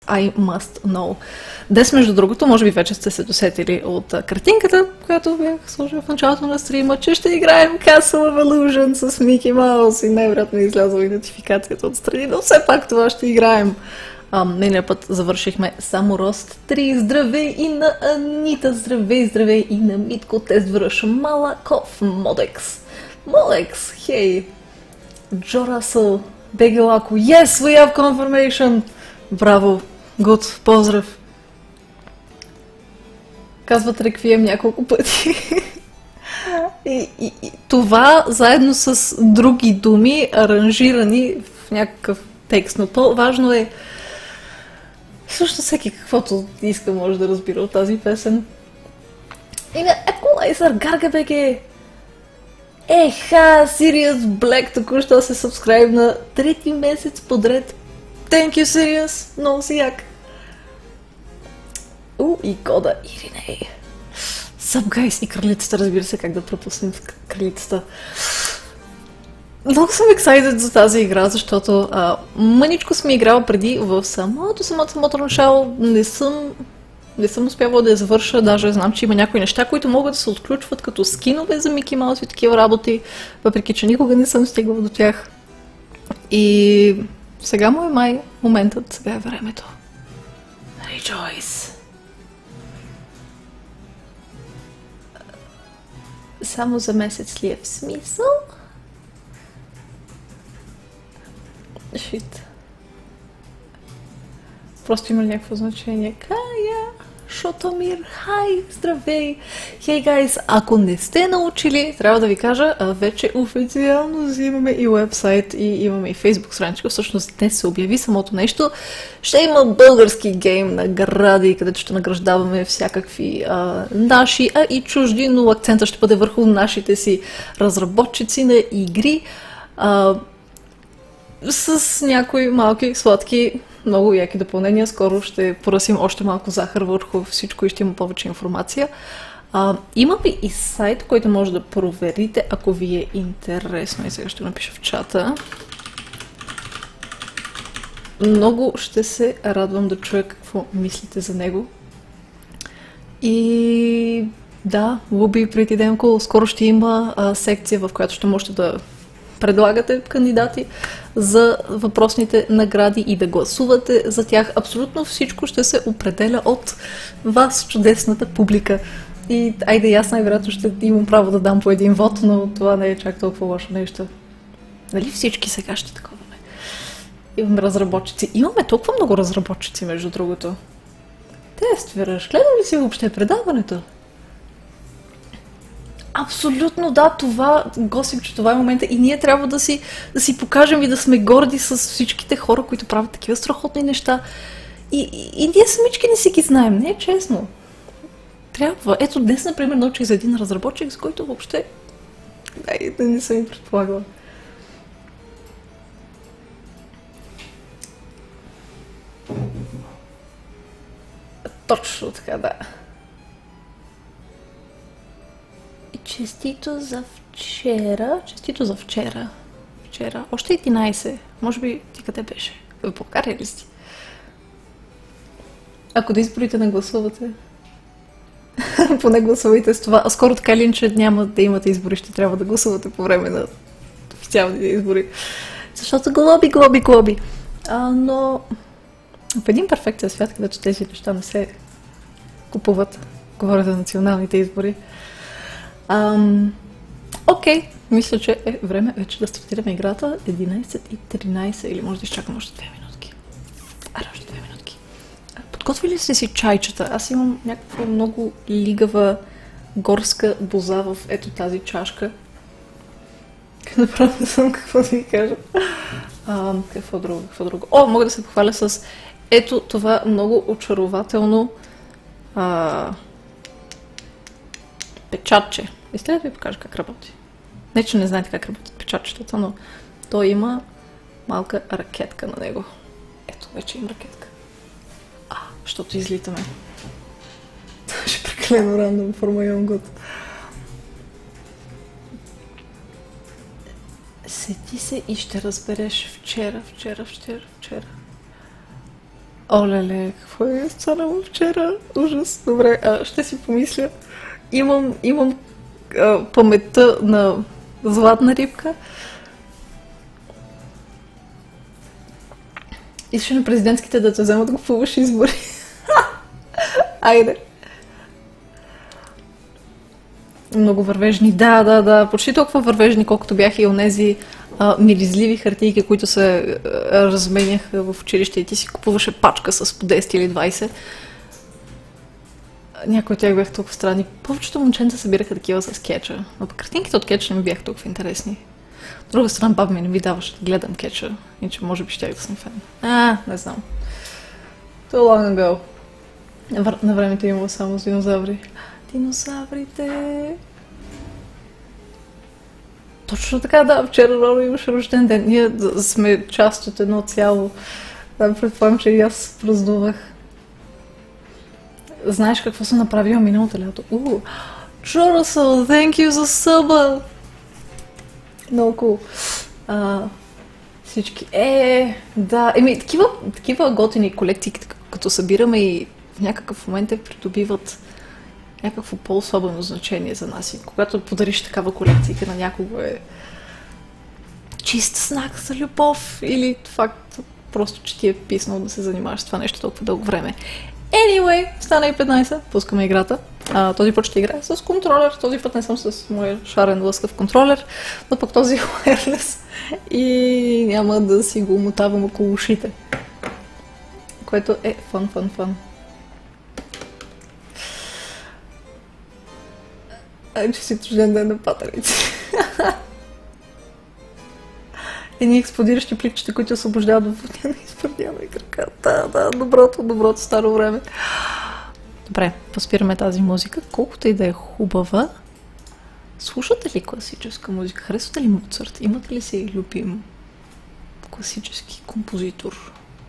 I must know. Днес, между другото, може би вече сте се досетили от картинката, която бях сложила в началото на стрима, че ще играем Castle of Illusion с Мики Маус и най-вероятно е излязла и нотификацията отстрани, но все пак това ще играем. Миналия път завършихме само Рост 3. Здравей и на Анита, здравей и на Митко, Тезвръж, Малаков, Модекс, хей, Джо Расъл, Бегелако, yes, we have confirmation! Браво, гуд, поздрав. Казват реквием няколко пъти. И това заедно с други думи, аранжирани в някакъв текст, но по-важно е също всеки каквото иска може да разбира от тази песен. И на Equalizer, Гаргабеге! Еха, Sirius Black току-що се сабскрайб на 3-ти месец подред. Thank you, Sirius! Много си як! И кода Ириней. Sup, guys! И кралицата, разбира се, как да пропуснем в кралицата. Много съм excited за тази игра, защото мъничко съм играла преди в самото начало. Не съм успявала да я завърша, даже знам, че има някои неща, които могат да се отключват като скинове за Мики Маус и такива работи, въпреки че никога не съм стигала до тях. И сега му е май моментът, сега е времето. Rejoice! Само за месец ли е в смисъл? Шит. Просто има някакво значение. Кая, Шотомир, хай, здравей! Хей, гайс, ако не сте научили, трябва да ви кажа, вече официално взимаме и уебсайт, и имаме и фейсбук страничка. Всъщност днес се обяви самото нещо. Ще има български гейм награди, където ще награждаваме всякакви наши, и чужди, но акцента ще бъде върху нашите си разработчици на игри. С някои малки, сладки, много яки допълнения. Скоро ще поръсим още малко захар върху всичко и ще има повече информация. Имаме и сайт, който може да проверите, ако ви е интересно. И сега ще го напиша в чата. Много ще се радвам да чуя какво мислите за него. И да, Луби преди Демко, скоро ще има секция, в която ще можете да предлагате кандидати за въпросните награди и да гласувате за тях. Абсолютно всичко ще се определя от вас, чудесната публика. И айде, аз най-вероятно ще имам право да дам по един вод, но това не е чак толкова лошо нещо. Нали всички сега ще таковаме? Имаме разработчици. Имаме толкова много разработчици, между другото. Тествираш, гледам ли си въобще предаването? Абсолютно да, това, госим, че това е момента и ние трябва да си покажем и да сме горди с всичките хора, които правят такива страхотни неща. И ние самички не си ги знаем, не е честно. Трябва. Ето днес, например, научих за един разработчик, с който въобще не съм и предполагала. Точно така, да. Честито за вчера. Честито за вчера. Вчера. Още 11. Може би ти къде беше? В България ли си? Ако да изборите не гласувате. Поне гласувайте с това. Скоро така ли, че няма да имате избори, ще трябва да гласувате по време на официалните избори. Защото глоби. Но в един перфектен свят, където тези неща не се купуват, говоря за националните избори. Окей, мисля, че е време вече да стартираме играта. 11:13 или може да изчакам още 2 минутки. Още 2 минутки. Подготвили сте си чайчета? Аз имам някаква много лигава горска боза в ето тази чашка. Направо не съм какво да ви кажа. Какво друго? О, мога да се похваля с ето това много очарователно печатче. Искате да ви покажа как работи? Не, че не знаете как работят печатчетата, но той има малка ракетка на него. Ето, вече има ракетка. Защото излитаме. Това ще прекалено рандом for my own good. Сети се и ще разбереш вчера. Оле, какво е станало вчера? Ужас. Добре, ще си помисля. Имам паметта на златна рибка. Искаш на президентските да те вземат да купуваш избори. Айде. Много вървежни. Да. Почти толкова вървежни, колкото бяха и онези миризливи хартийки, които се разменяха в училище и ти си купуваше пачка с по 10 или 20. Някои от тях бяха толкова странни. Повечето момченца събираха такива с кетча. Но пък картинките от кетча не ми бяха толкова интересни. От друга страна, баба ми не ми даваше да гледам кетча. Иначе може би щях да съм фен. Не знам. Too long ago. На времето имало само с динозаври. Динозаврите! Точно така, да. Вчера Роро имаше рожден ден. Ние сме част от едно цяло. Да, предполагам, че и аз празнувах. Знаеш какво съм направила миналото лято? Джорасъл, thank you за съба! Много cool. Всички. Да. Такива готини колекции, като събираме и в някакъв момент те придобиват някакво по-особено значение за нас. И когато подариш такава колекция на някого е чист знак за любов или факт просто, че ти е писнал да се занимаваш с това нещо толкова дълго време. Anyway, стана и 15, пускаме играта. Този път ще играя с контролер, този път не съм с моя шарен лъскав контролер, но пък този е wireless и няма да си го мотавам около ушите. Което е фан. Че си рожден ден на патерици. Едни експлодиращи пликчета, които освобождават във водяна и изпърдява и крака. Да, доброто старо време. Добре, поспираме тази музика, колкото и да е хубава. Слушате ли класическа музика? Харесвате ли Моцарт? Имате ли си любим класически композитор?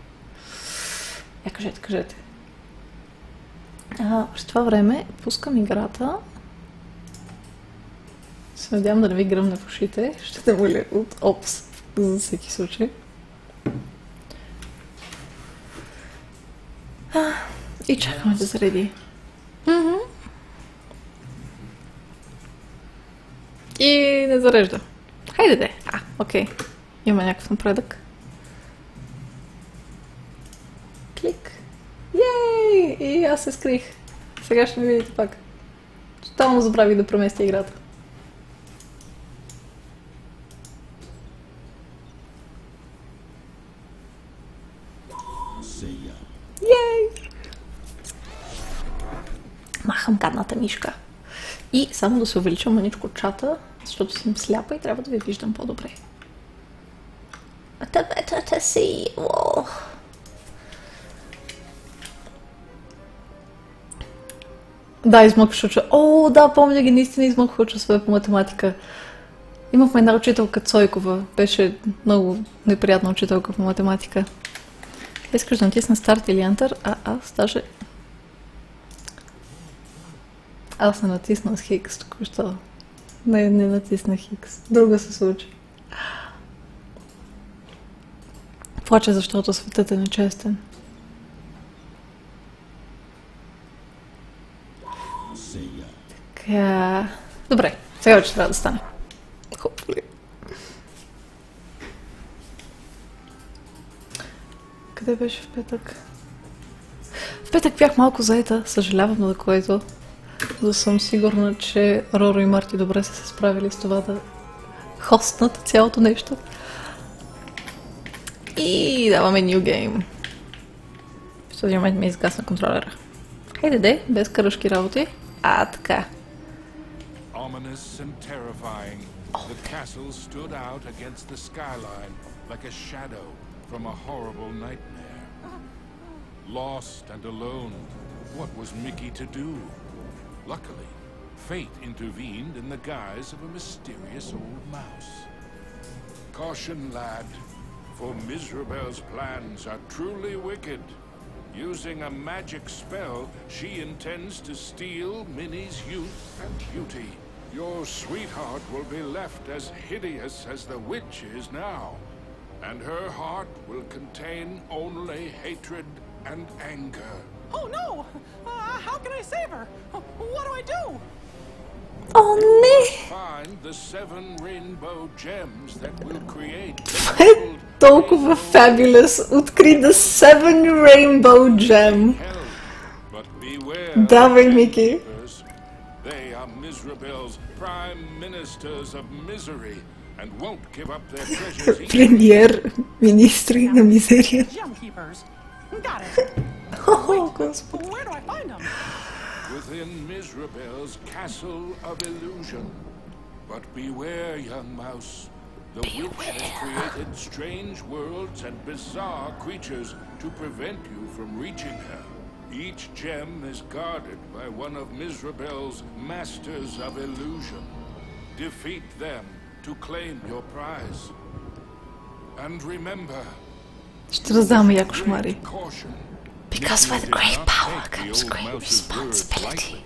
Кажете. През това време пускам играта. Се надявам да не ви гръмне в ушите. Ще те моля от опс за всеки случай. И чакаме да зареди. И не зарежда. Хайде де. Окей. Има някакъв напредък. Клик. Йей! И аз се скрих. Сега ще ме видите пак. Тотално забравих да преместя играта. Йей! Махам гадната мишка. И само да се увеличам маничко чата, защото съм сляпа и трябва да ви виждам по-добре. Better си! Да, измъкваш уча. Да, помня ги, наистина измъквах часове по математика. Имахме една учителка Цойкова. Беше много неприятна учителка по математика. Искаш да натисна старт или Enter, аз даже... Аз не натиснах Хикс току-що. Не натиснах Хикс. Друга се случи. Плача, защото светът е нечестен. Така... Добре, сега вече трябва да стане. Hopefully. Къде беше в петък? В петък бях малко заета, съжалявам на което. Да съм сигурна, че Роро и Марти добре са се справили с това да хостнат цялото нещо. И даваме New Game. В този момент ми изгасна контролера. Хайде де, без карашки работи. Така. Ominous and terrifying, the castle stood out against the skyline like a shadow from a horrible nightmare. Lost and alone, what was Mickey to do? Luckily, fate intervened in the guise of a mysterious old mouse. Caution, lad, for Mizrabel's plans are truly wicked. Using a magic spell, she intends to steal Minnie's youth and beauty. Your sweetheart will be left as hideous as the witch is now, and her heart will contain only hatred, and anger. Oh no! How can I save her? What do I do? О, не! Find the 7 rainbow gems that will create Това е толкова fabulous. Откри the 7 rainbow gem. hell. But beware. Давай, Мики. They are Mizrabel's prime ministers of misery and won't give up their treasures either. Премиер, министри на мизерия. Gem keepers. Got it. О, Господи. Where do I find them? Within Mizrabel's castle of illusion. But beware, young mouse. The witch has created strange worlds and bizarre creatures to prevent you from reaching her. Each gem is guarded by one of Mizrabel's masters of illusion. Defeat them to claim your prize. And remember, Ще раздаваме я кошмари. caution. Because with great power comes great responsibility.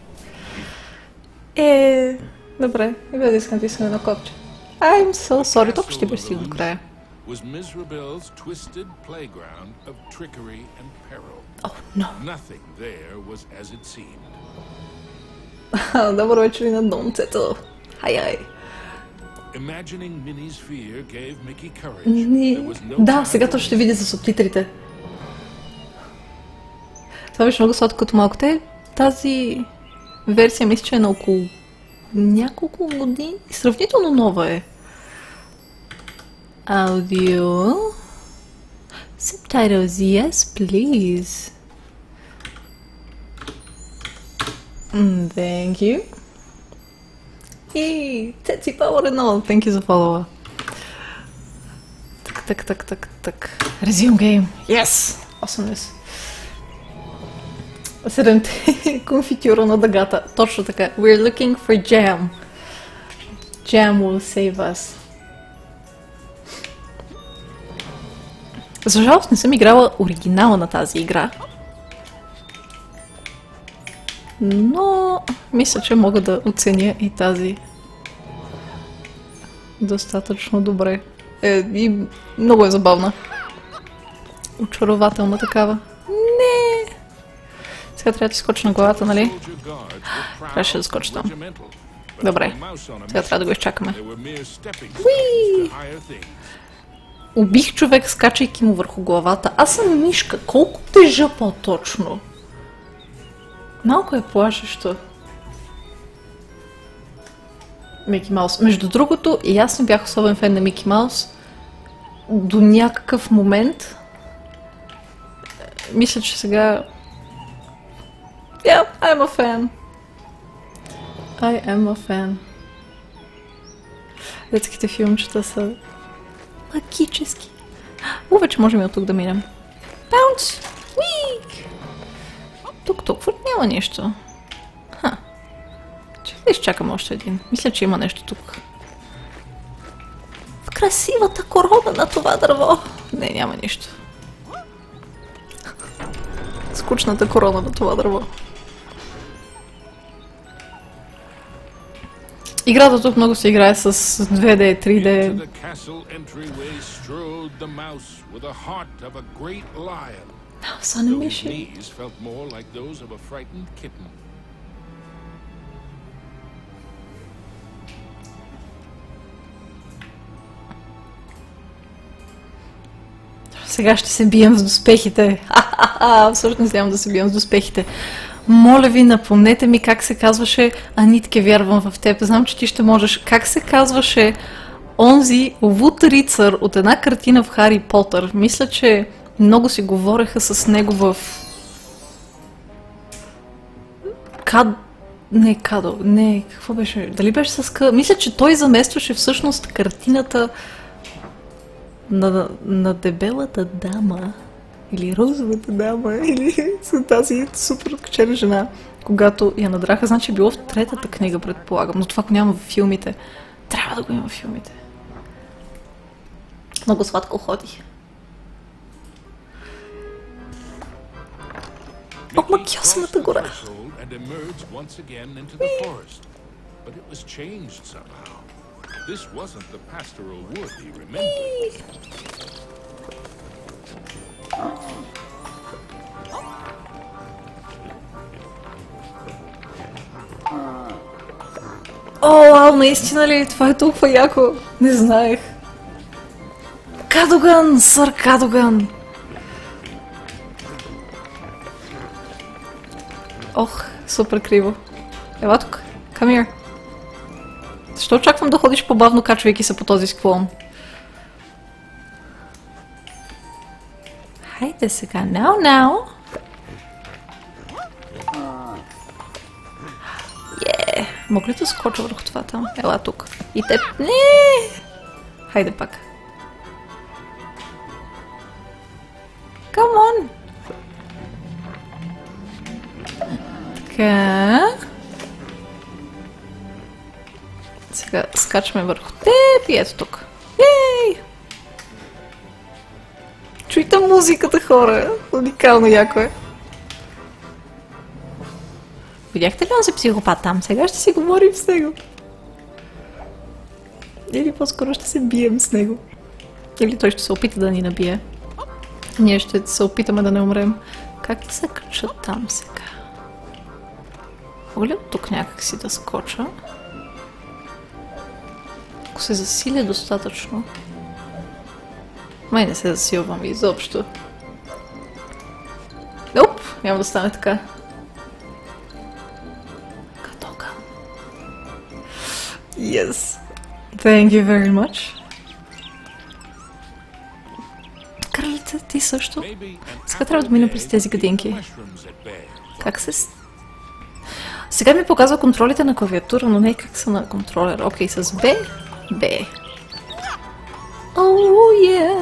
Добре, и да искам тисне на копче. I'm so sorry, толкова ще бъде стигна до края. Was Mizrabel's twisted playground of trickery and peril. Oh, no. Nothing there was as it seemed. Добър вечер и на домцето. Хай. Imagining Minnie's fear gave Mickey courage. There was no Да, time сега to то ще видя за субтитрите. Това беше много сладко като малко. Тази версия мисля, че е на около няколко години. Сравнително нова е. Аудио. Subtitles, yes, please. Thank you. И Теци Power and all, thank you за follow. Так. Resume game. Yes! Awesomeness. 7 конфитюра на дъгата. Точно така. We're looking for jam. Jam will save us. За жалост не съм играла оригинала на тази игра. Но мисля, че мога да оценя и тази достатъчно добре. И много е забавна. Очарователна такава. Не! Сега трябва да ти скочи на главата, нали? Трябваше да скочи там. Добре. Сега трябва да го изчакаме. Уи! Убих човек, скачайки му върху главата. Аз съм мишка. Колко тежа по-точно? Малко е плашещо. Мики Маус. Между другото, и аз не бях особен фен на Мики Маус. До някакъв момент. Мисля, че сега... Yeah, I'm a fan. I am a fan. Детските филмчета са магически. Вече можем и от тук да минем. Bounce! Wee! Тук няма нещо. Чакай да изчакам още един. Мисля, че има нещо тук. В красивата корона на това дърво. Не, няма нищо. Скучната корона на това дърво. Играта тук много се играе с 2D, 3D. Mouse on a mission. Сега ще се бием с доспехите. Всъщност няма да се бием с доспехите. Моля ви, напомнете ми как се казваше Анитке, вярвам в теб. Знам, че ти ще можеш. Как се казваше онзи луд рицар от една картина в Хари Потър? Мисля, че много си говореха с него в... Не, какво беше? Дали беше с Мисля, че той заместваше всъщност картината на дебелата дама. Или розовата дама, или с тази супер качена жена. Когато я надраха, значи било в третата книга, предполагам. Но това го няма в филмите. Трябва да го има в филмите. Много сладко ходи. О, макиосната гора! This wasn't the pastoral wood he remembered. О, вау, наистина ли? Това е толкова яко. Не знаех. Кадоган! Сър Кадоган! Ох, супер криво. Ела тук. Come here. Защо очаквам да ходиш по-бавно, качвайки се по този склон? Хайде сега. Now. Мога ли да скоча върху това там? Ела тук. И теб. Не! Хайде пак. Come on! Така. Сега скачаме върху теб и ето тук. Ей! Чуйте музиката, хора! Уникално яко е. Видяхте ли онзи психопат там? Сега ще си говорим с него. Или по-скоро ще се бием с него. Или той ще се опита да ни набие. Ние ще се опитаме да не умрем. Как да се кача там сега? Мога ли от тук някак си да скоча? Ако се засиля достатъчно. Май не се засилвам изобщо. Оп! Няма да стане така. Катока. Yes! Thank you very much. Кралица, ти също? Сега трябва да мина през тези градинки. Как се... Сега ми показва контролите на клавиатура, но не как са на контролер. Окей, с B. B. Oh, yeah!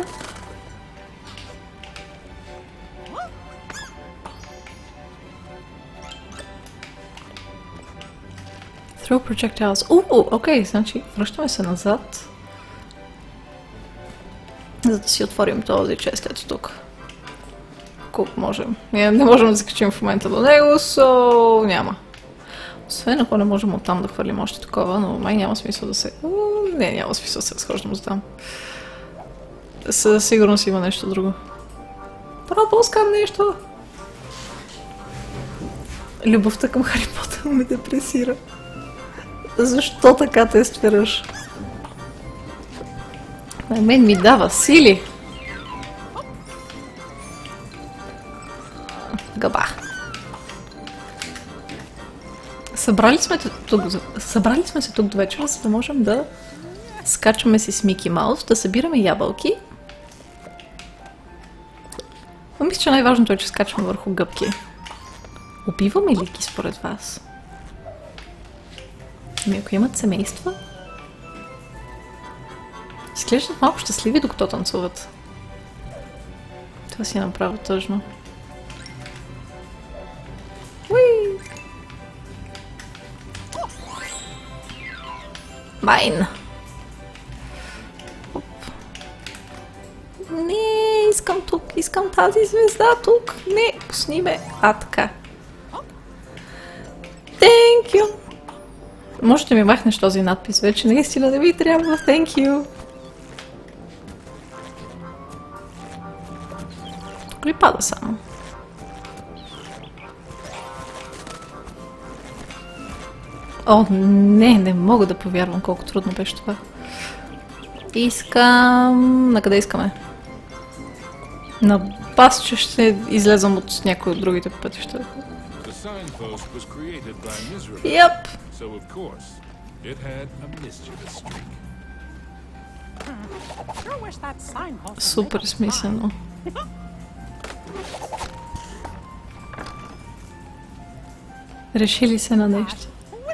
Throw projectiles. Окей, значи връщаме се назад. За да си отворим този чест ето тук. Колко можем. Не можем да закачим в момента до него, so няма. Освен ако не можем оттам да хвърлим още такова, но май няма смисъл да се... Не, няма смисъл да се разхождам за там. Със сигурност има нещо друго. Пропускам нещо! Любовта към Хари Потър ме депресира. Защо така те спираш? На мен ми дава сили. Габа. Събрали сме се тук до вечера, за да можем да скачаме си с Мики Маус, да събираме ябълки. Но мисля, че най-важното е, че скачаме върху гъбки. Убиваме ли ги според вас? Ами ако имат семейства? Изглеждат малко щастливи, докато танцуват. Това си е направо тъжно. Уи! Майн! Оп. Не, искам тук, искам тази звезда тук. Не, пусни ме. Така. Thank you! Може да ми махнеш този надпис вече, наистина да ми трябва. Thank you! Тук ли пада само? О, не мога да повярвам колко трудно беше това. Искам... Накъде искаме? На бас, че ще излезам от някои от другите пътища. Yep. Супер смислено. Решили се на нещо.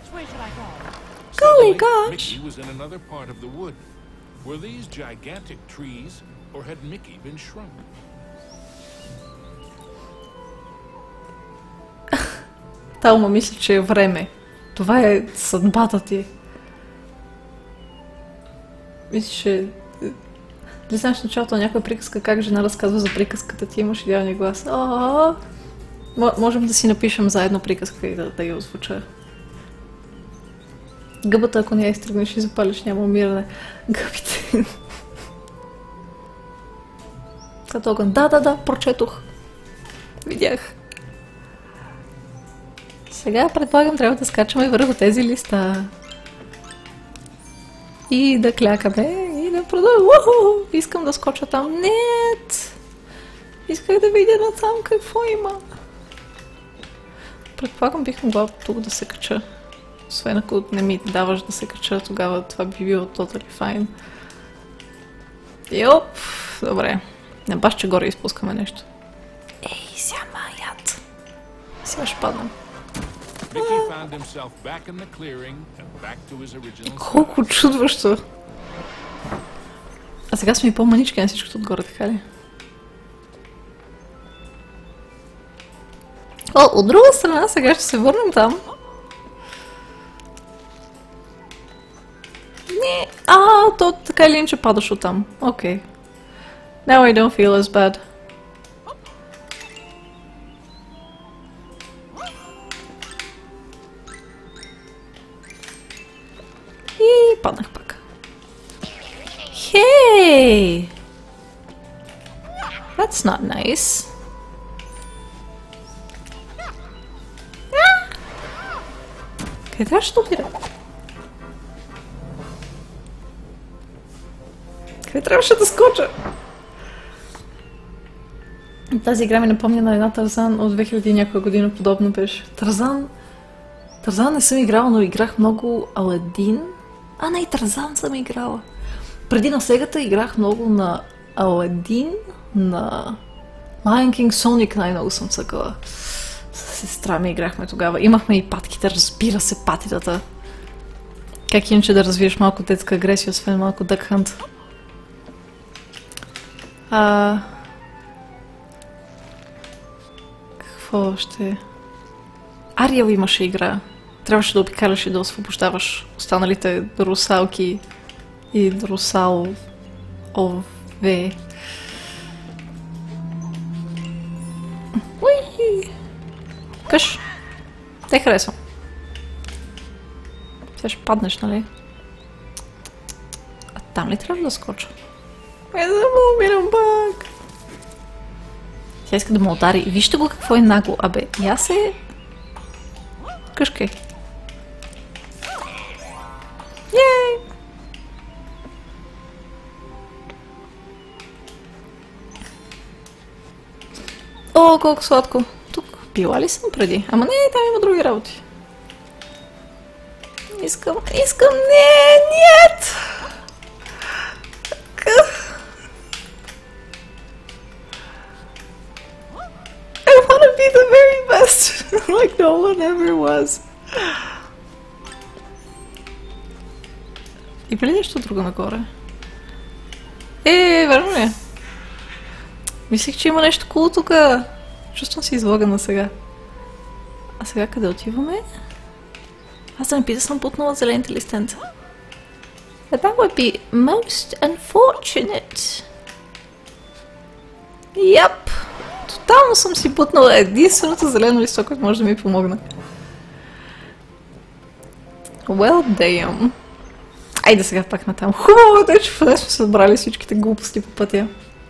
Golly gosh! Mickey was in another part of the wood. Were these gigantic trees, or had Mickey been shrunk? Талма мисля, че е време. Това е съдбата ти. Мисля, че... Не знаеш в началото на някоя приказка, как жена разказва за приказката ти, имаш идеалния глас. Можем да си напишем заедно приказка и да я озвуча. Гъбата, ако не я изтръгнеш и запалиш, няма умиране. Гъбите. Като огън. Да, прочетох. Видях. Сега предполагам, трябва да скачаме върху тези листа. и да клякаме и да продължим. Искам да скоча там. Нет! Исках да видя насам какво има. Предполагам бих могла тук да се кача. Освен ако не ми даваш да се кача, тогава това би било totally fine. Йоп! Добре. Не баш, че горе изпускаме нещо. Ей, сега маят. Сега ще паднем. Колко чудващо! А сега сме и по-манички на всичкото отгоре, така ли? О, от друга страна, сега ще се върнем там. Не, то така или иначе падаш от там. Окей. Now I don't feel as bad. И паднах пак. Hey! That's not nice. Къде трябваше да отида? Къде трябваше да скоча? Тази игра ми напомня на една Тарзан от 2000 някоя година, подобно беше. Тарзан не съм играла, но играх много Аладин. Не, и Тарзан съм играла. Преди на Сегата играх много на Аладин, на Lion King, Sonic най-много съм цъкала. С сестра ми играхме тогава. Имахме и патките, разбира се, патитата. Как иначе да развиеш малко детска агресия, освен малко Duck Hunt. Какво още? Ариел имаше игра. Трябваше да обикаляш и да освобождаваш останалите русалки и русал ове. Уи! Къш! Те харесвам. Сега ще паднеш, нали? А там ли трябва да скоча? Не да му умирам пак! Тя иска да ме удари. Вижте го какво е нагло. Абе, я се... Къшкай. Йей! О, колко сладко. Тук пила ли съм преди? Ама не, там има други работи. Искам, не, нет! I wanna be the very best, like no one ever was. Има ли нещо друго нагоре? Верно ли? Мислих, че има нещо кул тук. Чувствам се излагана сега. А сега къде отиваме? Аз да ме пита, съм путнала зелените листенца. That would be most unfortunate. Yep. Тотално съм си путнала единственото зелено листо, което може да ми помогне. Well, damn. Айде сега пак натам. Хубаво е, че поне сме се отбрали всичките глупости по пътя.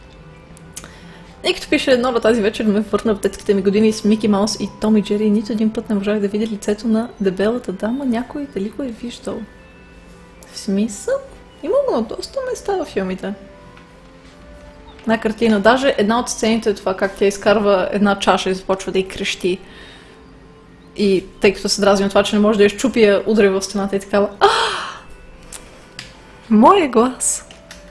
И като пише едно тази вечер ме върна в детските ми години с Мики Маус и Том и Джери, нито един път не можах да видя лицето на дебелата дама, някой дали го е виждал. В смисъл? Има го на доста места във филмите. Една картина, даже една от сцените е това как тя изкарва една чаша и започва да й крещи. И тъй като се дразни от това, че не може да я щупи, я удари в стената и такава. Моя глас!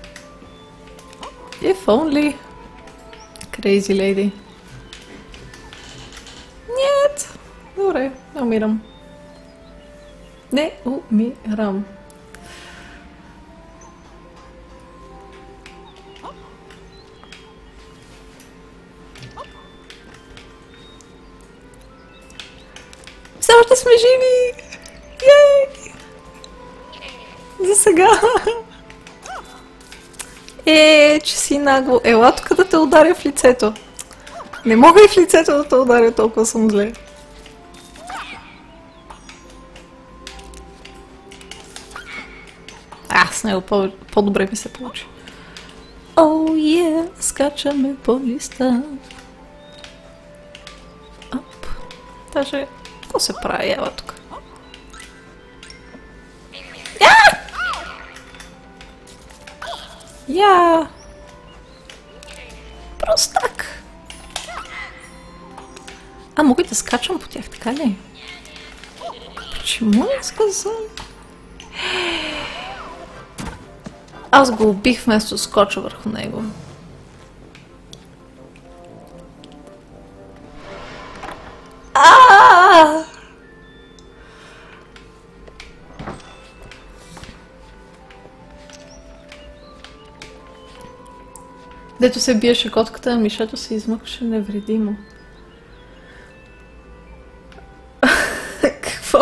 If only... Crazy lady. Нет! Добре, не умирам. Не умирам. Все още сме живи! Йей! За сега! Че си нагло. Ела тук да те ударя в лицето. Не мога и в лицето да те ударя, толкова съм зле. С него по-добре ми се получи. Скачаме по листа. Оп. Даже, какво се прави ела тук? Я! Простак! А, мога да скачам по тях, така ли? Почему не сказал? Аз го убих вместо да скоча върху него. Дето се биеше котката, а мишето се измъкваше невредимо. Какво?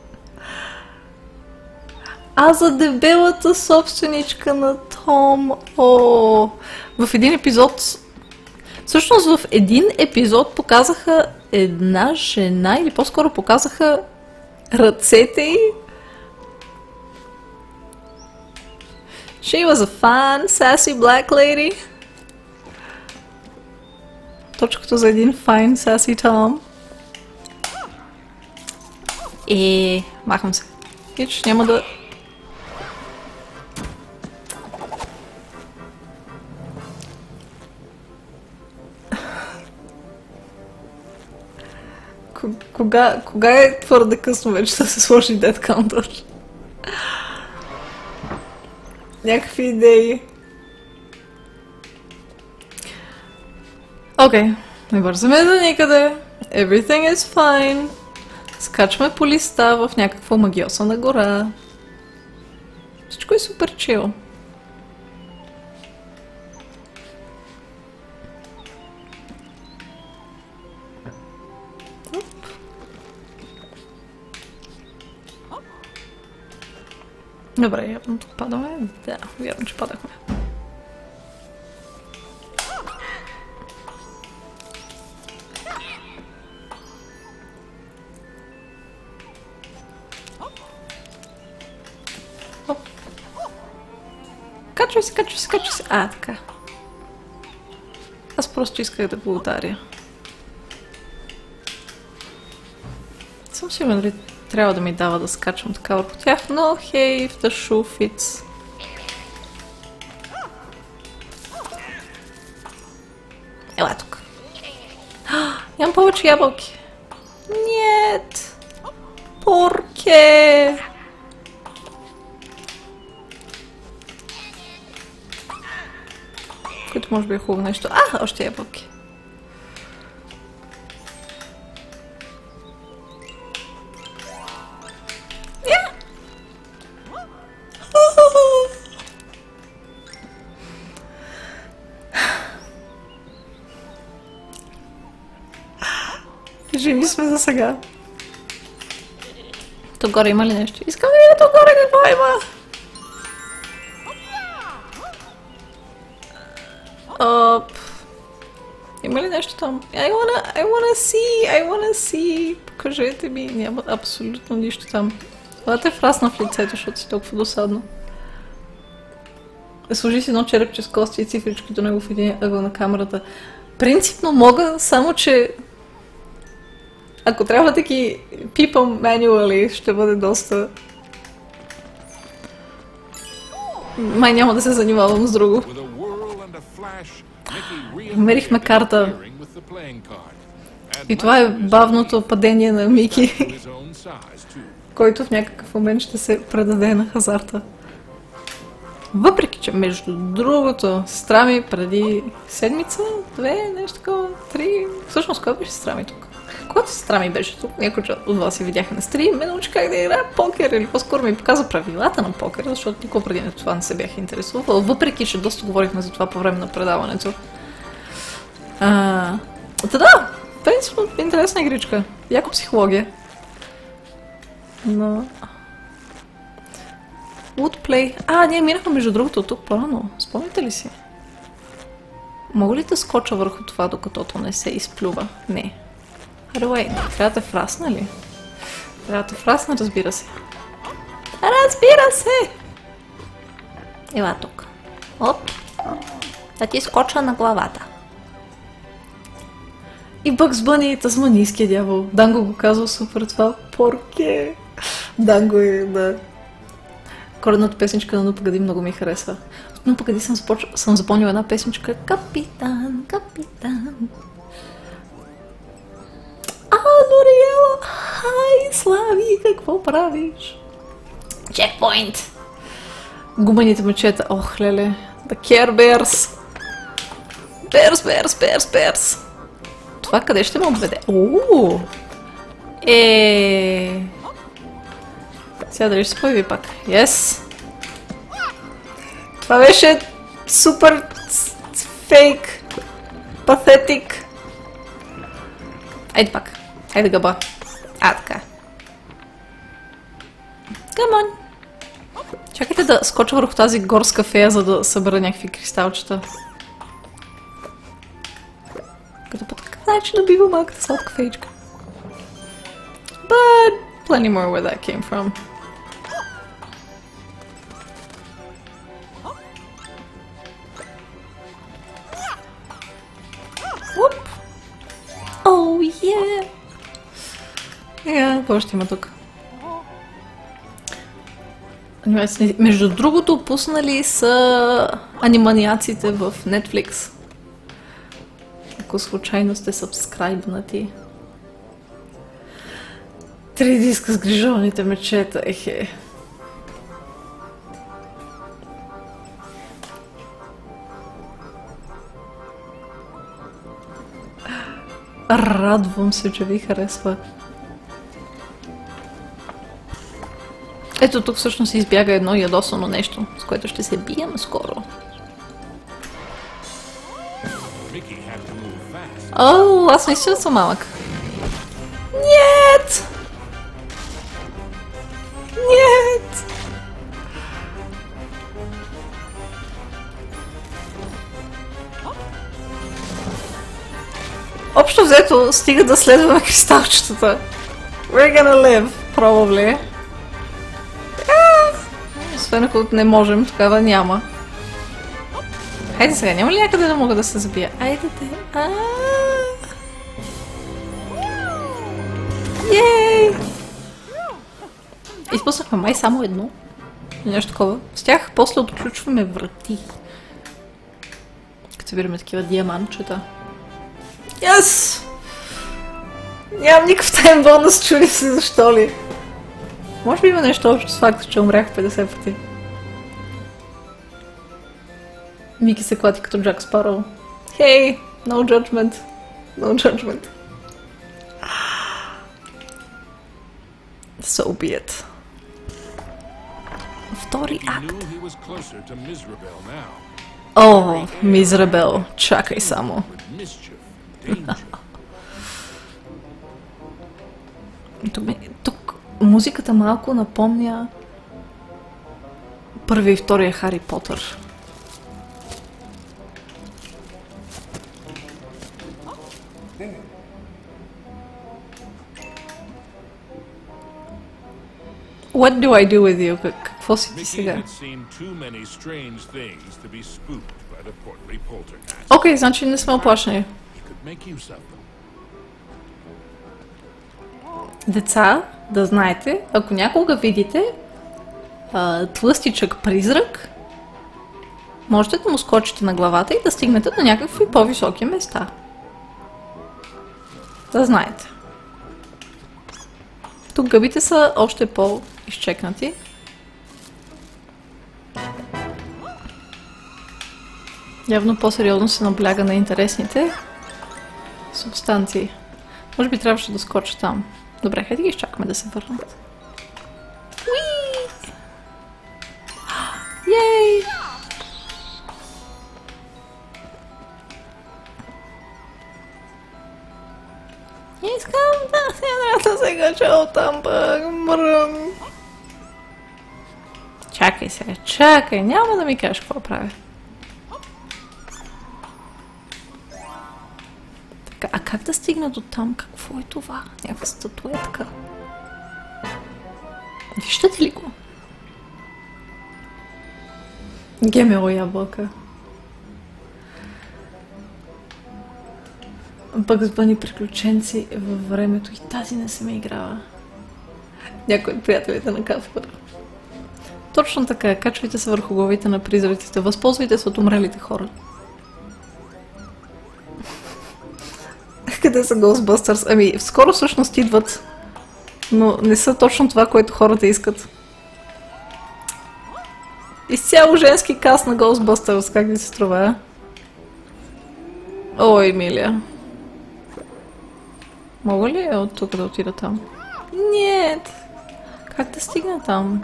А за дебелата собственичка на Том. О, в един епизод... Всъщност в един епизод показаха една жена, или по-скоро показаха ръцете й. She was a fun, sassy black lady. Точно като за един fine, sassy Tom. Махам се. Хич, няма да... Кога е твърде късно вече да се сложи Death Counter? Някакви идеи. Окей, не бързаме за никъде. Everything is fine. Скачваме по листа в някаква магиосана гора. Всичко е супер чил. Добре, явно тук падаме. Да, вярно, че падахме. Качвай се. Така. Аз просто исках да го ударя. Съм сигурна дали трябва да ми дава да скачвам така върху тях, но hey, if the shoe fits. Ела тук. Нямам повече ябълки. Нет! Порке! Което може би е хубаво нещо. Още ябълки. Живи сме за сега. Тук горе има ли нещо? Искам да видя тук горе какво има. Има ли нещо там? I wanna see. Покажете ми. Няма абсолютно нищо там. Това те фрасна в лицето, защото си толкова досадно. Сложи си едно черепче с кости и цифрички до него в един ъгъл на камерата. Принципно мога, само че ако трябва да ги пипам manually, ще бъде доста... Май няма да се занимавам с друго. Намерихме карта. И това е бавното падение на Мики, който в някакъв момент ще се предаде на хазарта. Въпреки, че между другото, сестра ми преди седмица, 2, нещо такова, 3... Всъщност, кой беше сестра ми тук? Когато сестра ми беше тук, някой от вас се видяха на стрим, ме научи как да играя покер, или по-скоро ми показа правилата на покер, защото никога преди на това не се бях интересувала, въпреки, че доста говорихме за това по време на предаването. Да, принципно интересна игричка. Яко психология. Но... Woodplay. Ние минахме между другото тук по-рано. Спомните ли си? Мога ли да скоча върху това, докато то не се изплюва? Не. Трябва да фрасна ли? Трябва да фрасна, разбира се. Разбира се! Ела тук. Оп. Да ти скоча на главата. И Бъгс Бъни, тазманийския дявол. Данго го казва супер това. Порке. Данго е, да. Коредната песничка на Ну погоди много ми харесва. От Ну погоди съм запомнила една песничка. Капитан, капитан. Нориела! Хай, Слави, какво правиш? Чекпоинт! Гуманите мъчета. Ох, леле. The Care Bears. Берс. Това къде ще ме отведе? Ооо! Сега дали ще се появи пак? Yes! Това беше супер фейк. Патетик. Айде пак. Айде гъба. Така. Come on. Чакайте да скоча върху тази горска фея, за да събера някакви кристалчета. Като по такъв начин добива малката сладка феечка. But plenty more where that came from. Whoop. Oh yeah! Какво ще има тук? Между другото, пуснали са аниманиаците в Netflix. Ако случайно сте сабскрайбнати. 3 диска с грижовните мечета, ехе. Радвам се, че ви харесва. Ето тук всъщност избяга едно ядосано нещо, с което ще се бием скоро. О, аз наистина съм малък. Нет! Нет! Общо взето, стига да следваме кристалчетата. We're gonna live, probably. Освен ако не можем, тогава няма. Хайде сега, няма ли някъде да мога да се забия? Айде те. Ей! Изпуснахме май само едно. Нещо такова. С тях после отключваме врати. Като събираме такива диамантчета. Yes! Нямам никакъв тайм бонус, чули се защо ли. Може би има нещо общо с факта, че умрях 50 пъти. Мики се клати като Джак Спароу. Hey, no judgment. No judgment. So be it. Втори акт. О, Мизрабел. Чакай само. Тук музиката малко напомня първия и втория Хари Потър. What do I do with you? Какво си ти сега? Окей, значи не сме оплашени. Деца, да знаете, ако някога видите тлъстичък призрак, можете да му скочите на главата и да стигнете до някакви по-високи места. Да знаете. Тук гъбите са още по-изчекнати. Явно по-сериозно се набляга на интересните субстанции. Може би трябваше да скоча там. Добре, хайде ги изчакаме да се върнат. Уии! Йей! Искам да се кача оттам пък. Чакай сега, чакай, няма да ми кажеш какво правя. А как да стигна до там? Какво е това? Някаква статуетка. Виждате ли го? Гемело ябълка. Бъгс Бъни приключенци във времето и тази не се ме играва. Някой от приятелите на Каспар. Точно така, качвайте се върху главите на призраците, възползвайте се от умрелите хора. Къде са Ghostbusters? Ами, скоро всъщност идват, но не са точно това, което хората искат. Изцяло женски каст на Ghostbusters, как ви се струва, О, Емилия. Мога ли от тук да отида там? Нет! Как да стигна там?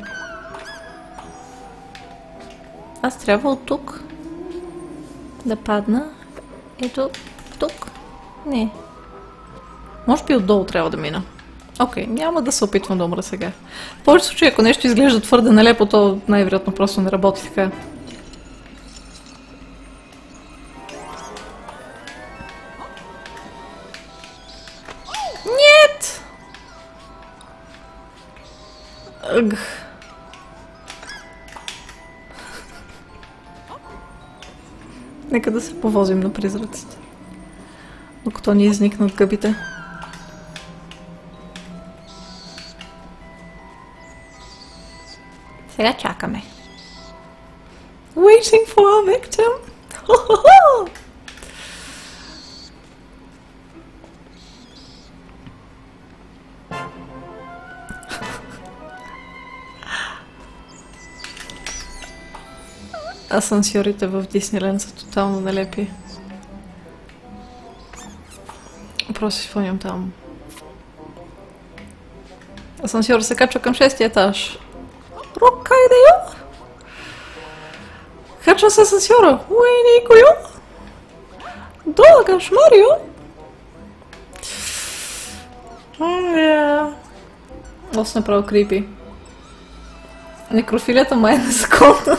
Аз трябва от тук да падна. Ето, тук. Не. Може би отдолу трябва да мина. Окей, няма да се опитвам да умра сега. В повече случаи, ако нещо изглежда твърде нелепо, то най-вероятно просто не работи така. Нет! Нека да се повозим на призраците. Докато ни изникнат гъбите. Сега чакаме. Waiting for our victim. Асансьорите в Дисниленд са тотално нелепи. Просто си спомням там. Асансьор се качва към 6-ти етаж. Рокайдео! Качва се асансьора. Уей, никойо! Долу кошмарио! Още направо крипи. Некрофилията май е незаконна.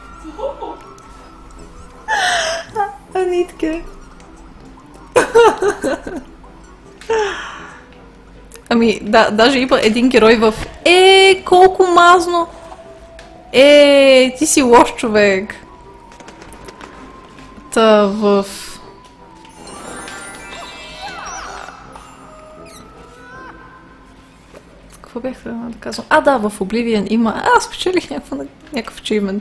Анитке. Ами, да, даже има един герой в... колко мазно! Ти си лош човек! Та в... Какво бях да казвам? Да, в Oblivion има... Аз спечелих някакъв achievement.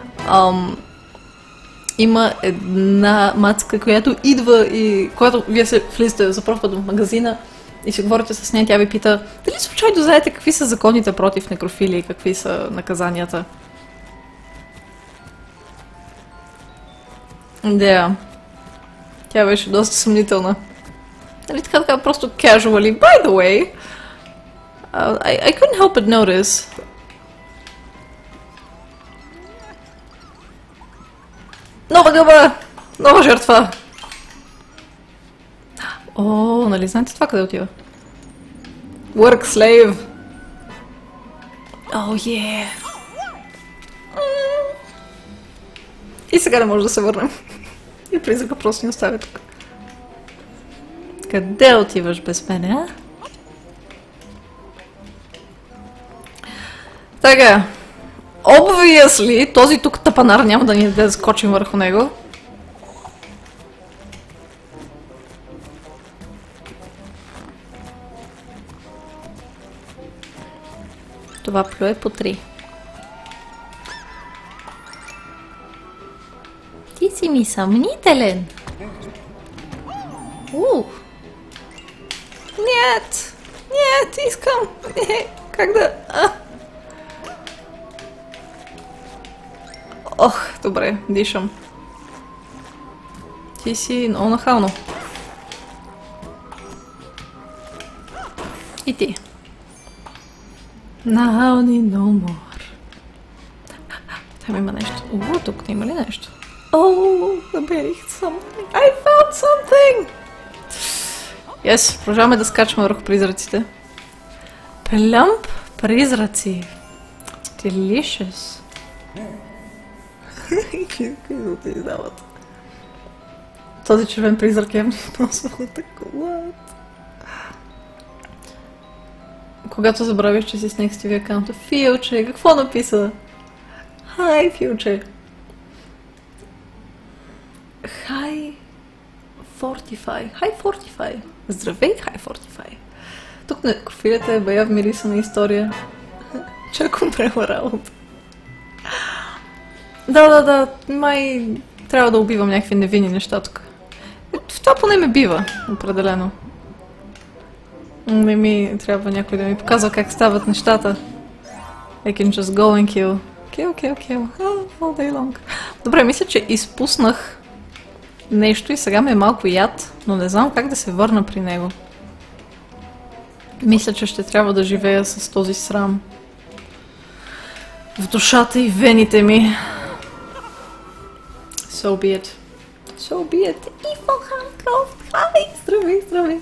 Има една мацка, която идва и когато вие се влизате за първ път в магазина и си говорите с нея, тя ви пита дали случайно знаете какви са законите против некрофилия и какви са наказанията. Да. Тя беше доста съмнителна. Нали така просто casually. By the way, I couldn't help but notice. Нова гъба! Нова жертва! Нали знаете това къде отива? Work slave! Yeah! И сега не може да се върнем. И призрака просто ни оставя тук. Къде отиваш без мене, а? Така. Obviously, този тук тапанар няма да ни даде да скочим върху него. Това плюе по 3. Ти си ми съмнителен. Нет! Нет, искам! Не, как да... Добре, дишам. Ти си много нахално. И ти. Now no more. Там има нещо. Тук има ли нещо? Намерих something. I found something! Yes, продължаваме да скачаме върху призраците. Плъмп призраци. Delicious. Какви те издават? Този червен призрак е просто такова. Когато забравиш, че си с next TV аккаунта, Филче, какво написа? Hi, Филче. Hi, Fortify. Hi, Fortify. Здравей, Hi, Fortify. Тук на некрофилията е бая вмирисана история. Чак умрела работа. Да, май трябва да убивам някакви невинни неща тук. В това поне ме бива, определено. Не ми трябва някой да ми показва как стават нещата. I can just go and kill. Kill. All day long. Добре, мисля, че изпуснах нещо и сега ме е малко яд, но не знам как да се върна при него. Мисля, че ще трябва да живея с този срам в душата и вените ми. So be it. So be it. Evil Handcraft! Хай! Здрави!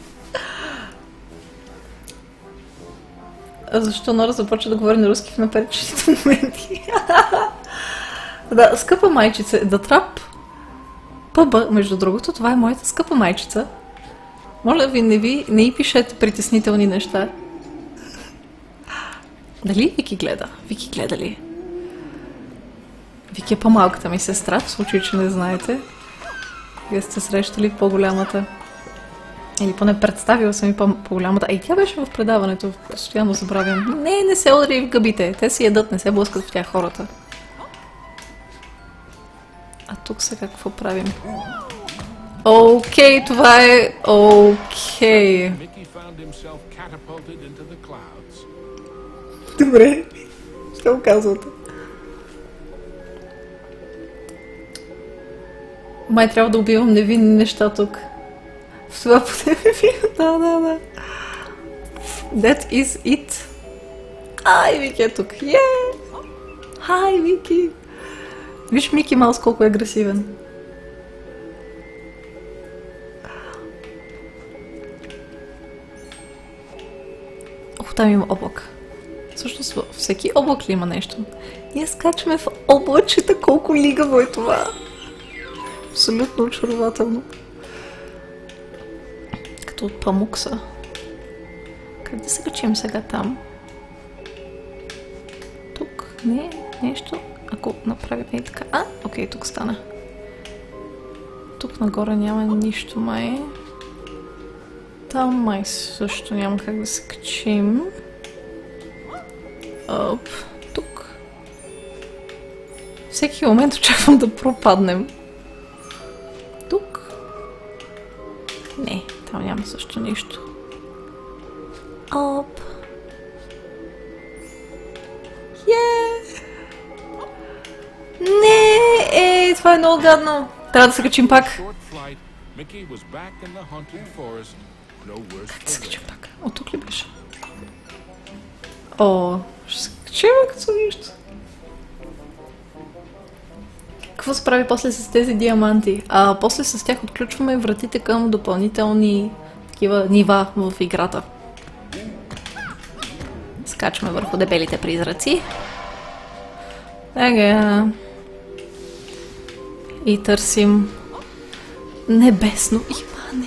А защо Нора започва да говори на руски в напредчените моменти? Да, скъпа майчица, да трап. Пъба, между другото, това е моята скъпа майчица. Моля ви, не й пишете притеснителни неща. Дали Вики гледа? Вики гледа ли? Вики е по-малката ми сестра, в случай, че не знаете. Вие сте срещали по-голямата. Или поне представила съм и по-голямата. Ей, тя беше в предаването, постоянно забравям. Не се удари в гъбите. Те си ядат, не се блъскат в тях хората. А тук сега какво правим? Окей, това е окей. Добре, ще го казвате. Май трябва да убивам невинни неща тук. В това поне ме бива. Да. That is it. Ай, Вики е тук. Хай, Вики. Виж Мики Маус колко е агресивен. Там има облак. Всъщност във всеки облак ли има нещо? Ние скачаме в облачета, колко лигаво е това. Абсолютно очарователно. Като от памук са. Как да се качим сега там? Тук? Не, нещо. Ако направим и така. Окей, тук стана. Тук нагоре няма нищо май. Там май също няма как да се качим. Тук. Всеки момент очаквам да пропаднем. Тук. Не, там няма също нищо. Не, това е много гадно. Трябва да се качим пак. Как да се качим пак? От тук ли беше? Ще се качим като нищо. Какво се прави после с тези диаманти? После с тях отключваме вратите към допълнителни такива нива в играта. Скачваме върху дебелите призраци. Така. И търсим небесно имане.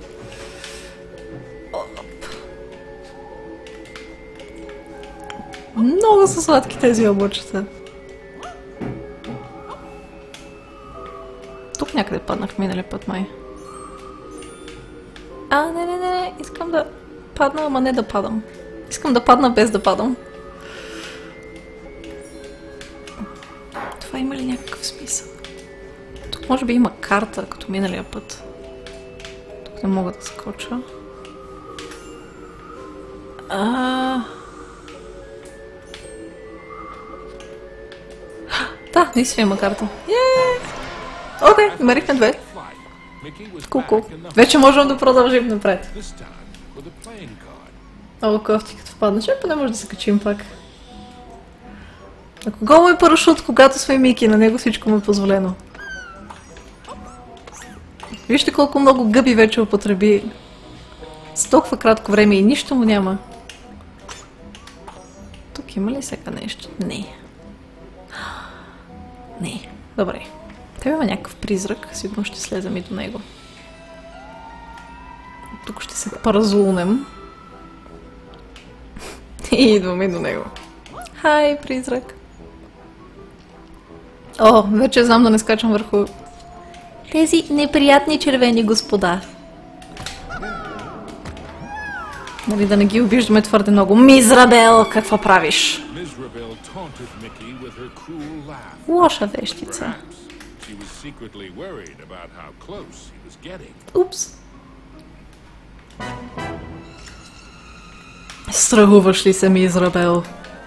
Много са сладки тези облачета. Тук някъде паднах миналия път, май. Не. Искам да падна, ама не да падам. Искам да падна без да падам. Това има ли някакъв смисъл? Тук може би има карта, като миналия път. Тук не мога да скоча. Да, наистина има карта. Окей, намерихме две. Кул. Вече можем да продължим напред. Много кофти като впаднеш, поне може да се качим пак. На кого му е парашут, когато сме Мики? На него всичко му е позволено. Вижте колко много гъби вече употреби. С толкова кратко време и нищо му няма. Тук има ли сега нещо? Не. Добре. Там има някакъв призрак, сигурно ще слезем и до него. Тук ще се паразулнем. И идваме до него. Хай, призрак! Вече знам да не скачам върху тези неприятни червени господа. Нали, да не ги обиждаме твърде много. Мизрабел, какво правиш? Mizrabel taunted Mickey with her cruel laugh. Лоша вещица. Perhaps she was secretly worried about how close he was getting. Упс. Страхуваш ли се, Мизрабел?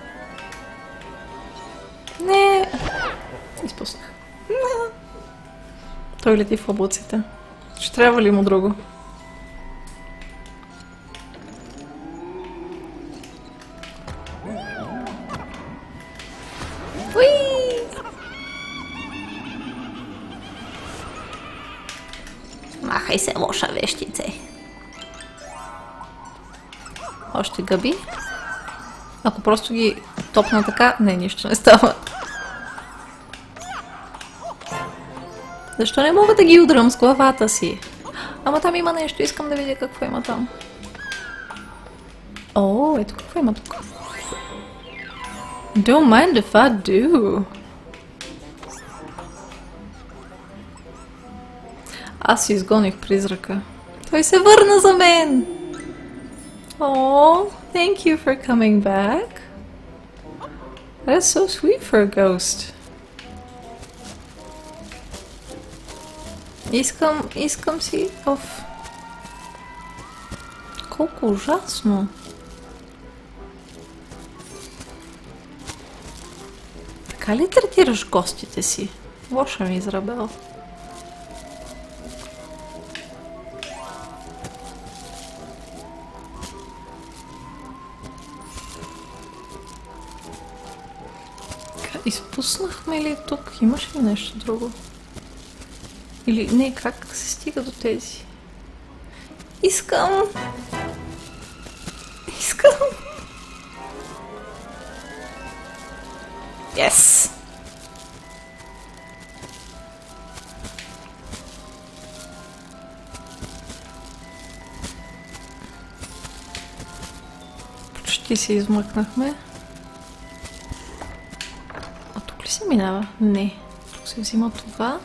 Не. Изпуснах. Той лети в облаците. Ще трябва ли му друго? Уи! Махай се, лоша вещице. Още гъби. Ако просто ги топна така, не, нищо не става. Защо не мога да ги удрям с главата си? Ама там има нещо, искам да видя какво има там. О, ето какво има тук. Don't mind if I do. Аз си изгоних призрака. Той се върна за мен! Oh, thank you for coming back. That's so sweet for a ghost. Искам си... Оф. Колко ужасно. Така ли третираш гостите си? Лоша Мизрабел. Изпуснахме ли тук? Имаш ли нещо друго? Или не, как се стига до тези? Искам! Yes! Почти се измъкнахме. А тук ли се минава? Не. Тук се взима това.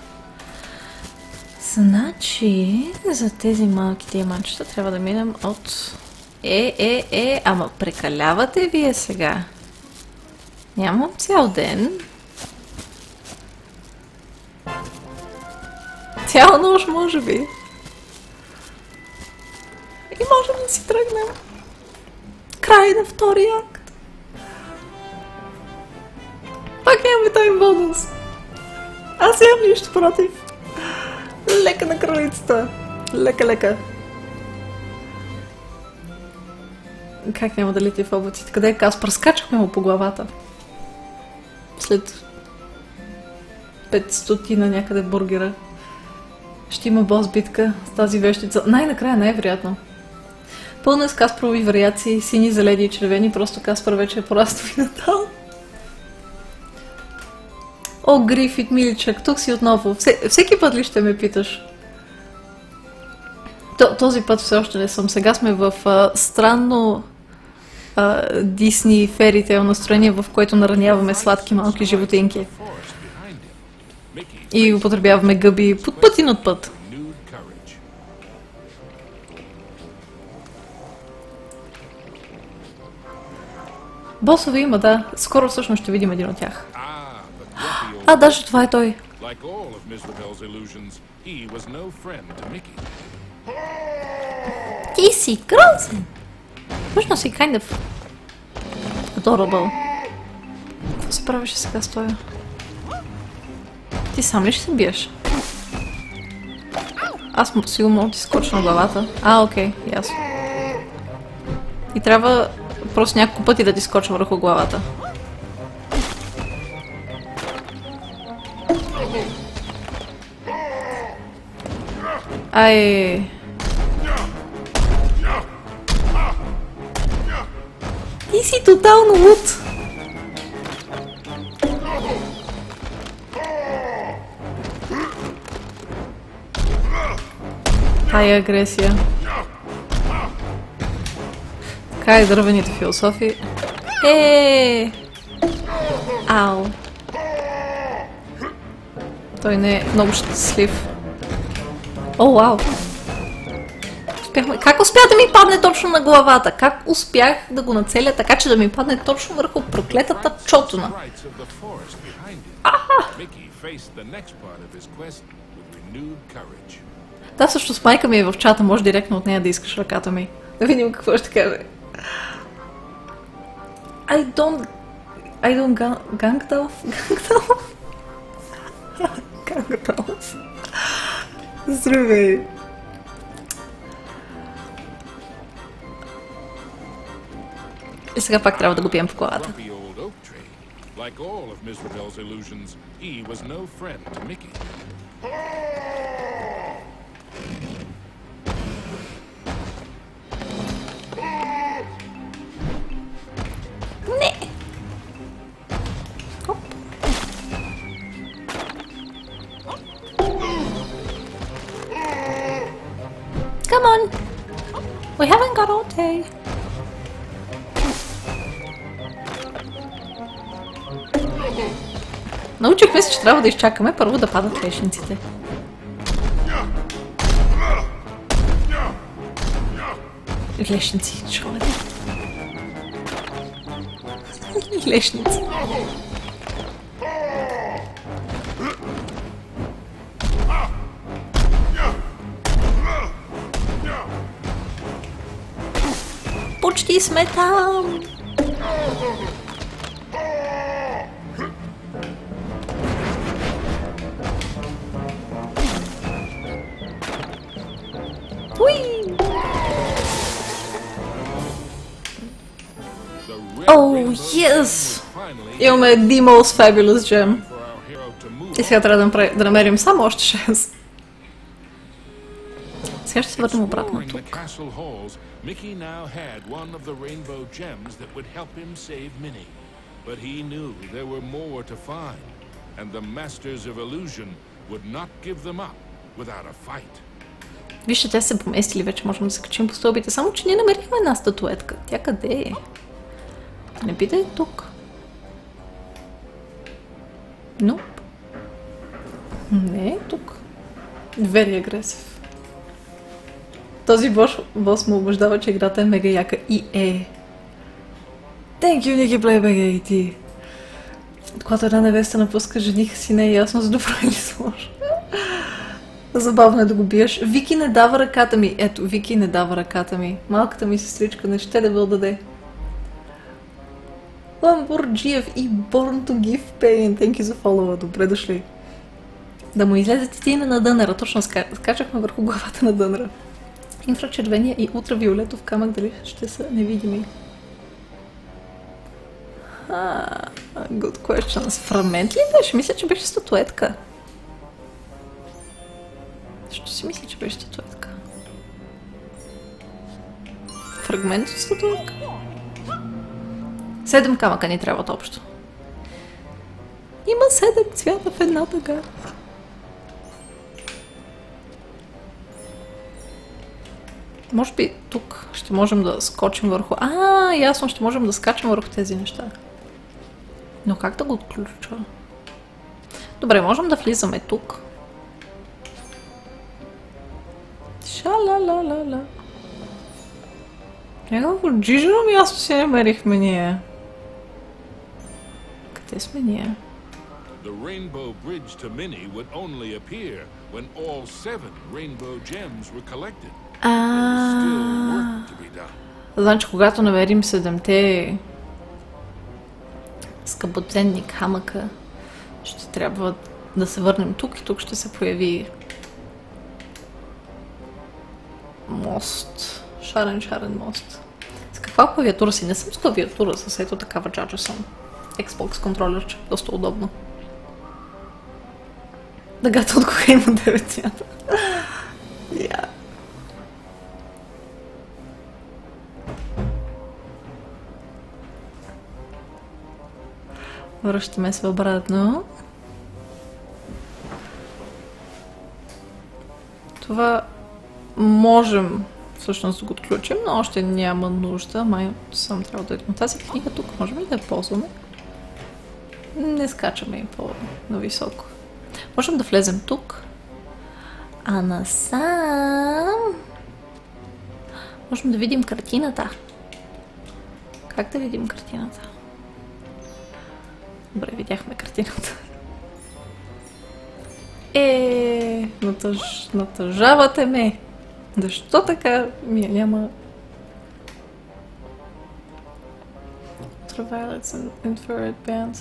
Значи, за тези малки диамантчета трябва да минем от... ама прекалявате вие сега. Нямам цял ден. Цяла нощ, може би. И можем да си тръгнем. Край на втория акт. Пак нямаме този бонус. Аз нямам нищо против. Лека на кралицата. Лека. Как няма да лети в облаците? Къде е Каспар? Скачахме му по главата. След 500 на някъде бургера. Ще има бос битка с тази вещица. Най-накрая, най-вероятно. Пълно е с Каспарови вариации, сини, зелени и червени. Просто Каспар вече е пораствал и натал. О, Грифит, миличък, тук си отново. Всеки път ли ще ме питаш? Този път все още не съм. Сега сме в странно Дисни феритейл настроение, в което нараняваме сладки малки животинки. И употребяваме гъби под път и над път. Босове има, да. Скоро всъщност ще видим един от тях. Даже това е той. Ти си грозен. Всъщност си kind of adorable. Какво се правеше сега с тоя? Ти сам ли ще се биеш? Аз сигурно ти скоча на главата. Окей, ясно. И трябва просто няколко пъти да ти скоча върху главата. Ай. Ти си тотално луд. Тая агресия. Така е дървените философии. Ау. Той не е много щастлив. О, вау! Как успя да ми падне точно на главата? Как успях да го нацеля така, че да ми падне точно върху проклетата чотуна? Да, всъщност майка ми е в чата, може директно от нея да искаш ръката ми. Да видим какво ще каже. I don't Gangdalf? Gangdalf. Здравей. И сега пак трябва да го пием в главата. Like all of Mizrabel's illusions, he was no friend to Mickey. Не! Оп. Come on! We haven't got all day. Научихме се, че трябва да изчакаме първо да падат лешниците. Лешници, човек. Лешници. Почти сме там! Oh, yes! Имаме the most fabulous gem. И сега трябва да намерим само още 6. Сега ще се върнем обратно тук. Mickey now had one of the rainbow gems that would help him save Minnie. But he knew there were more to find, and the Masters of Illusion would not give them up without a fight. Вижте, те се поместили, вече можем да се качим по стълбите, само че ние намерихме една статуетка. Тя къде е? Не би да е тук. Nope. Не е тук. Very aggressive. Този бос му убеждава, че играта е мега яка и е. Thank you, Nicky Playback и ти. Когато една невеста напуска жениха си, не е ясно за добро или за лошо. Забавно е да го биеш. Вики не дава ръката ми. Ето, Вики не дава ръката ми. Малката ми сестричка не ще да бъл даде. Lamborghini и Born to Give Pain. Thank you за фоллова. Добре дошли. Да му излезе титина на дънера. Точно скачахме върху главата на дънера. Инфрачервения и ултравиолетов камък дали ще са невидими? Good question. Фрагмент ли беше? Мисля, че беше статуетка. Защо си мисля, че беше статуетка? Фрагмент от статуетка? 7 камъка ни трябват общо. Има 7 цвята в една тъга. Може би тук ще можем да скочим върху... ясно, ще можем да скачим върху тези неща. Но как да го отключа? Добре, можем да влизаме тук. Ша-ла-ла-ла-ла. Някакво джижено място си намерихме ние. Къде сме ние? The rainbow bridge to Minnie would only appear when all 7 rainbow gems were collected. Значи, когато намерим 7-те скъпоценни камъка, ще трябва да се върнем тук и тук ще се появи мост. Шарен мост. С каква клавиатура си? Не съм с клавиатура, с ето такава джаджа съм. Xbox контролерче, доста удобно. Дъгата от кога има 9 цвята. Връщаме се обратно. Това можем всъщност да го отключим, но още няма нужда. Май само трябва да идем тази книга тук. Можем ли да я ползваме? Не скачаме и по-нависоко. Можем да влезем тук. А насам... Можем да видим картината. Как да видим картината? Добре, видяхме картината. Натъжавате ме. Защо така ми няма... Ultraviolet and infrared bands.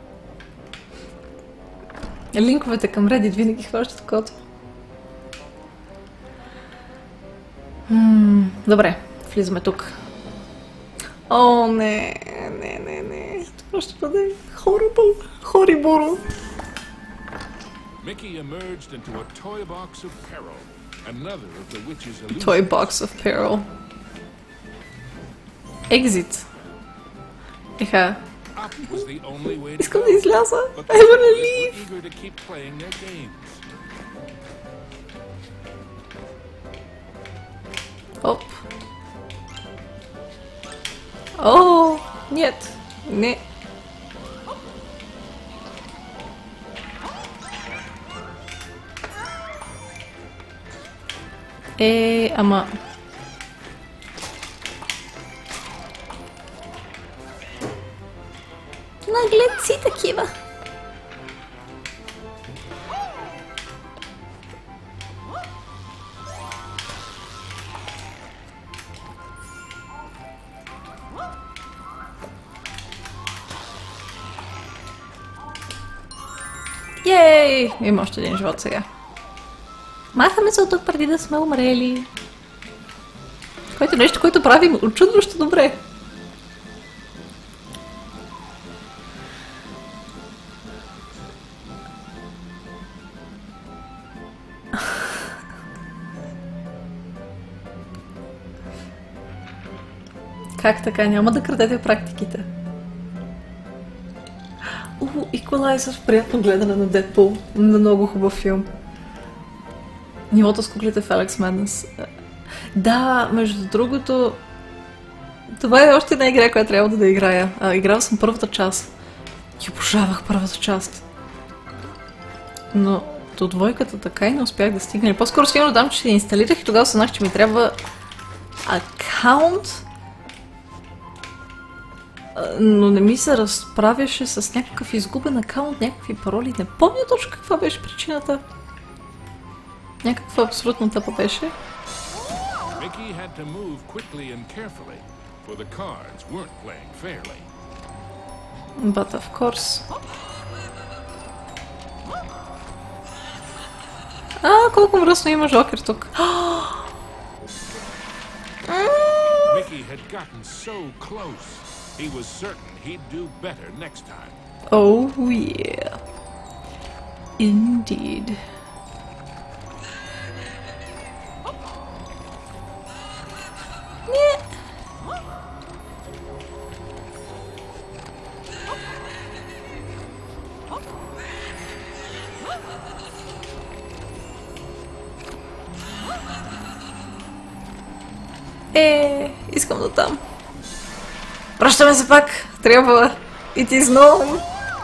Линковете към Reddit винаги хващат код. Добре, влизаме тук. О, не. Това ще бъде хорибъл. Mickey emerged into a toy box of peril, another of the witch's illusions. Toy box of peril. Exit. Еха. Up was the only way to Искам go, да изляза. but I the wanna boys were leave. eager to keep playing their games. Оп. О, нет. Не. Ама... Нагледци такива. Ей! Има още един живот сега. Махаме се от тук преди да сме умрели. Което нещо, което правим очудващо добре. Как така? Няма да крадете практиките. Equalizer, приятно гледане на Deadpool. Много хубав филм. Нивото с куклите в Alex Madness. Да, между другото... Това е още една игра, която трябва да играя. Играл съм първата част. И обожавах първата част. Но до двойката така и не успях да стигна. По-скоро сигурно дам, че си инсталирах и тогава съзнах, че ми трябва акаунт. Но не ми се разправяше с някакъв изгубен акаунт, някакви пароли. Не помня точно каква беше причината. Някаква абсолютно тъпа беше. Mickey had to move quickly and carefully, for the cards weren't playing fairly. But of course. Колко мръсно има Жокер тук. Mickey had gotten so close. He was certain he'd do better next time. Oh yeah. Indeed. Искам да там. Пращаме се пак. Трябва. It is known.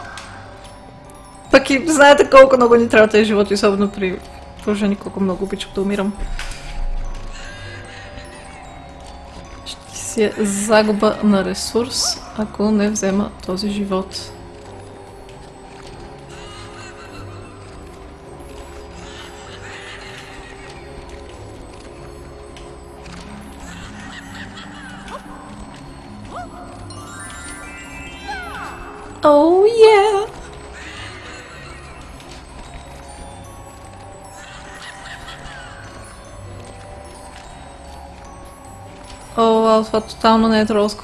Пък и знаете колко много ни трябва тези животи, особено при положение колко много обичам да умирам. Ще си е загуба на ресурс, ако не взема този живот. Oh yeah! Това тотално не е тролско.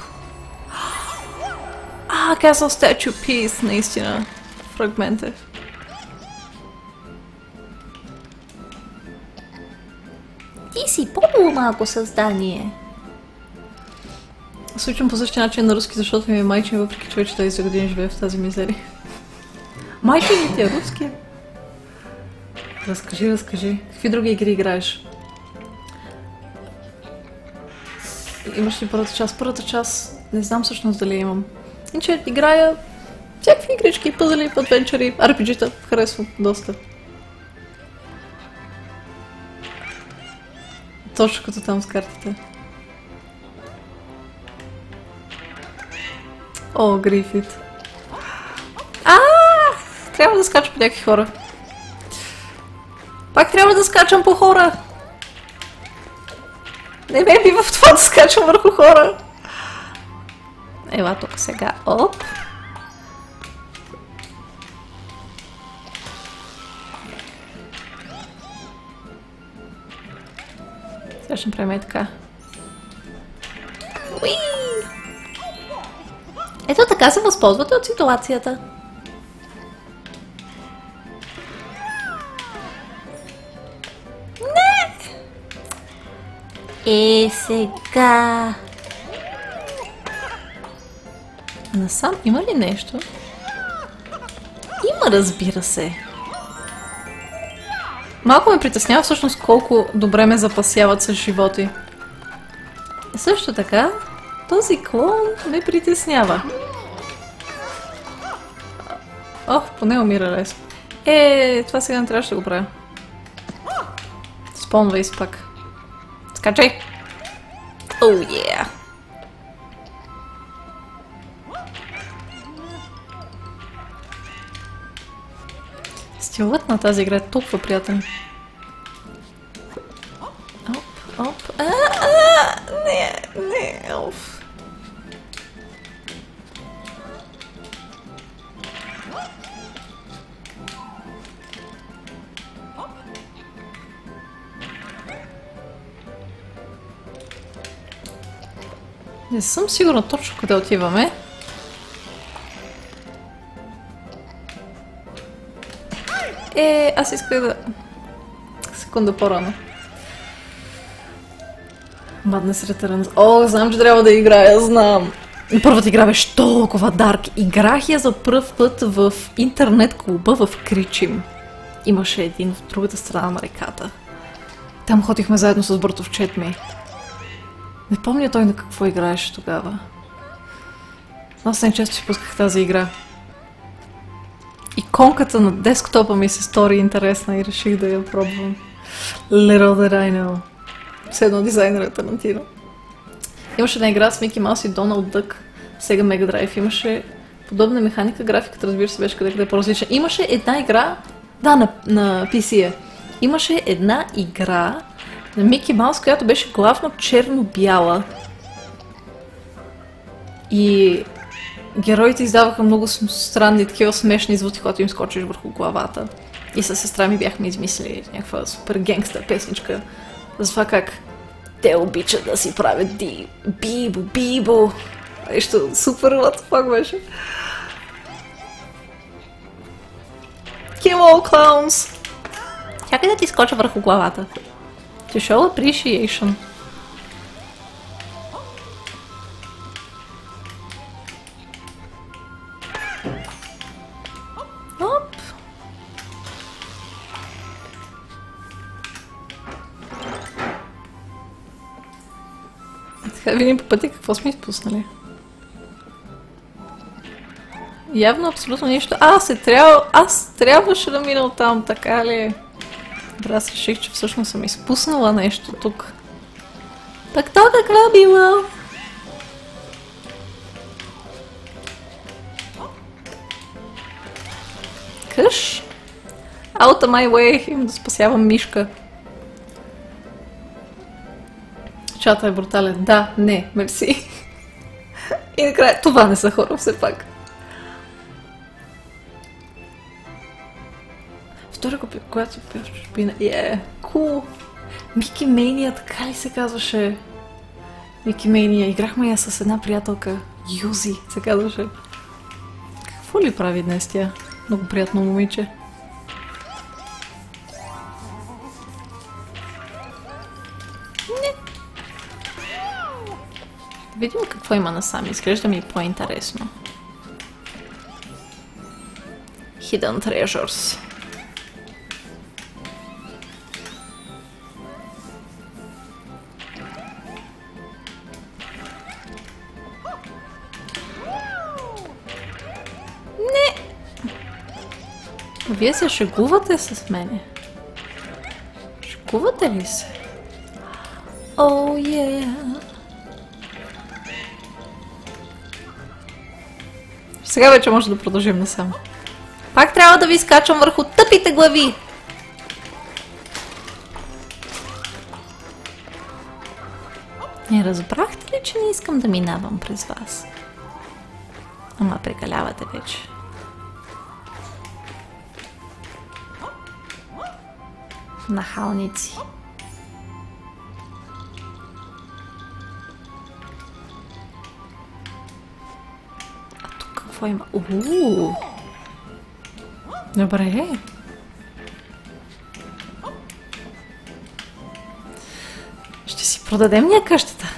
Castle Statue Piece, наистина. Фрагмент е. Ти си по-малко създание. Случвам по същия начин на руски, защото ми е майчин, въпреки че вече 30 години живее в тази мизерия. Майчин ли ти е руски? Разкажи. Какви други игри играеш? Имаш ли първата част? Първата част не знам всъщност дали имам. Иначе играя всякакви игрички, пъзели, адвенчъри, RPG-та. Харесвам доста. Точно като там с картите. О, Грифит. Трябва да скачам по някакви хора. Пак трябва да скачам по хора. Не ме бива в това да скачам върху хора. Ела тук сега. Оп. Сега ще направим така. Уи! Ето така се възползвате от ситуацията. Сега. Насам има ли нещо? Има, разбира се. Малко ме притеснява всъщност колко добре ме запасяват с животи. Също така, този клон ме притеснява. Ох, поне умира лесно. Това сега не трябваше да го правя. Спомвай се пак. Скачай! Oh yeah! Стилът на тази игра е толкова приятен. Оп. Не, оф. Не съм сигурна точно къде отиваме. Аз исках да... Секунда по-рано. Madness Returns. О, знам, че трябва да играя, знам. Първата игра беше толкова дарк. Играх я за пръв път в интернет клуба в Кричим. Имаше един в другата страна на реката. Там ходихме заедно с братовчет ми. Не помня той на какво играеше тогава. Аз най-често си пусках тази игра. Иконката на десктопа ми се стори интересна и реших да я пробвам. Little did I know. Все едно дизайнер е Тарантино. Имаше една игра с Мики Маус и Доналд Дък. Сега Mega Drive. Имаше подобна механика. Графиката, разбира се, беше къде е по-различна. Имаше една игра... Да, на PC е. Имаше една игра на Мики Маус, която беше главно черно-бяла. И героите издаваха много странни, такива смешни звуци, когато им скочиш върху главата. И със сестра ми бяхме измислили някаква супер генгста песничка за това как те обичат да си правят бибо. Нещо супер, what the fuck беше. Kill all clowns! Чакай да ти скоча върху главата. To show appreciation. Оп! Така видим по пъти какво сме изпуснали. Явно абсолютно нищо. Аз трябваше да мина оттам, така ли? Добре, аз реших, че всъщност съм изпуснала нещо тук. Так то какво било? Къш? Out of my way, им да спасявам мишка. Чата е брутален. Да, не, мерси. И накрая, това не са хора все пак. Втора копия, която пия в чужбина. Cool. Мики Мейния, така ли се казваше? Мики Мейния. Играхме я с една приятелка. Юзи се казваше. Какво ли прави днес тя? Много приятно момиче. Не. Да видим какво има насам. Изглежда ми по-интересно. Hidden Treasures. Вие се шегувате с мене? Шегувате ли се? Oh yeah! Сега вече може да продължим насам. Пак трябва да ви скачам върху тъпите глави! Не разбрахте ли, че не искам да минавам през вас? Ама прекалявате вече. Нахалници. А тук какво има? Добре. Ще си продадем ния къщата.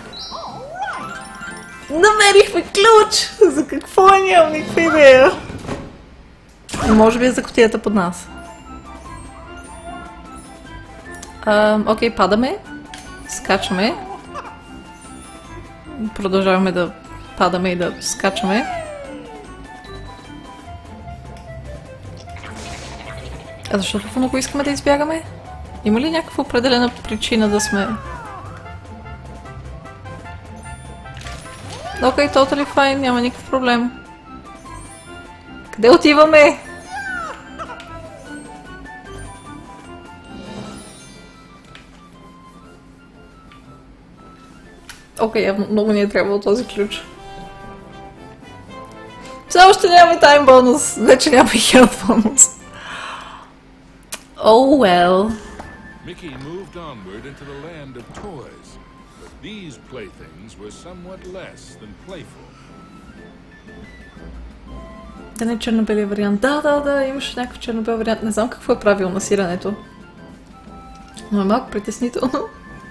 Намерихме ключ! За какво нямам никаква идея. Може би е за кутията под нас. Окей, падаме. Скачаме. Продължаваме да падаме и да скачаме. А защото много искаме да избягаме? Има ли някаква определена причина да сме... Окей, totally fine, няма никакъв проблем. Къде отиваме? Окей, явно много ни е трябвало този ключ. Все още нямаме тайм бонус. Вече няма и хелт бонус. Oh well. Mickey moved onward into the land of toys, but these playthings were somewhat less than playful. Да не е черно-белия вариант. Да, имаше някакъв черно-бел вариант. Не знам какво е правило на сирането. Но е малко притеснително.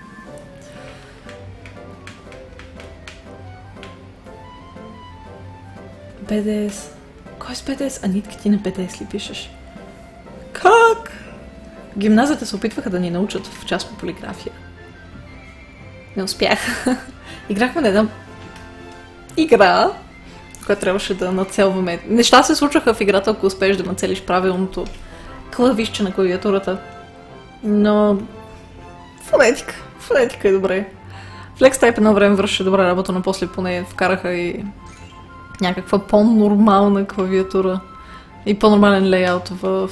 БДС. Кой с БДС? А нитки ти на БДС ли пишеш? Как? В гимназията се опитваха да ни научат в част по полиграфия. Не успях. Играхме на една игра, която трябваше да нацелваме. Неща се случваха в играта, ако успееш да нацелиш правилното клавишче на клавиатурата. Но... Фонетика е добре. FlexType едно време върши добра работа, но после поне вкараха и някаква по-нормална клавиатура и по-нормален лейаут в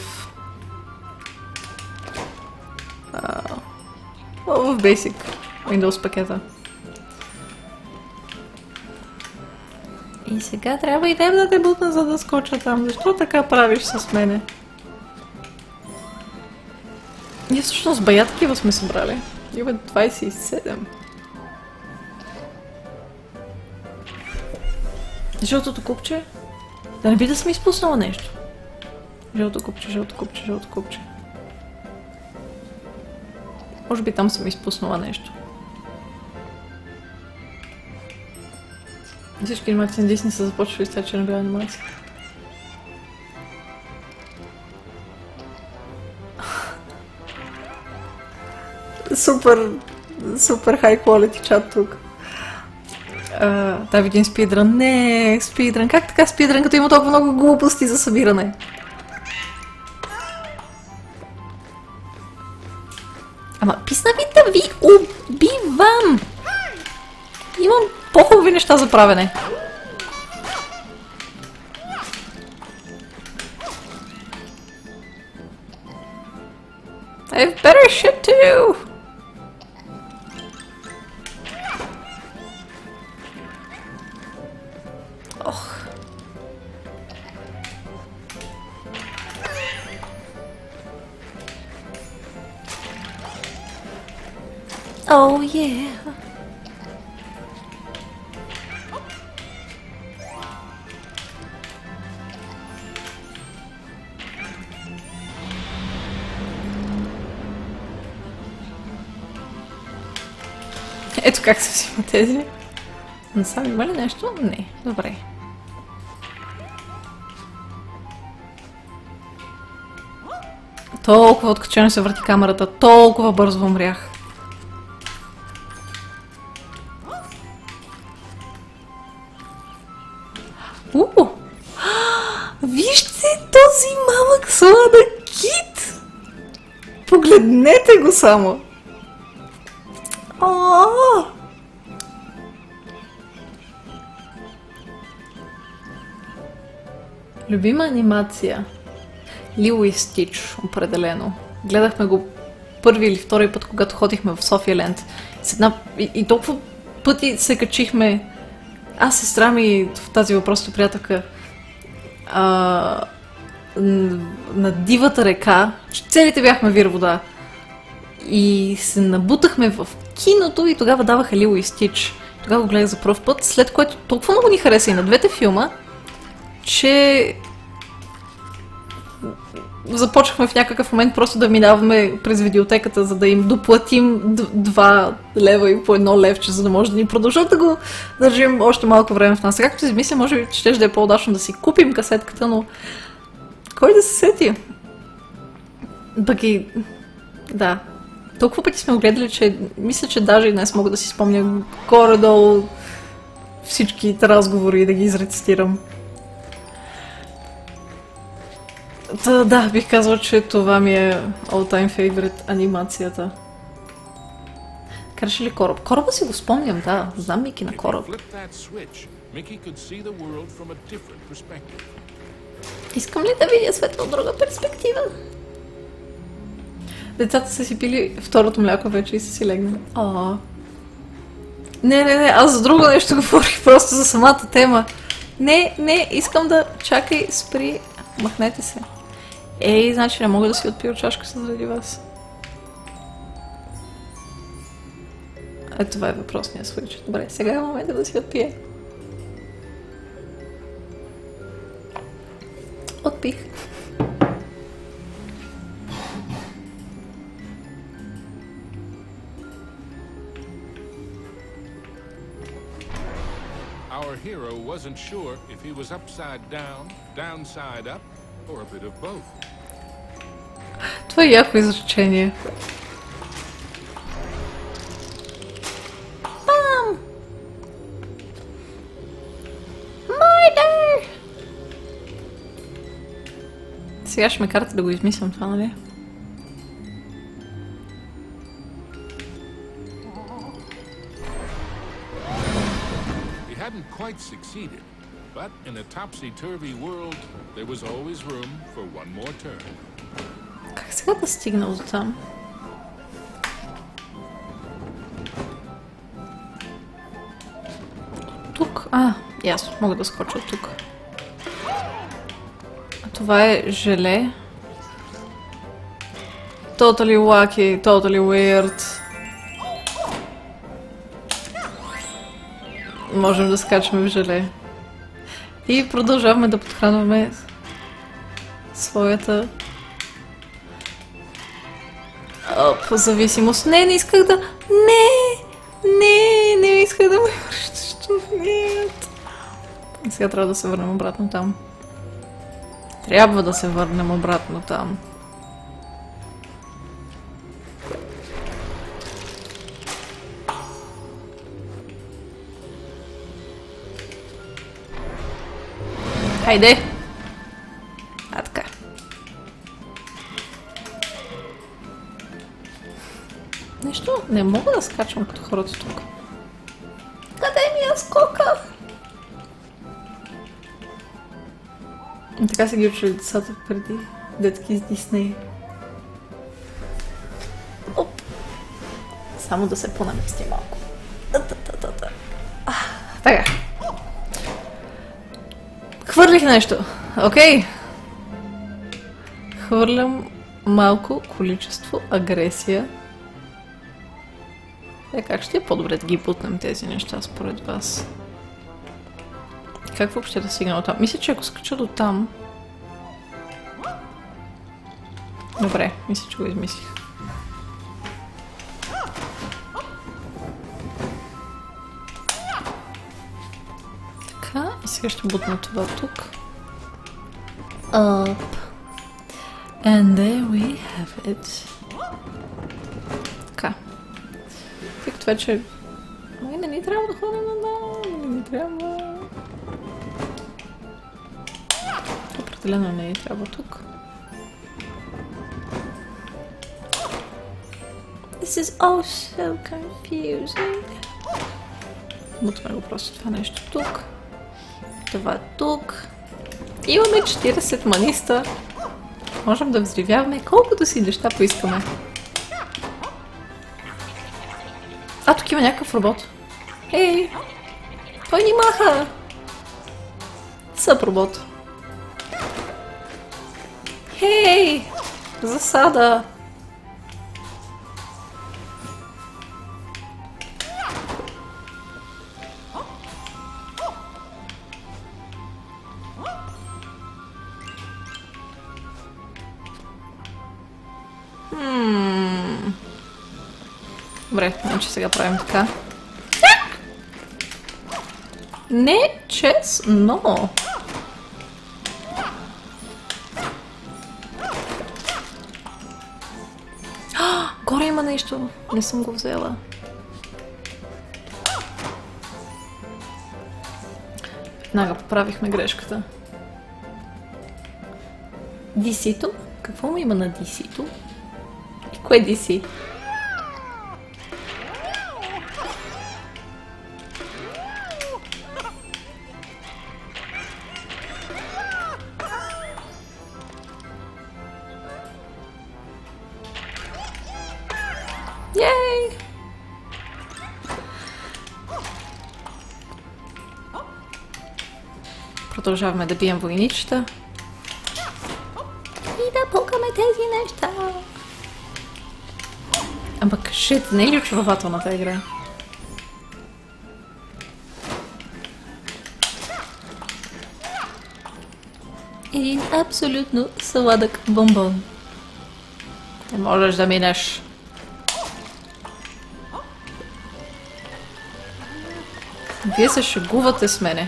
Basic Windows пакета. И сега трябва и теб да те бутна, за да скоча там. Защо така правиш с мене? Ние всъщност бая такива сме събрали. Има 27. Жълтото купче? Да не би да съм изпуснала нещо. Жълто купче. Може би там съм изпуснала нещо. Всички анимации на Дисни са започвали с тази черно-бяла анимация. Супер хай quality чат тук. Да, видим спидрън. Не, спидрън. Как така спидрън, като има толкова много глупости за събиране? Ама, писна ви да ви убивам! Имам по-хубави неща за правене. I have better shit to do! Ох. Oh yeah. Ето как се взима тези. Насам има ли нещо? Не. Добре. Толкова откачено се върти камерата, толкова бързо умрях. Вижте този малък сладък кит! Погледнете го само! Любима анимация. Лило и Стич, определено. Гледахме го първи или втори път, когато ходихме в София Ленд. И толкова пъти се качихме, аз, сестра ми, в тази въпросната приятелка, на дивата река, целите бяхме вир вода. И се набутахме в киното и тогава даваха Лило и Стич. Тогава го гледах за пръв път, след което толкова много ни хареса и на двете филма, че започнахме в някакъв момент просто да минаваме през видеотеката, за да им доплатим 2 лева и по 1 левче, за да може да ни продължат да го държим още малко време в нас. Както си мисля, може би ще да е по-удачно да си купим касетката, но кой да се сети? Бъги... Да. Толкова пъти сме го гледали, че мисля, че даже и днес мога да си спомня горе-долу всичките разговори и да ги изрецитирам. Да, бих казала, че това ми е all-time favorite анимацията. Караше ли кораб? Кораба си го спомням, да. Знам Мики на кораб. Искам ли да видя света от друга перспектива? Децата са си пили второто мляко вече и са си легнали. Не, аз за друго нещо говорих, просто за самата тема. Не, искам да... Чакай, спри, махнете се. Ей, значи не мога да си отпия чашката заради вас. Това е въпросният случай. Добре, сега е момента да си отпия. Отпих. Our hero wasn't sure if he was upside down, downside up, or a bit of both. Това е яко изречение. Бам! Мойдър! Сега ще ме карате да го измислям това, нали? Quite succeeded, but in a topsy-turvy world, there was always room for one more turn. Как сега да стигна до там? Тук? Ясно, мога да скоча от тук. А това е желе. Totally wacky, totally weird. Можем да скачаме в желе. И продължаваме да подхранваме своята зависимост. Не исках да... Не исках да ме връщаш. Нет. Сега трябва да се върнем обратно там. Трябва да се върнем обратно там. Хайде! Така. Нещо не мога да скачам като хората тук. Къде ми е скока? Така се ги учили децата преди детски с Дисней. Оп! Само да се понамести малко. Така. Хвърлих нещо. Окей. Хвърлям малко количество агресия. Как ще е по-добре да ги бутнем тези неща според вас? Как въобще да стигна от там? Мисля, че ако скача до там... Добре, мисля, че го измислих. Така, и сега ще бутна това тук. Up. And there we have it. Така. Тъй като вече... Не ни трябва да ходим надолу, не ни трябва... Определено не ни трябва тук. This is all so confusing. Бутваме го просто това нещо тук. Това тук. Имаме 40 маниста. Можем да взривяваме колкото си неща поискаме. А, тук има някакъв робот. Ей! Той ни маха! Съп робот. Хей! Засада! Добре, значи сега правим така. Не честно! Горе има нещо. Не съм го взела. Веднага поправихме грешката. DC-то? Какво му има на DC-то? И кое DC? Yay! Продължаваме да бием войничета. И да пукаме тези неща. Ама шит, не е ли очарователната игра? Един абсолютно сладък бомбон. Не можеш да минеш. Вие се шегувате с мене.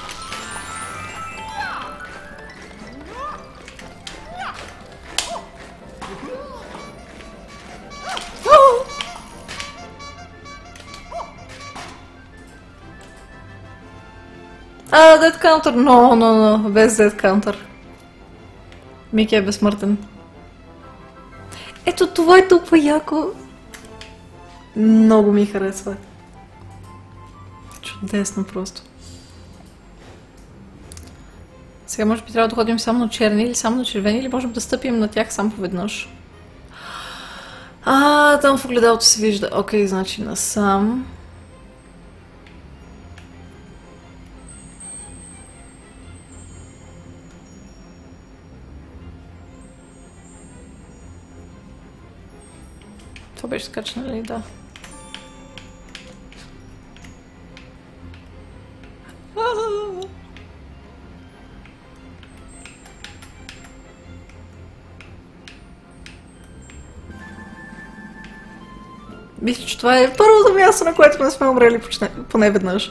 Dead counter. No. Без dead counter. Мики е безсмъртен. Ето това е толкова яко. Много ми харесва. Чудесно просто. Сега може би трябва да ходим само на черни или само на червени, или можем да стъпим на тях само поведнъж. Там в огледалото се вижда. Окей, значи насам. Това беше скачна ли? Да. Мисля, че това е първото място, на което не сме умрели поне веднъж.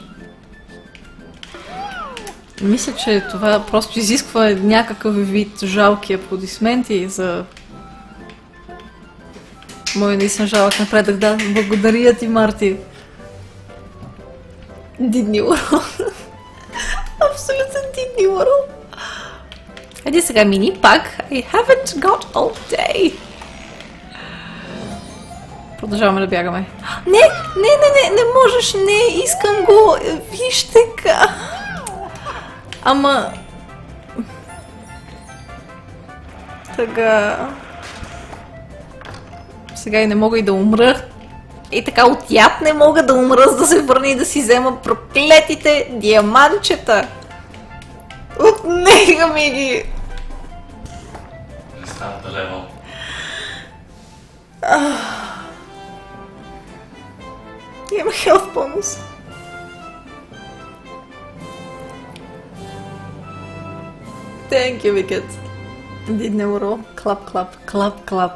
Мисля, че това просто изисква някакъв вид жалки аплодисменти за... Мой наистина жалък напредък, да. Благодаря ти, Марти. Дидни World. Абсолютен Дидни World. Хайде сега мини пак. I haven't got all day. Продължаваме да бягаме. Не можеш, не, искам го. Вижте ка. Ама... Така... Сега и не мога и да умра. И така от яд не мога да умра, за да се върна и да си взема проклетите диамантчета. Отнега ми ги! Restart the level. Имам хелф бонус. Thank you, Wicked. Дидне уро. Клап.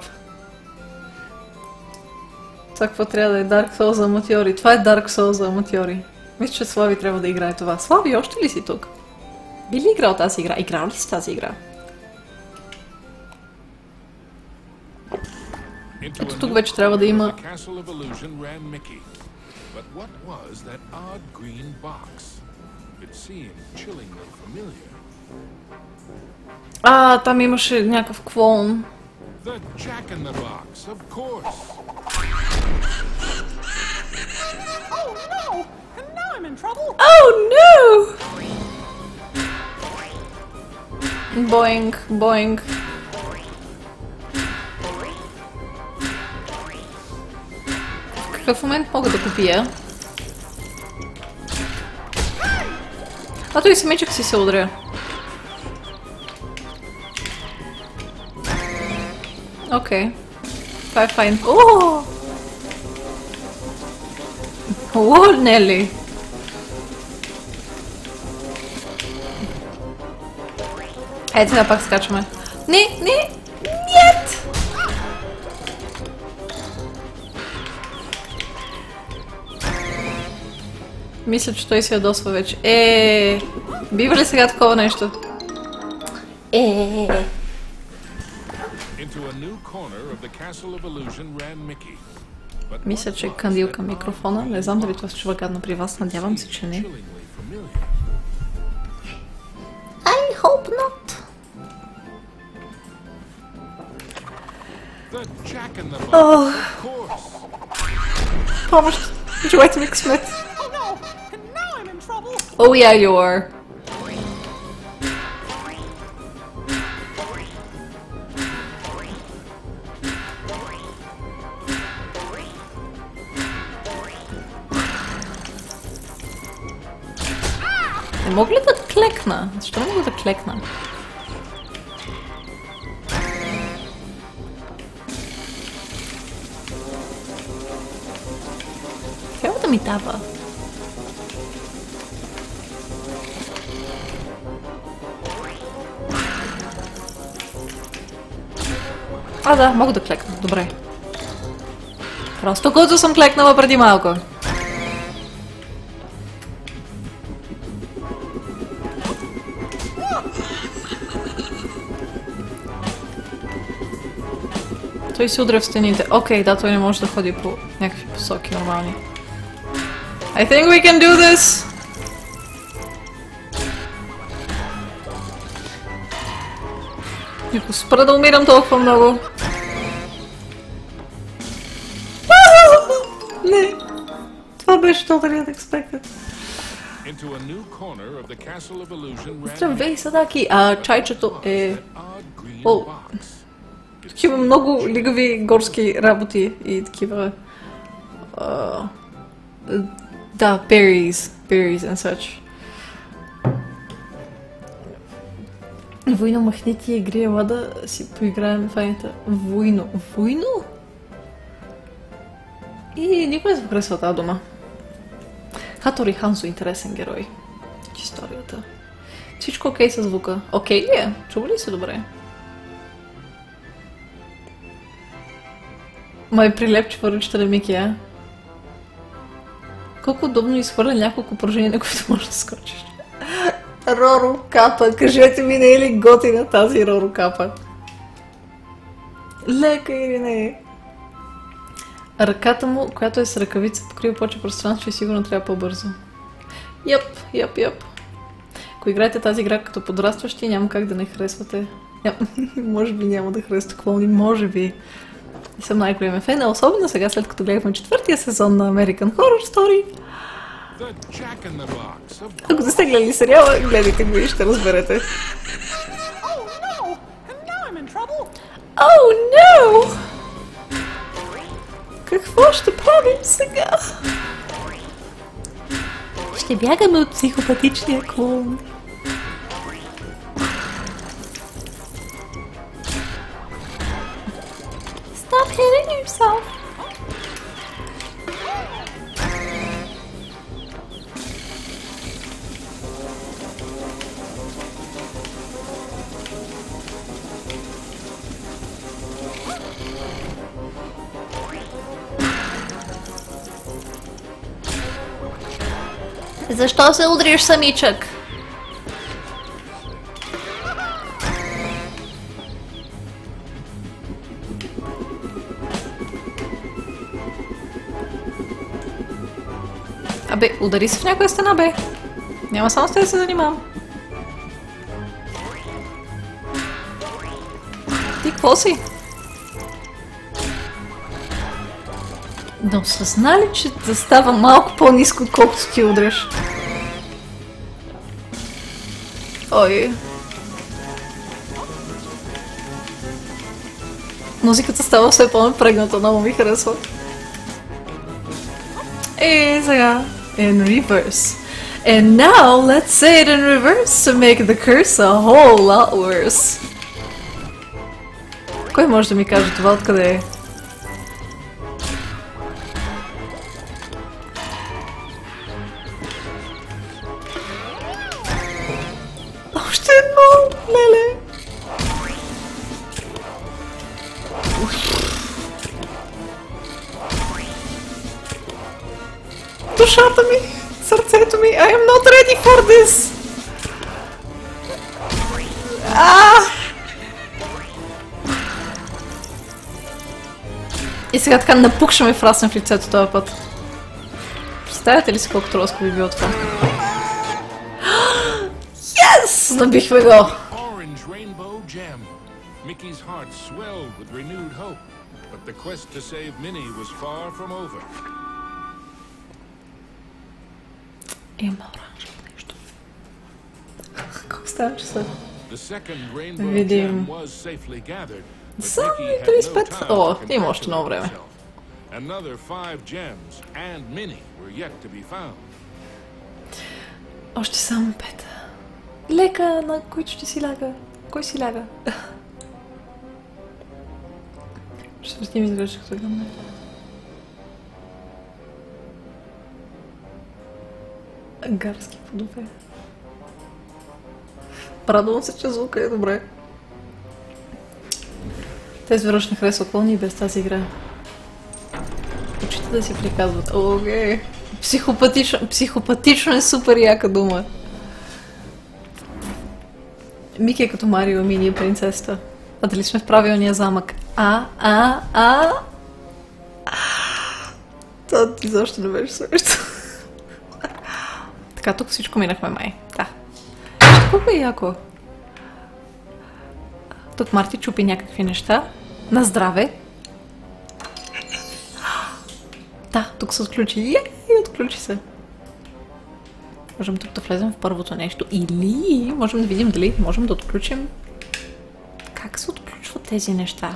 Това какво трябва да е Dark Souls за аматьори? Това е Dark Souls за аматьори. Мисля, че Слави трябва да играе това. Слави, още ли си тук? Би ли играл тази игра? Играл ли си тази игра? Ето тук вече трябва да има... Там имаше някакъв клоун. I'm in trouble. Oh no! Боинг, боинг. В какъв момент мога да купия? А той самичък си се удря. Окей. Това е файн. Ооо! Лол, Нели! Ето сега пак скачаме. Не, не! Нет! Мисля, че той се ядосва вече. Бива ли сега такова нещо? Мисля, че е кандилка микрофона. Не знам дали това се чува гадно при вас. Надявам се, че не. I hope not. Помощ! Желайте ми късмет. Oh yeah, you are. Не мога ли да клекна? Защо не мога да клекна? Трябва да ми дава. А, да, мога да клекна. Добре. Просто който съм клекнала преди малко. Той се удря в стените. Окей, да, той не може да ходи по някакви посоки нормални. I think we can do this! Ако спра да умирам толкова много. Не! Това беше totally unexpected. Здравей, Садаки! Чайчето е... О, такива много лигави горски работи и такива... да, berries and such. Войно, махни ти игри, ела да си поиграем в айната. Войно. Войно? И никой не се харесва тази дума. Хатори Хансо, интересен герой. Историята. Всичко окей със звука. Окей ли е? Чува ли се добре? Май прилепчва ръчата на Мики, а? Колко удобно изхвърля няколко упражнения, на които можеш да скочиш. Роро Капа, кажете ми, не е ли готина тази Роро Капа? Лека или не? Ръката му, която е с ръкавица, покрива повече пространство и сигурно трябва по-бързо. Йоп. Ако играете тази игра като подрастващи, няма как да не харесвате. Може би няма да харесвате клоуни, може би. И съм най-голям фен, а особено сега, след като гледахме 4-тия сезон на American Horror Story. Ако не сте гледали сериала, гледайте го и ще разберете. Oh no! Какво ще правим сега? Ще бягаме от психопатичния клоун. Stop hitting yourself! Защо се удриш самичък? Абе, удари се в някоя стена, бе. Няма само с те да се занимавам. Ти какво си? Но осъзна ли, че да става малко по-ниско, отколкото ти удреш? Ой. Музиката става все по-напрегната, много ми харесва. И сега, in reverse. And now, let's say it in reverse to make the curse a whole lot worse. Кой може да ми каже това откъде е? Още едно! Леле! Душата ми! Сърцето ми! I am not ready for this! И сега така напукшаме фрасен в лицето този път. Представяте ли си колко троско би било това? Yes! Набихме го! Orange rainbow gem. Mickey's heart swelled with renewed hope, but the quest to save Minnie was far from over. Има оранжево нещо. Колко става часа? The second rainbow Видим. gem was safely gathered, but Само Mickey had no 35. time О, to има още много congratulate време. himself. Another 5 gems and Minnie were yet to be found. Още само 5. Лека, на който ще си ляга? Кой си ляга? Ще въртим изглежда като към мен. Гарски плодове. Радвам се, че звука е добре. Тези вероятно не харесват пълни и без тази игра. Очите да си приказват. Окей. Психопатично е супер яка дума. Мики е като Марио, Мини е принцесата. А дали сме в правилния замък? Това ти защо не беше също. Така, тук всичко минахме май. Да. Вижте колко е яко. Тук Марти чупи някакви неща. На здраве. Да, тук се отключи. И отключи се. Можем тук да влезем в първото нещо. Или можем да видим дали можем да отключим. Как се отключват тези неща?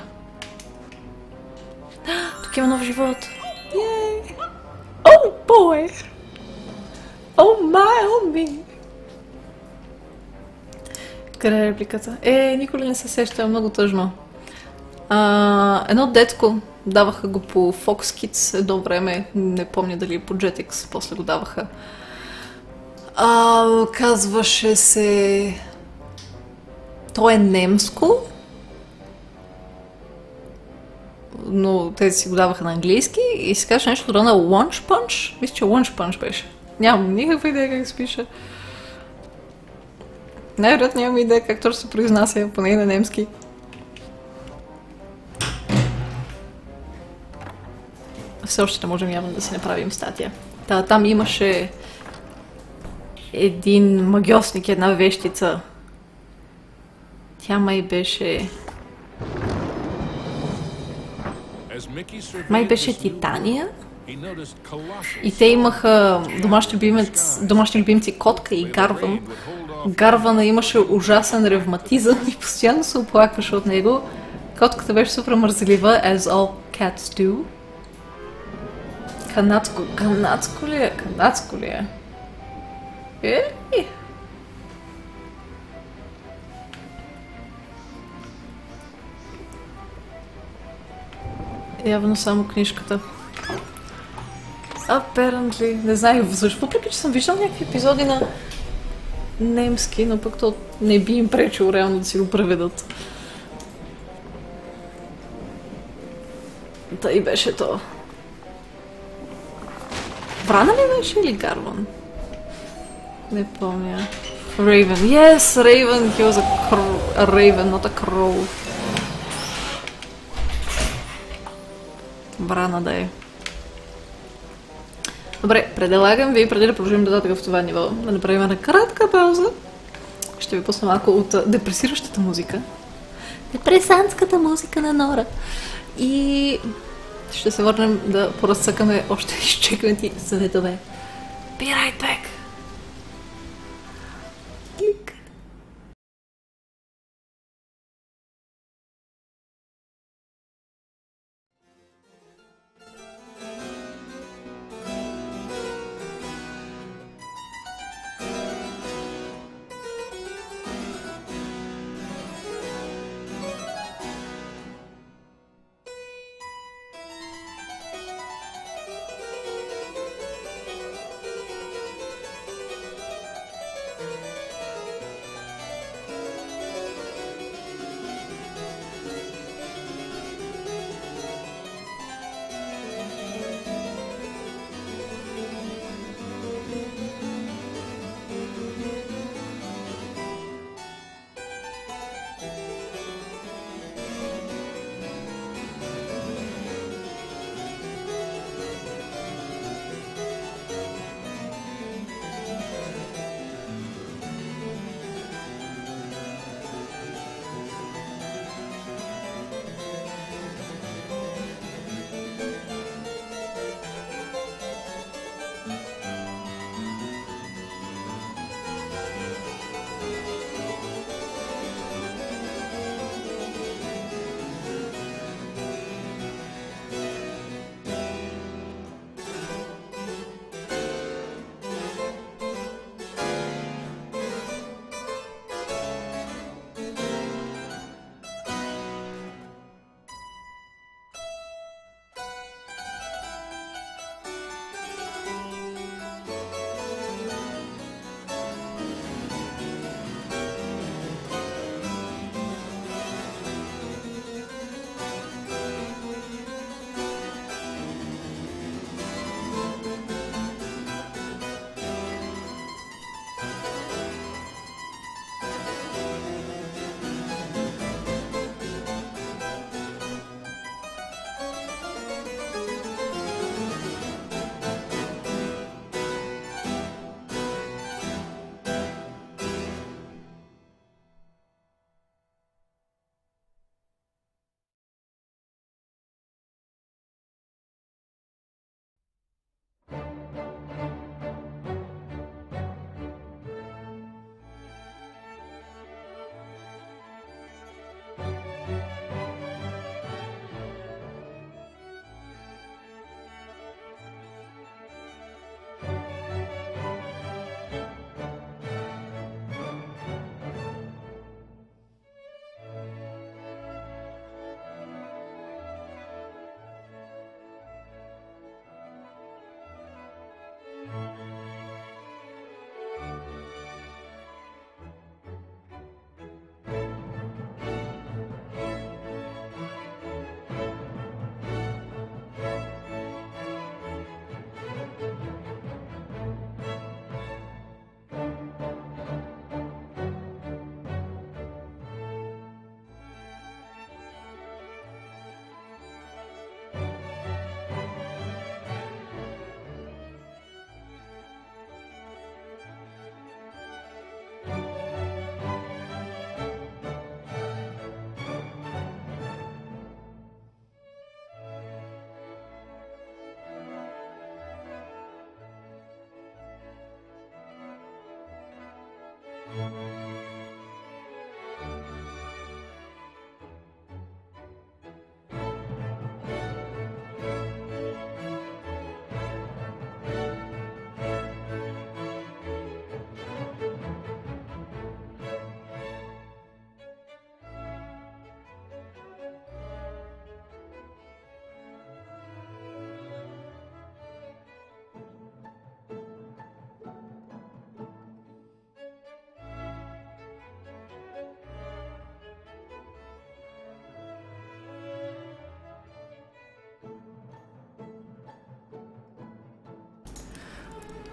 Тук има нов живот. Yay! Oh boy! Oh my, oh me! Къде е репликата? Никога не се сеща, много тъжно. Едно детко, даваха го по Fox Kids едно време, не помня дали по Jetix, после го даваха. Казваше се... То е немско, но те си го даваха на английски и се казваше нещо на Lunch Punch. Мисля, че Lunch Punch беше. Нямам никаква идея как се пише. Най-вероятно нямам идея как точно се произнася, поне на немски. Все още не можем явно да си направим статия. Там имаше един магиосник, една вещица. Тя май беше... Май беше Титания. И те имаха домашни любимци Котка и Гарван. Гарвана имаше ужасен ревматизъм и постоянно се оплакваше от него. Котката беше супер мързелива, as all cats do. Канадско ли е? Канадско ли е? Явно само книжката. Apparently. Не знае защо. Въпреки, че съм виждал някакви епизоди на немски, но пък то не би им пречило реално да си го преведат. Да и беше то. Врана ли беше или Гарван? Не помня. Raven. Yes, Raven. He was a Raven, not a crow. Брана да е. Добре, предлагам ви, преди да продължим дадатък в това ниво, да направим една кратка пауза. Ще ви пусна малко от депресиращата музика. Депресантската музика на Нора. И ще се върнем да поразцъкаме още изчекнати съветове. Be right back!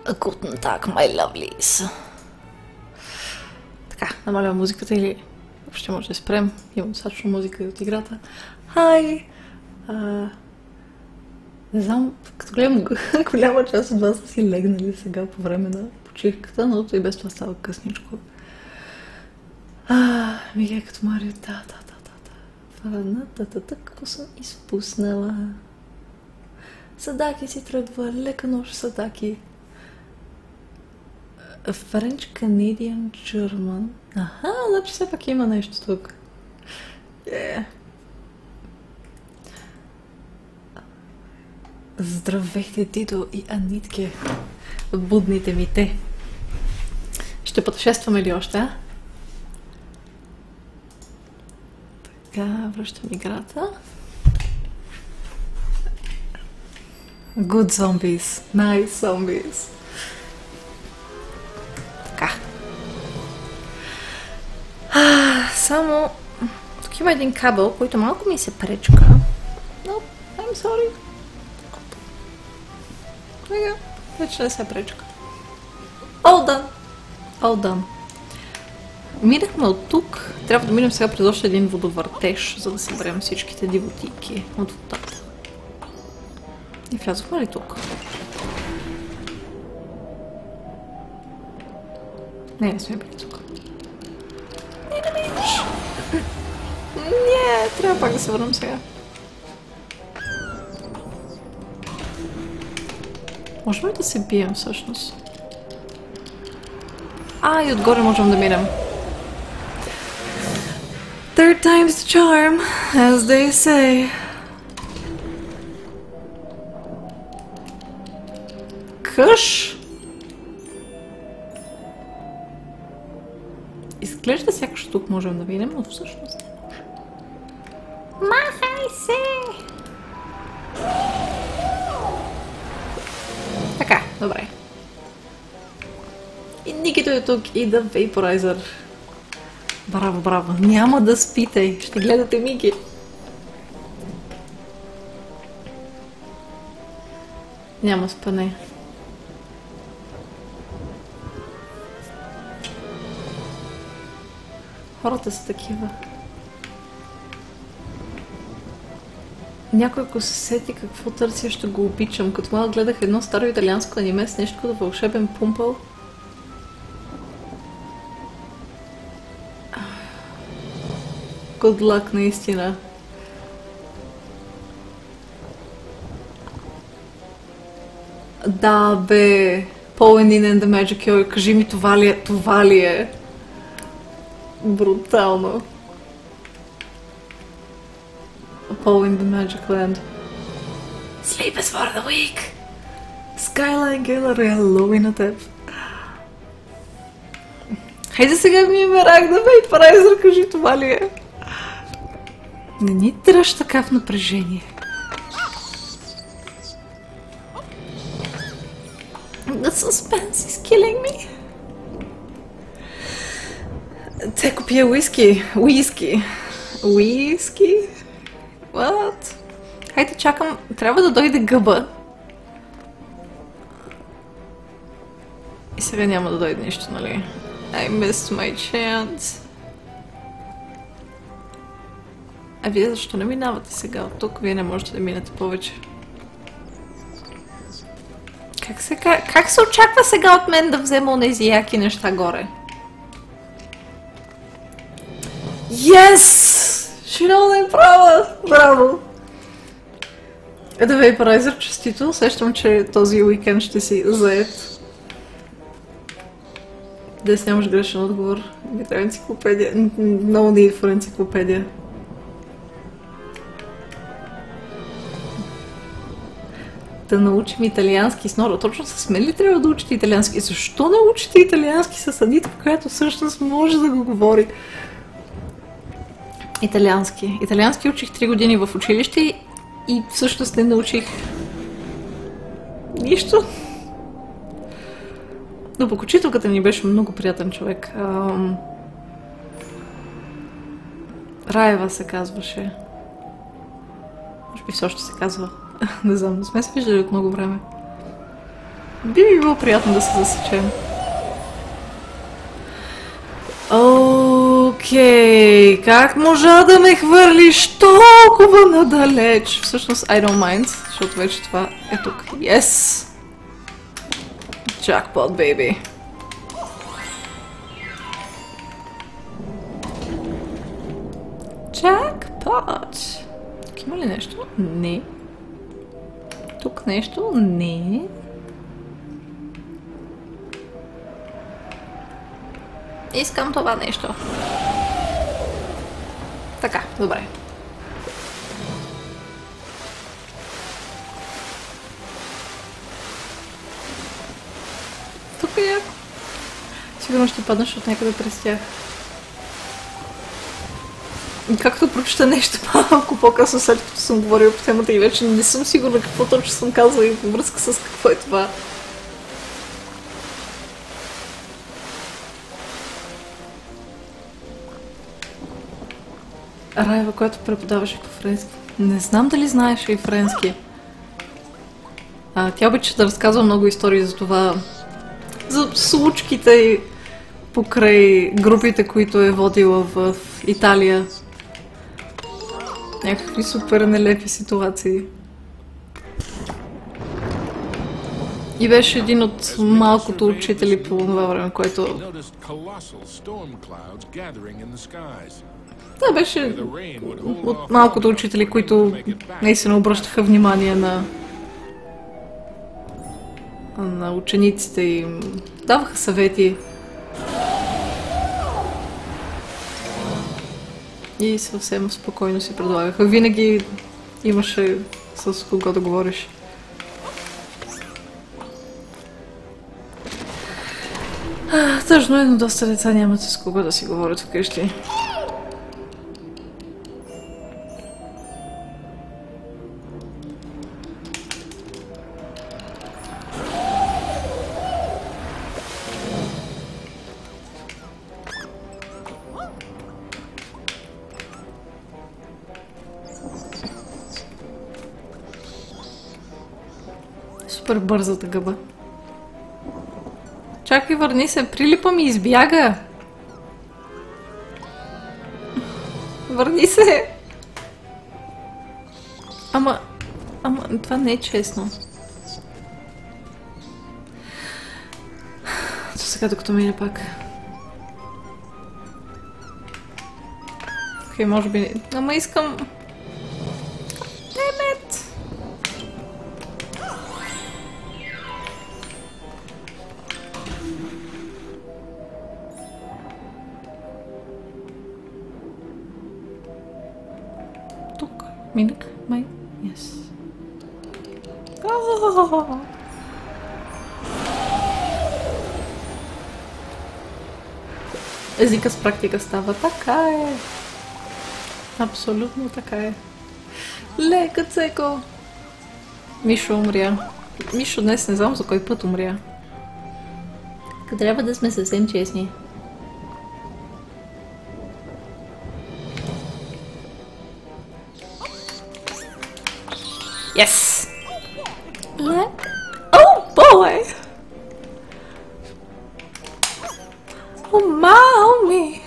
Guten Tag, my lovelies. Така, намалявам музиката или въобще може да спрем. Имам достатъчно музика от играта. Хай! Не знам, като гледам голяма част от вас са си легнали сега по време на почивката, но и без това става късничко. Мига като Марио, фаната, какво съм изпуснала. Садаки си тръгва, лека нощ Садаки. French, Canadian, German. Аха, значи все пак има нещо тук. Здравейте, Дидо и Анитке. Будните ми те. Ще пътешестваме ли още, а? Така, връщам играта. Good zombies. Nice zombies. Така. Само... Тук има един кабел, който малко ми се пречка. Но, I'm sorry. Сега, вече не се пречка. All done. Минахме от тук. Трябва да минем сега през още един водовъртеж, за да съберем всичките дивотийки от водата. И влязохме ли тук? Не сме били тук. Не, трябва пак да се върнем сега. Можем ли да се бием всъщност? И отгоре можем да минем. Third time's the charm, as they say. Къш? Изглежда сякаш тук можем да минем, но всъщност не може. Махай се! Така, добре. И Никито е тук и да Vaporizer. Браво. Няма да спите. Ще гледате Мики. Няма спане. Хората са такива. Някой, ако се сети какво търся, ще го обичам. Като малък гледах едно старо италианско аниме с нещо като вълшебен пумпъл. Good luck, наистина. Да, бе. Paul and the Magic Hour. Кажи ми, това ли е? Това ли е? Брутално. Paul in the Magic Land. Sleep is for the weak. Skyline Gallery, hello и на теб. Хайде сега ми е мерак да Vaporizer, кажи това ли е? Не ни дръж така в напрежение. The suspense is killing me. Теко пие уиски. Уиски? What? Хайде чакам. Трябва да дойде гъба. И сега няма да дойде нищо, нали? I missed my chance. А вие защо не минавате сега от тук? Вие не можете да минете повече. Как се очаква сега от мен да взема онези яки неща горе? Yes! Шинал не е права! Браво! The Vaporizer, честито. Усещам, че този уикенд ще си заед. Днес нямаш грешен отговор. Не трябва енциклопедия. No need for енциклопедия. Да научим италиански с Нора. Точно с мен ли трябва да учите италиански? Защо не учите италиански с Анита, която всъщност може да го говори? Италиански. Италиански учих 3 години в училище и всъщност не научих нищо. Но пък учителката ни беше много приятен човек. Раева се казваше. Може би все още се казва. Не знам, не сме се виждали от много време. Би било приятно да се засечем. Окей, как можа да ме хвърлиш толкова надалеч? Всъщност, I don't mind, защото вече това е тук. Yes! Jackpot, baby! Jackpot! Тук има ли нещо? Не. Тук нещо? Не. Искам това нещо. Така, добре. Тук е. Сигурно ще паднеш от някъде през тях. И както прочета нещо малко по-късно, след като съм говорила по темата и вече не съм сигурна какво точно съм казала и във връзка с какво е това. Райва, която преподаваше по френски. Не знам дали знаеш и френски. Тя обича да разказва много истории за това. За случките покрай групите, които е водила в Италия. Някакви супер нелепи ситуации. И беше един от малкото учители по това време, който... Да, беше от малкото учители, които наистина обръщаха внимание на учениците и даваха съвети. И съвсем спокойно си предлагаха. Винаги имаше с кого да говориш. Тъжно е, но доста деца нямат с кого да си говорят вкъщи. Супер бързата гъба. Чакай, върни се, прилипа ми избяга. Върни се. Ама, това не е честно. То сега докато мине пак. Окей, може би не. Ама искам... Демет! Тук. Минах? Май? Yes. Езика с практика става. Така е. Абсолютно така е. Лека цеко. Мишо умря. Мишо днес не знам за кой път умря. Трябва да сме съвсем честни. Yes! Oh boy! Oh mommy!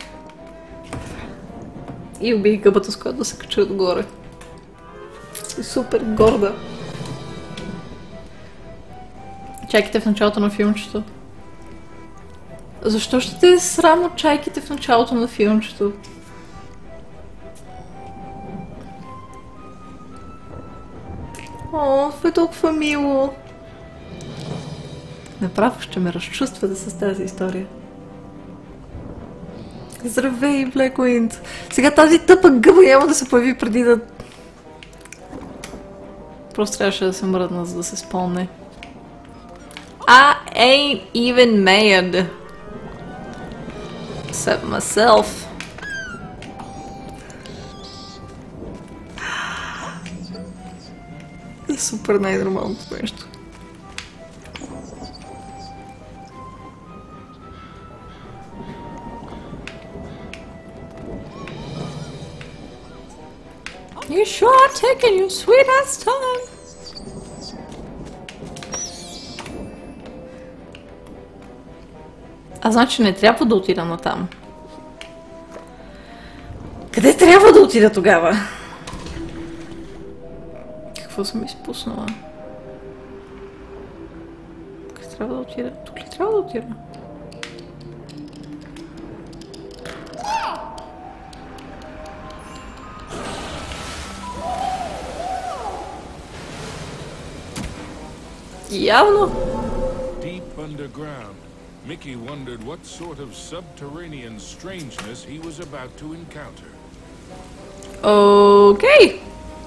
И убих гъбата, с която да се кача отгоре. И супер горда. Чайките в началото на филмчето. Защо ще те е срам от чайките в началото на филмчето? О, това е толкова мило. Направо ще ме разчувствате с тази история. Здравей, Blackwing! Сега тази тъпа гъба няма да се появи преди да... Просто трябваше да се мръдна, за да се спомне. I ain't even mad. Except myself. Е супер най-нормалното нещо. You sure are taking your sweet ass time. А значи не трябва да отида натам. Къде трябва да отида тогава? Какво съм изпуснала? Къде трябва да отида? Тук ли трябва да отида? Явно. Deep underground, Mickey wondered what sort of subterranean strangeness he was about to encounter. Окей.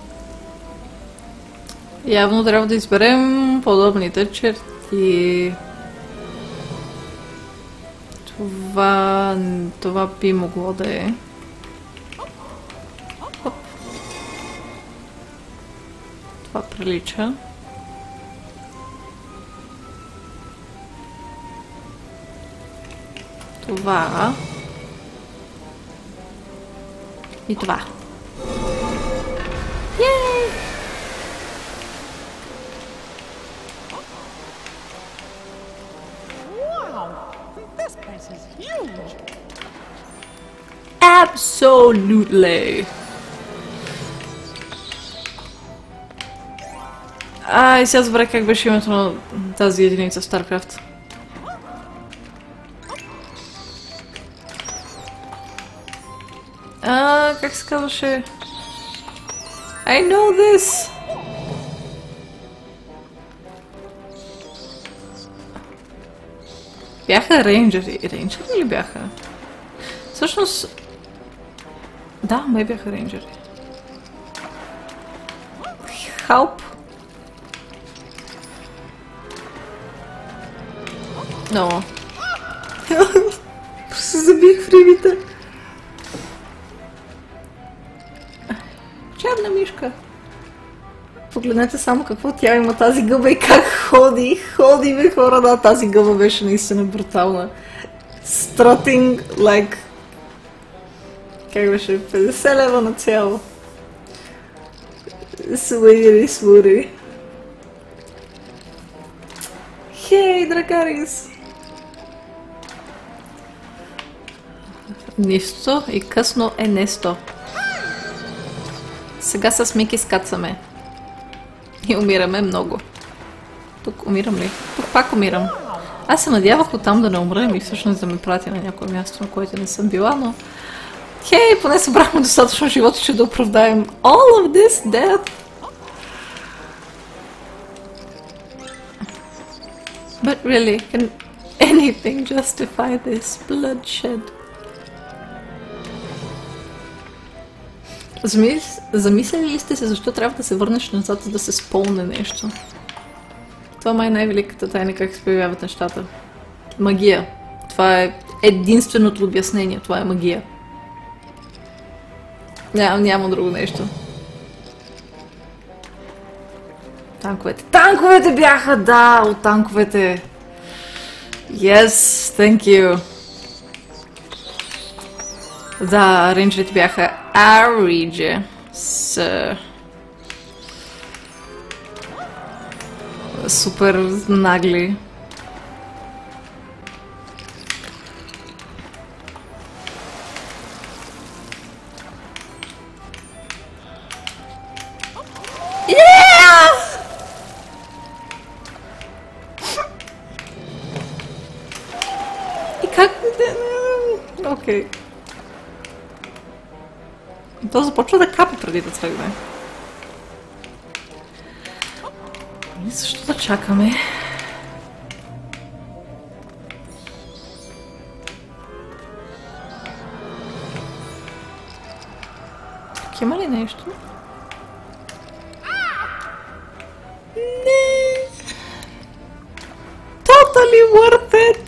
Явно трябва да изберем подобните черти. Това би могло да е. Оп. Това прилича. Това. И това. Yay! Wow! This place is huge! Absolutely! И сега забравя как беше името на тази единица в StarCraft. Как се казваше? I know this! Бяха рейнджери. Рейнджери ли бяха? Всъщност... Да, май бяха рейнджери. Help! Но... Се забих в рибите. Черна мишка. Погледнете само какво тя има тази гъба и как ходи. Ходи, бе, хора, да, тази гъба беше наистина брутална. Strutting like... Как беше? 50 лева на цяло. Свири, свури. Хей, Дракарис! Нищо и късно е несто. Сега с Мики скацаме. И умираме много. Тук умирам ли? Тук пак умирам. Аз се надявах оттам да не умра и всъщност да ме прати на някое място, на което не съм била, но... Хей, поне събрахме достатъчно живота, че да оправдаем all of this death. But really, can anything justify this bloodshed? Замисляли ли сте се защо трябва да се върнеш назад, за да се спълне нещо? Това май е най-великата тайна, как се появяват нещата. Магия. Това е единственото обяснение. Това е магия. Няма друго нещо. Танковете. Танковете бяха! Да, от танковете! Yes, thank you. Да, рейнджерите бяха Ариджи с супер нагли. И как... Окей. То започва да капа преди да тръгне. И защо да чакаме? Тук има ли нещо? Не! Totally worth it!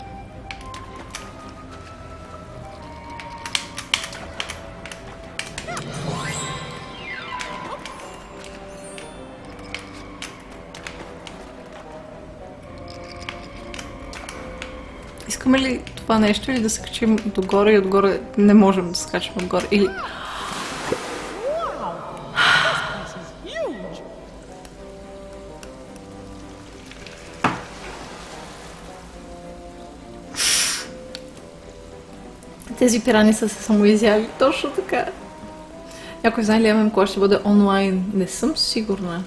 Искаме ли това нещо или да се качим догоре и отгоре не можем да се качим отгоре? Или... Тези пирани са се самоизяви. Точно така. Някой знае ли ММ кога ще бъде онлайн? Не съм сигурна.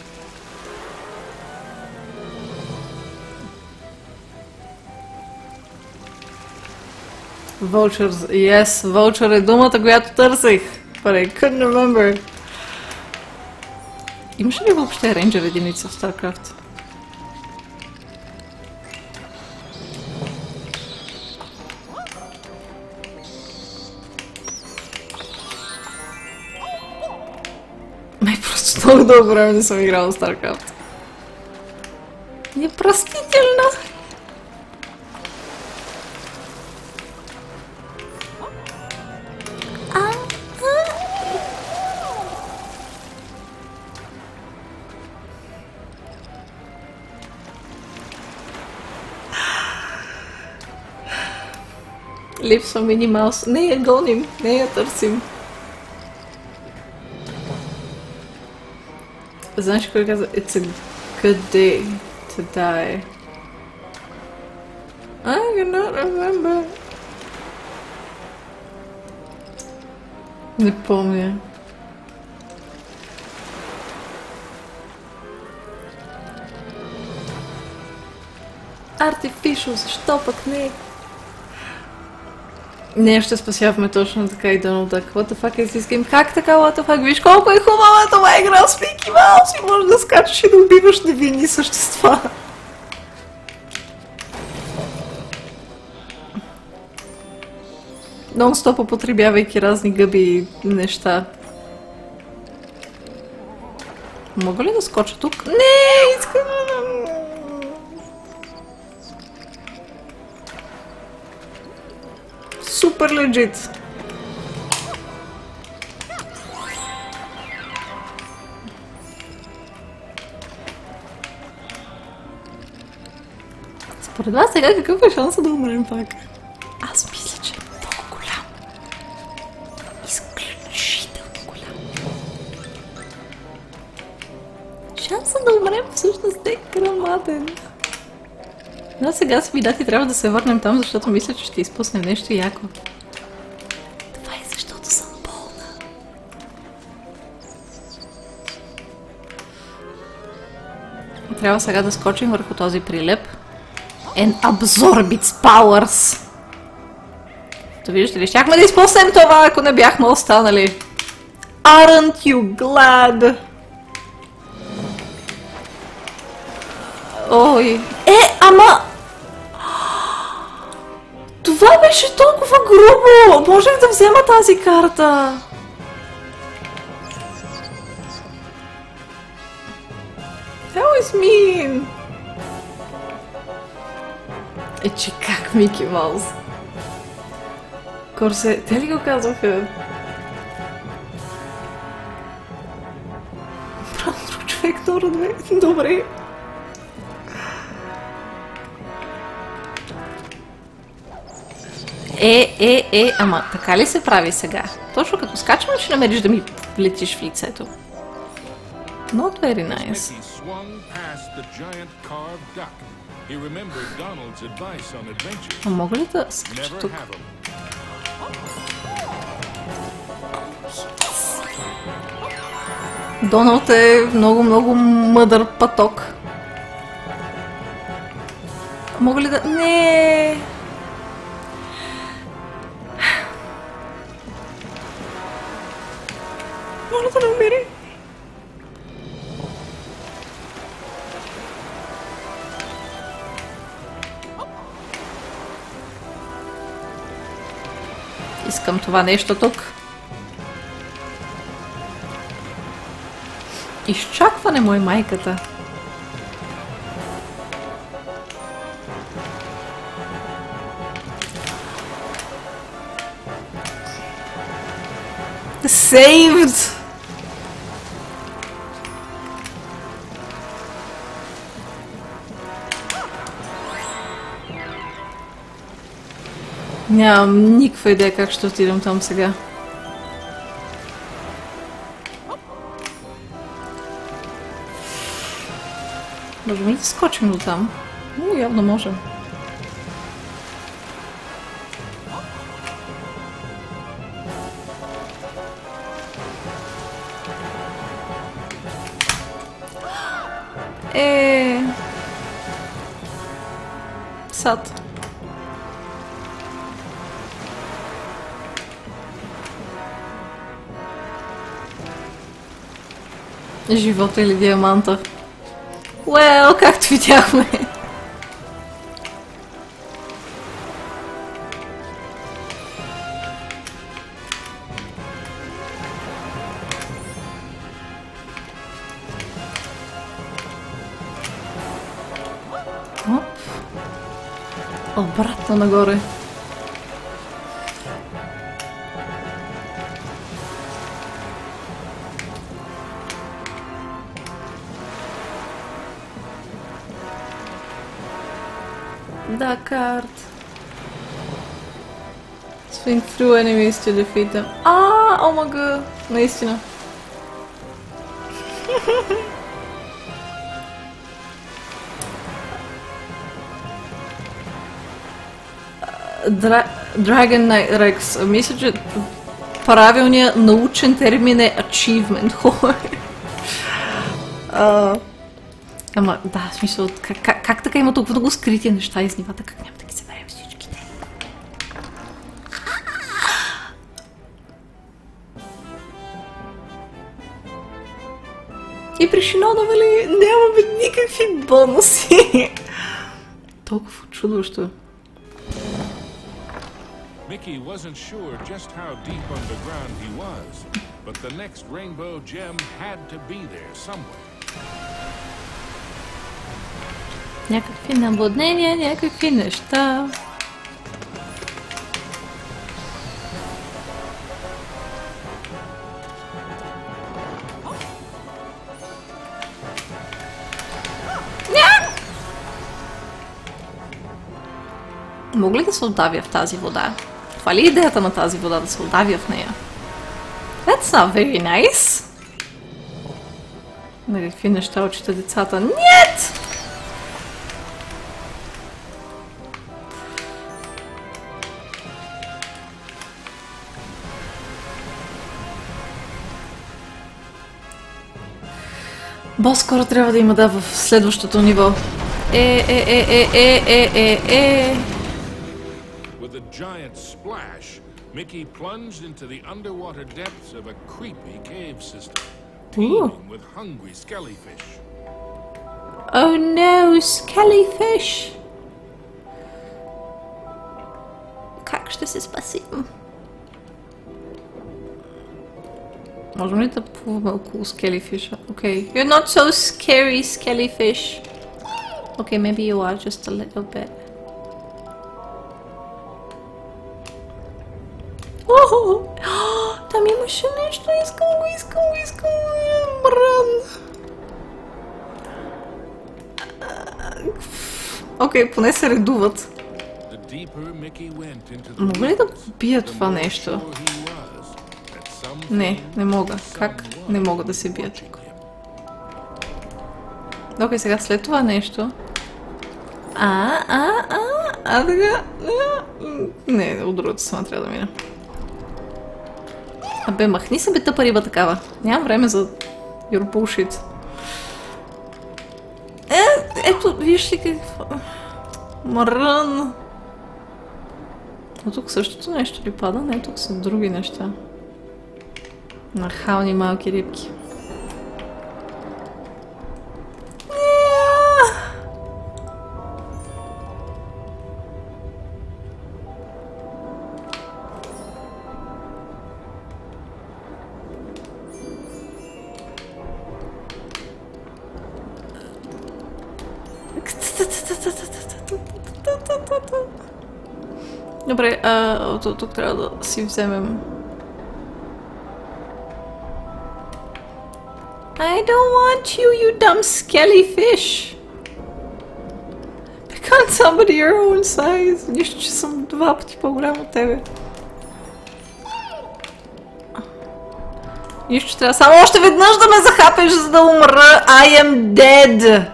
Vultures. Yes, Vulture е думата, която търсих. But I couldn't remember. Имаше ли въобще рейнджер единица в StarCraft? Май просто много дълго време не съм играла в StarCraft. Непростително! Липсва Мини Маус. Не я гоним, не я търсим. Знаеш кой каза? It's a good day to die. I cannot remember. Не помня. Artificial, защо пък не? Ние ще спасяваме точно така и Donald Duck. What the fuck is this game? Как така, what the fuck? Виж колко е хубава това игра с Мики Маус и можеш да скачаш и да убиваш невинни същества. Нон-стоп употребявайки разни гъби неща. Мога ли да скоча тук? Не, искам да... Супер легит. Според вас сега какъв е шансът да умрем пак? Аз мисля, че е много голям. Изключително голям. Шансът да умрем всъщност е грамаден. Но сега с видати трябва да се върнем там, защото мисля, че ще изпуснем нещо яко. Това е защото съм болна. Трябва сега да скочим върху този прилеп. And absorb its powers. То виждате ли, щяхме да изпуснем това, ако не бяхме останали. Aren't you glad? Ой. Ама... Това беше толкова грубо! Можех да взема тази карта! That was mean! Че как Мики Маус? Корсе, те ли го казваха? Правда друг човек, добре. Ама така ли се прави сега? Точно като скачвам, ще намериш да ми летиш в лицето. Not very nice. А мога ли да скача тук? Доналд е много мъдър паток. Мога ли да... Не. Моля да не умири. Искам това нещо тук. Изчакване му е майката. Saved! Нямам никаква идея как ще отидем там сега. Можем ли да скочим до там? Явно можем. Сад. Живота или диаманта? Уел, както видяхме. Оп. Обратно нагоре. Да, карт. Swing through enemies to defeat them. О мага, наистина. Dragon Knight Rex. Мисля, че правилният научен термин е achievement. Ама, да, в смисъл, как така има толкова много скрити неща из нивата, как няма да ги съберем всичките? И при Шиноновали нямаме никакви бонуси. Толкова чудващо. Mickey wasn't sure just how deep underground he was, but the next rainbow gem had to be there somewhere. Някакви наводнения, някакви неща. Мога ли да се отдавя в тази вода? Това ли е идеята на тази вода, да се отдавя в нея? That's not very nice. На какви неща учите децата? Нет! Бос скоро трябва да има в следващото ниво. With a giant splash, Mickey plunged into the underwater depths of a creepy cave system, teeming with hungry skellyfish. Oh no, skellyfish! Как ще се спасим? Можем ли да плуваме около скелифиша? Okay. You're not so scary, skellyfish. Okay, maybe you are just a little bit. Там имаше нещо, искам го, мрън. Окей, поне се редуват. Мога ли да бия това нещо? Не мога. Как? Не мога да се бия тук. Окей, сега след това нещо. Така. Не, от другата страна трябва да мина. Абе, махни се, бе, тъпа риба такава. Нямам време за your bullshit. Ето, виж ли какво... Мрън! А тук същото нещо ли пада? Не, тук са други неща. Нахални малки рибки. Добре, тук трябва да си вземем. I don't want you, you dumb skelly fish. Can't somebody your own size? Нищо, че съм 2 пъти по-голям от тебе. Нищо, че трябва само още веднъж да ме захапеш, за да умра. I am dead.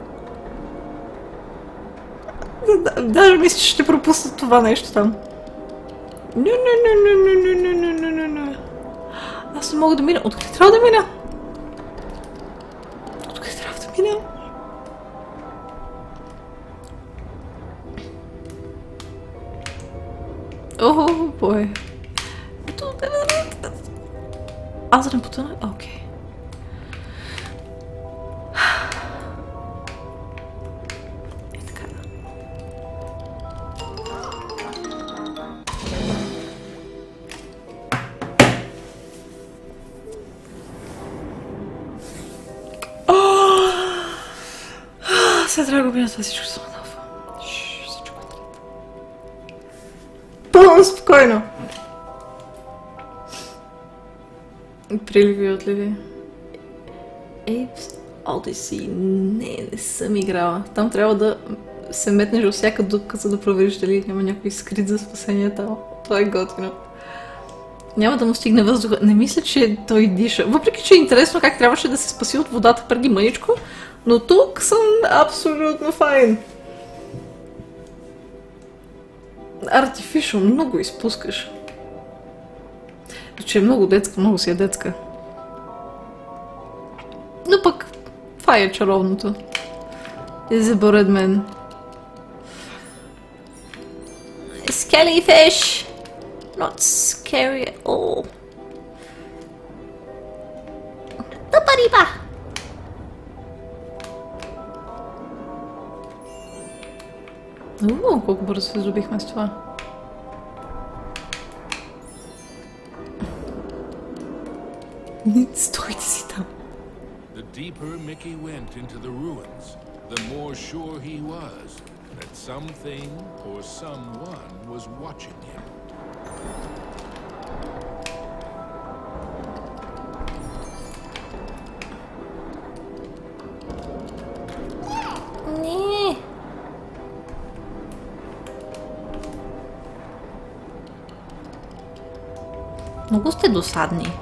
Даже мисля, че ще пропусна това нещо там. Не. Аз не мога да мина. Откъде трябва да мина? Откъде трябва да мина? О, бой. Аз да не потъна? Окей. Е така. Сега трябва да го мина това всичко само нова. Всичко е трет. Пълно спокойно. Приливи и отливи. Apes Odyssey. Не съм играла. Там трябва да се метнеш във всяка дупка, за да провериш дали няма някой скрит за спасение там. Това е готино. Няма да му стигне въздуха. Не мисля, че той диша. Въпреки, че е интересно как трябваше да се спаси от водата преди мъничко, но тук съм абсолютно файн. Artificial, много изпускаш. Че е много детска, много си е детска. Но пък, това е чаровното. Заборед мен. Skelly fish! Not scary at all. Тъпа риба! Колко бързо се здобихме с това. Стойте си там. The deeper Mickey went into the ruins, the more sure he was that something or someone was watching him. Не. Много сте досадни.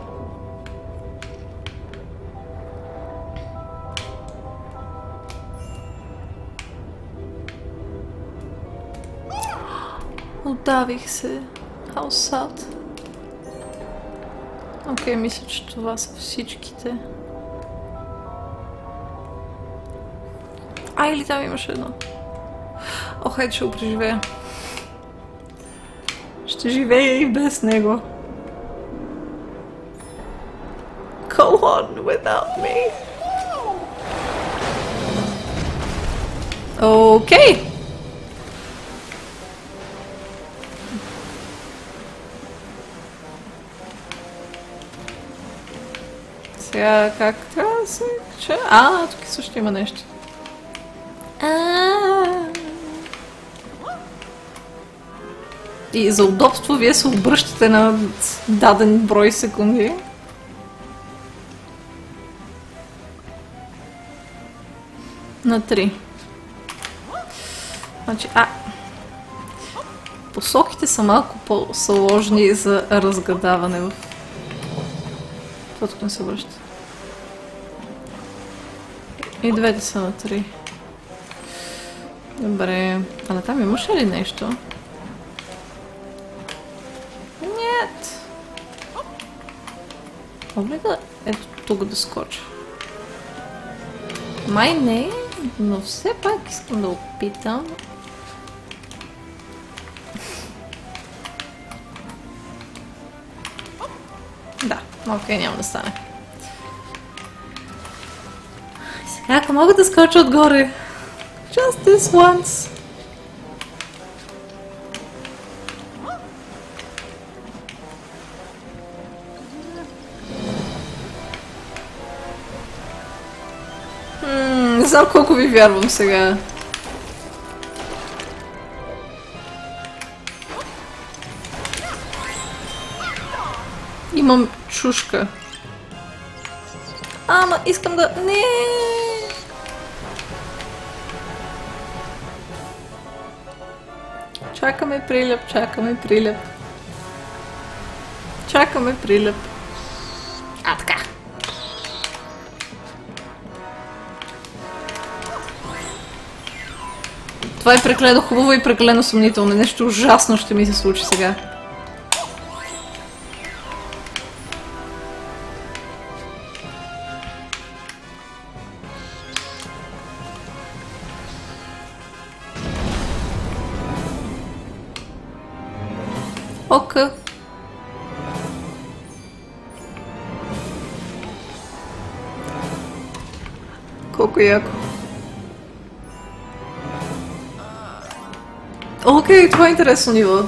Отдавих се. How sad. Окей, мисля, че това са всичките. Или там имаше едно. Хайде, ще го преживея. Ще живея и без него. Go on without me. Окей. Сега как трябва да се... тук също има нещо. И за удобство вие се обръщате на даден брой секунди. На 3. Значи, посоките са малко по-сложни за разгадаване в... Това тук не се връща. И двете са на 3. Добре. А там имаше ли нещо? Нет. Мога ли да ето тук да скоча? Май не, но все пак искам да опитам. Да, окей, няма да стане. Сега, ако мога да скоча отгоре. Just this once. Не знам колко ви вярвам сега. Имам чушка. Ама искам да... Не. Чакаме прилеп, чакаме прилеп. Чакаме прилеп. Така. Това е прекалено хубаво и прекалено съмнително. Нещо ужасно ще ми се случи сега. Ока. Колко яко. Окей, това е интересно ниво.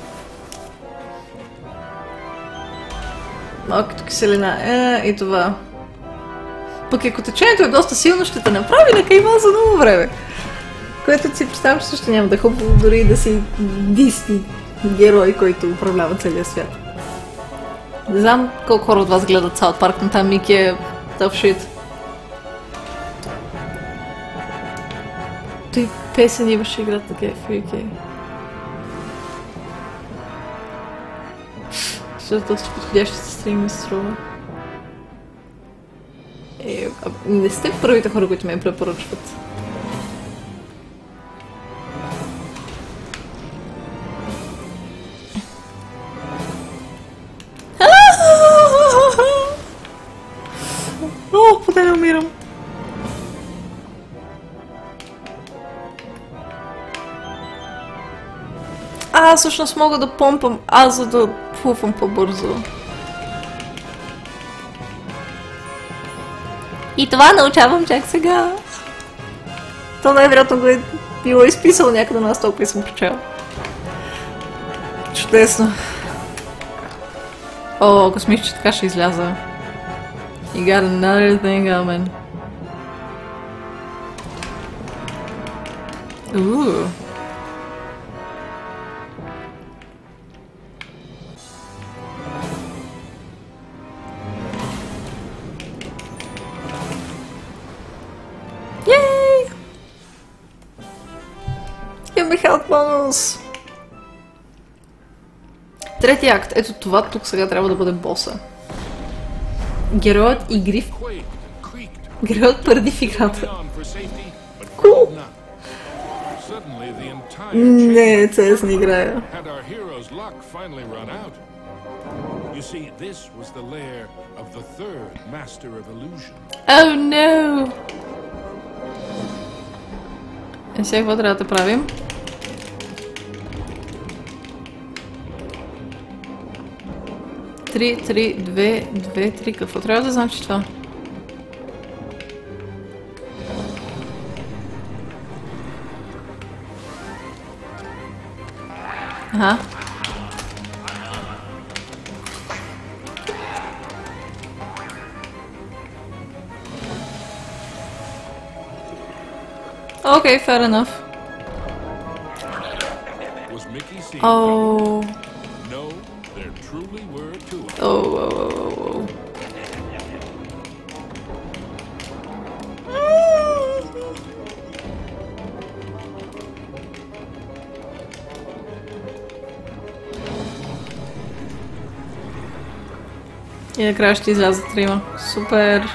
Малко като киселина. И това. Пък ако течението е доста силно, ще те направи на кайма за много време. Което си представям, че също няма да е хубаво дори да си Дисни герой, който управлява целия свят. Не знам колко хора от вас гледат Саут Парк, но там Мики е tough shit. Той песен имаше играта такива фрики. Защото доста подходящи се стрими ми се струва. Не сте първите хора, които ме препоръчват. О, поне не умирам. Всъщност мога да помпам за да пуфам по-бързо. И това научавам чак сега. То най-вероятно го е било изписал някъде на толкова и съм прочела. Чудесно. Ако смих, че така ще изляза. You got another thing coming. Yay! Имаме health bonus! Трети акт. Ето това тук сега трябва да бъде боса. Героят и Гриф. Героят преди в играта. Кул! Не, CS не играя. Oh no! Сега какво трябва да правим? Три, 2, 3. Какво трябва да значи това? Ага. Okay, fair enough. Oh. Oh. И накрая ще излязат трима. Супер!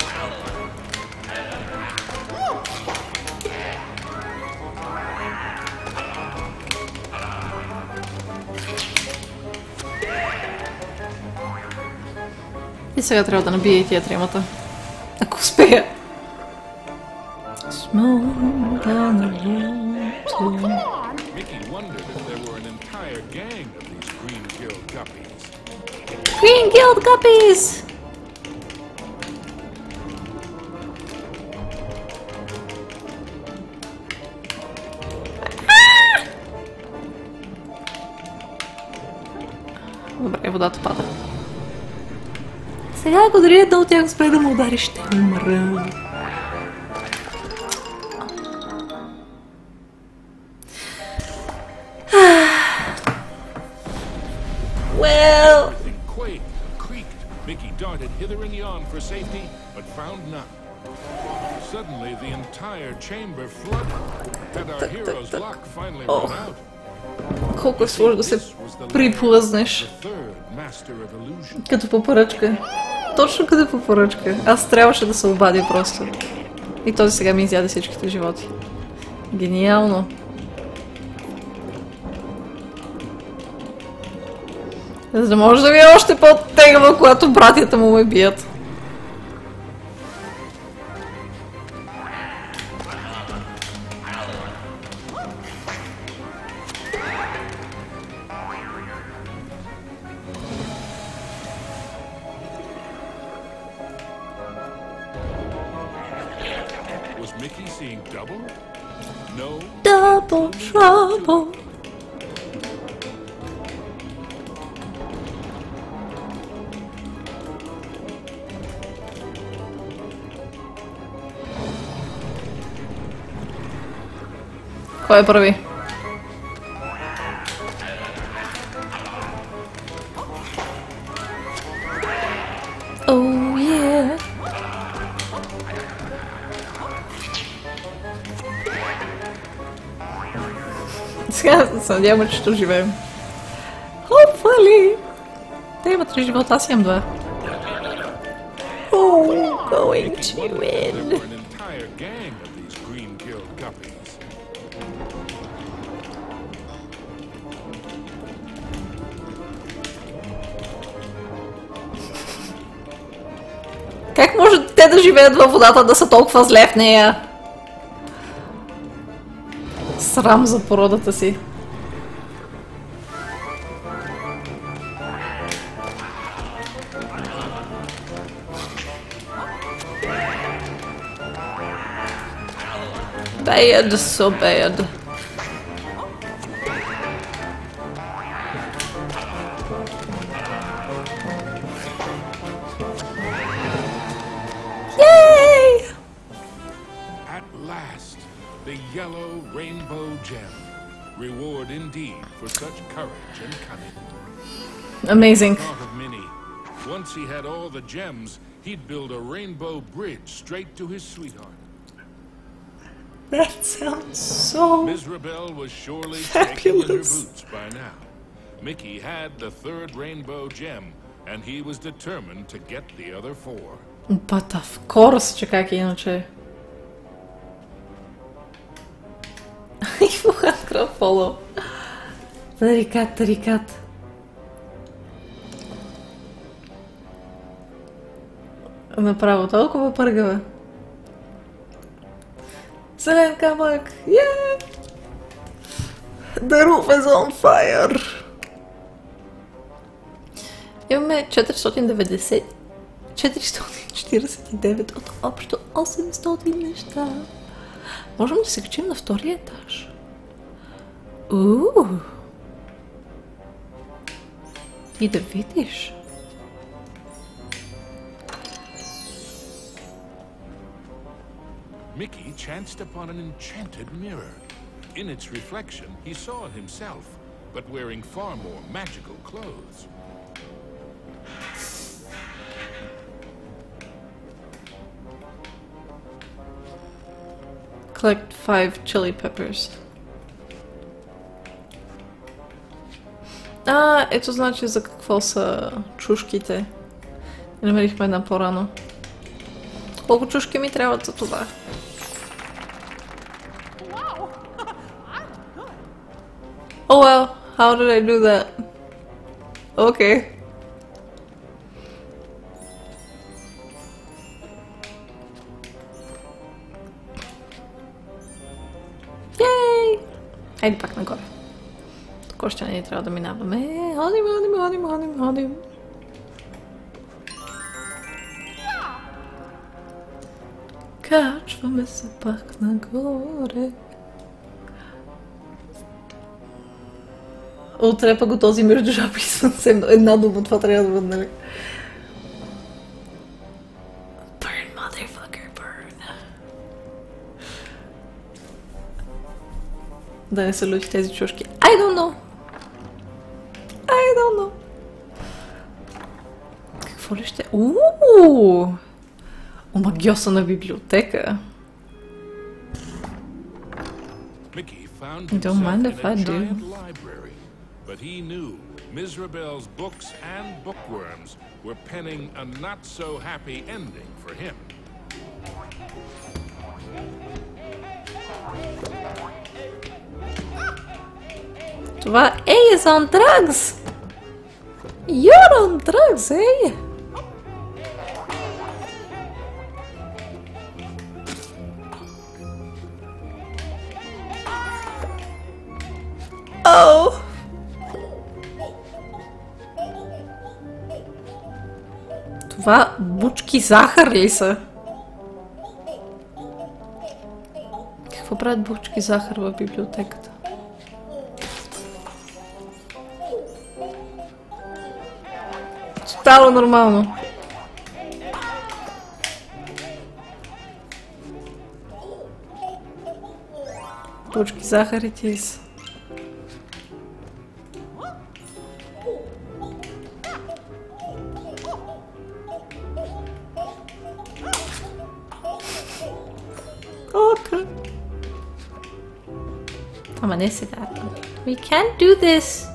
И сега трябва да набия и тия тримата. Ако успея. Green Guild Guppies! Добре, водата пада. Сега, ако дори една от тях спре да му удари, ще умра. Well... Mickey darted hither and yon for safety, but found none. Suddenly, the entire chamber flooded. Had our hero's luck finally run out? Колко е сложно да се приплъзнеш. Като по поръчка. Точно като по поръчка. Аз трябваше да се обадя просто. И този сега ми изяде всичките животи. Гениално. За да може да ми е още по-тегава, когато братята му ме бият. Mickey seeing double? No. Double trouble. Кой е първи? Oh yeah. Сега се надявам, че ще живеем. Hopefully. Те имат 3 живота, аз имам 2. Oh, going to There win. were an entire gang of these green-killed guppies. Как може те да живеят във водата, да са толкова зле в нея? Срам за породата си. Bad, so bad. Yay! At last, the yellow rainbow gem. Reward indeed for such courage and cunning. Amazing. Thought of Minnie. Once he had all the gems, he'd build a rainbow bridge straight to his sweetheart. That sounds so... Mizrabel was surely shaking in her Fabulous. boots by now. Mickey had the third rainbow gem, and he was determined to get the other 4. But of course, че как иначе. И Handcraft follow. Тарикат, тарикат. Направо толкова пъргава. Зелен камък! Yeah! The roof is on fire! Имаме 449 от общо 800 неща. Можем да се качим на втория етаж. И да видиш. Mickey chanced upon an enchanted mirror. In its reflection, he saw himself, but wearing far more magical clothes. Collect 5 chili peppers. Ето значи за какво са чушките. Намерихме една по-рано. Колко чушки ми трябват за това? Wow! I'm good. Oh well, how did I do that? Okay. Yay! Айде пак нагоре. Тук още не трябва да минаваме. Ходим, ходим, ходим, ходим, ходим. Качваме се пак нагоре. Отрепа го този между жаби и слънце. Една дума, това трябва да бъде, нали? Burn, motherfucker, burn. Да не се лути тези чушки. I don't know. I don't know. Какво ли ще... Омагьосана библиотека. Mickey found Don't himself mind in if a I do. giant library, but he knew Mizrabel's books and bookworms were penning a not-so-happy ending for him. Това is on drugs! You're on drugs, eh? Oh! Това бучки захар ли са? Какво правят бухчки захар в библиотеката? Тотално нормално. Бухчки захар и тис. Okay. Ама не сега. We can't do this.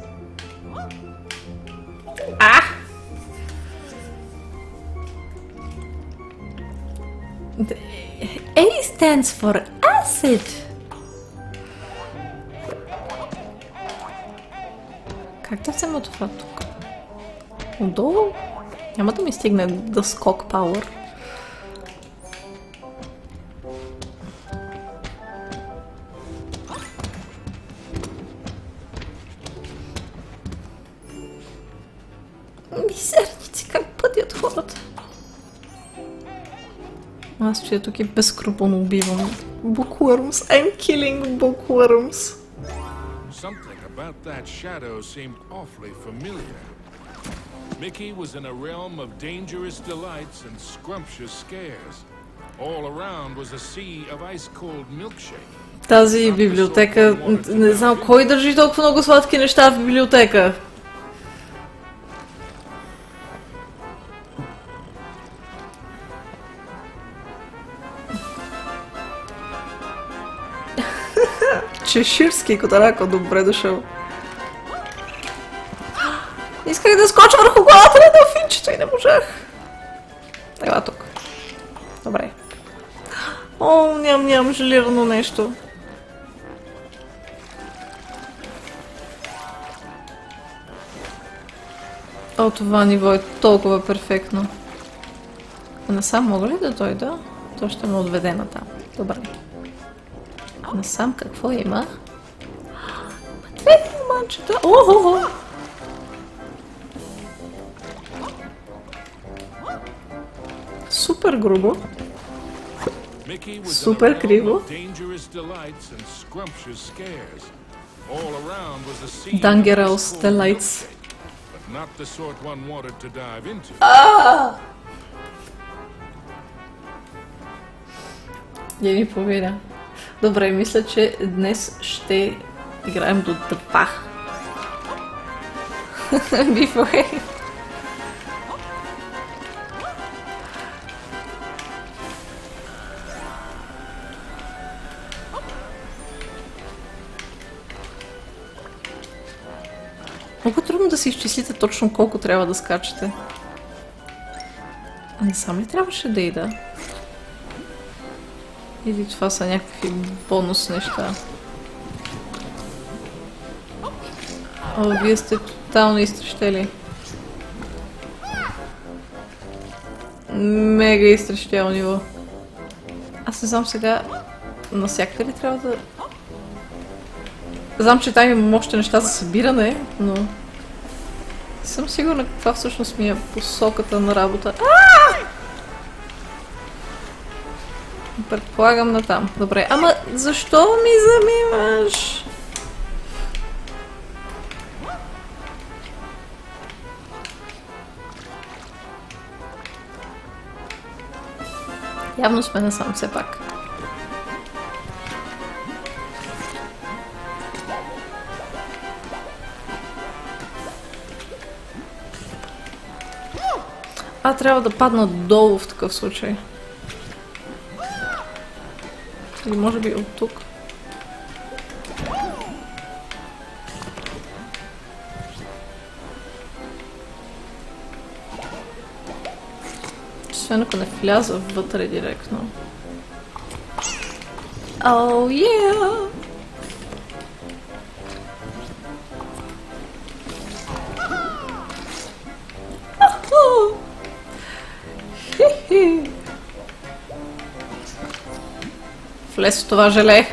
The A stands for acid. Как да взема това тук? Отдолу? Няма да ми стигне да скок пауър. Мизерници, как пътят хората. Аз стоя тук и безскрупулно убивам bookworms. I'm killing bookworms. Something about that shadow seemed awfully familiar. Mickey was in a realm of dangerous delights and scrumptious scares. All around was a sea of ice-cold milkshake. Тази библиотека... Не знам кой държи толкова много сладки неща в библиотека. Чеширски котарако, добре дошъл. Исках да скоча върху главата на делфинчето и не можах. Ела тук. Добре. О, ням, желирано нещо. О, това ниво е толкова перфектно. Насам мога ли да дойда? То ще ме отведе на там. Добре. Насам какво има? Две манчета! Охо! Супер грубо. Супер криво. Dangerous delights. Я ни повеля. Добре, мисля, че днес ще играем до 2. Бифой. Много трудно да си изчислите точно колко трябва да скачате. А не сам ли трябваше да ида? Или това са някакви бонус неща? О, вие сте тотално изтрещели. Мега изтрещяло ниво. Аз не знам сега... Насякъде ли трябва да... Знам, че там имам още неща за събиране, но... Не съм сигурна каква всъщност ми е посоката на работа. Предполагам на там. Добре, ама защо ми замиваш? Явно сме насам все пак. Трябва да падна долу в такъв случай. Или може би от тук. Освен ако не вляза вътре директно. Oh yeah! Влез в това желе.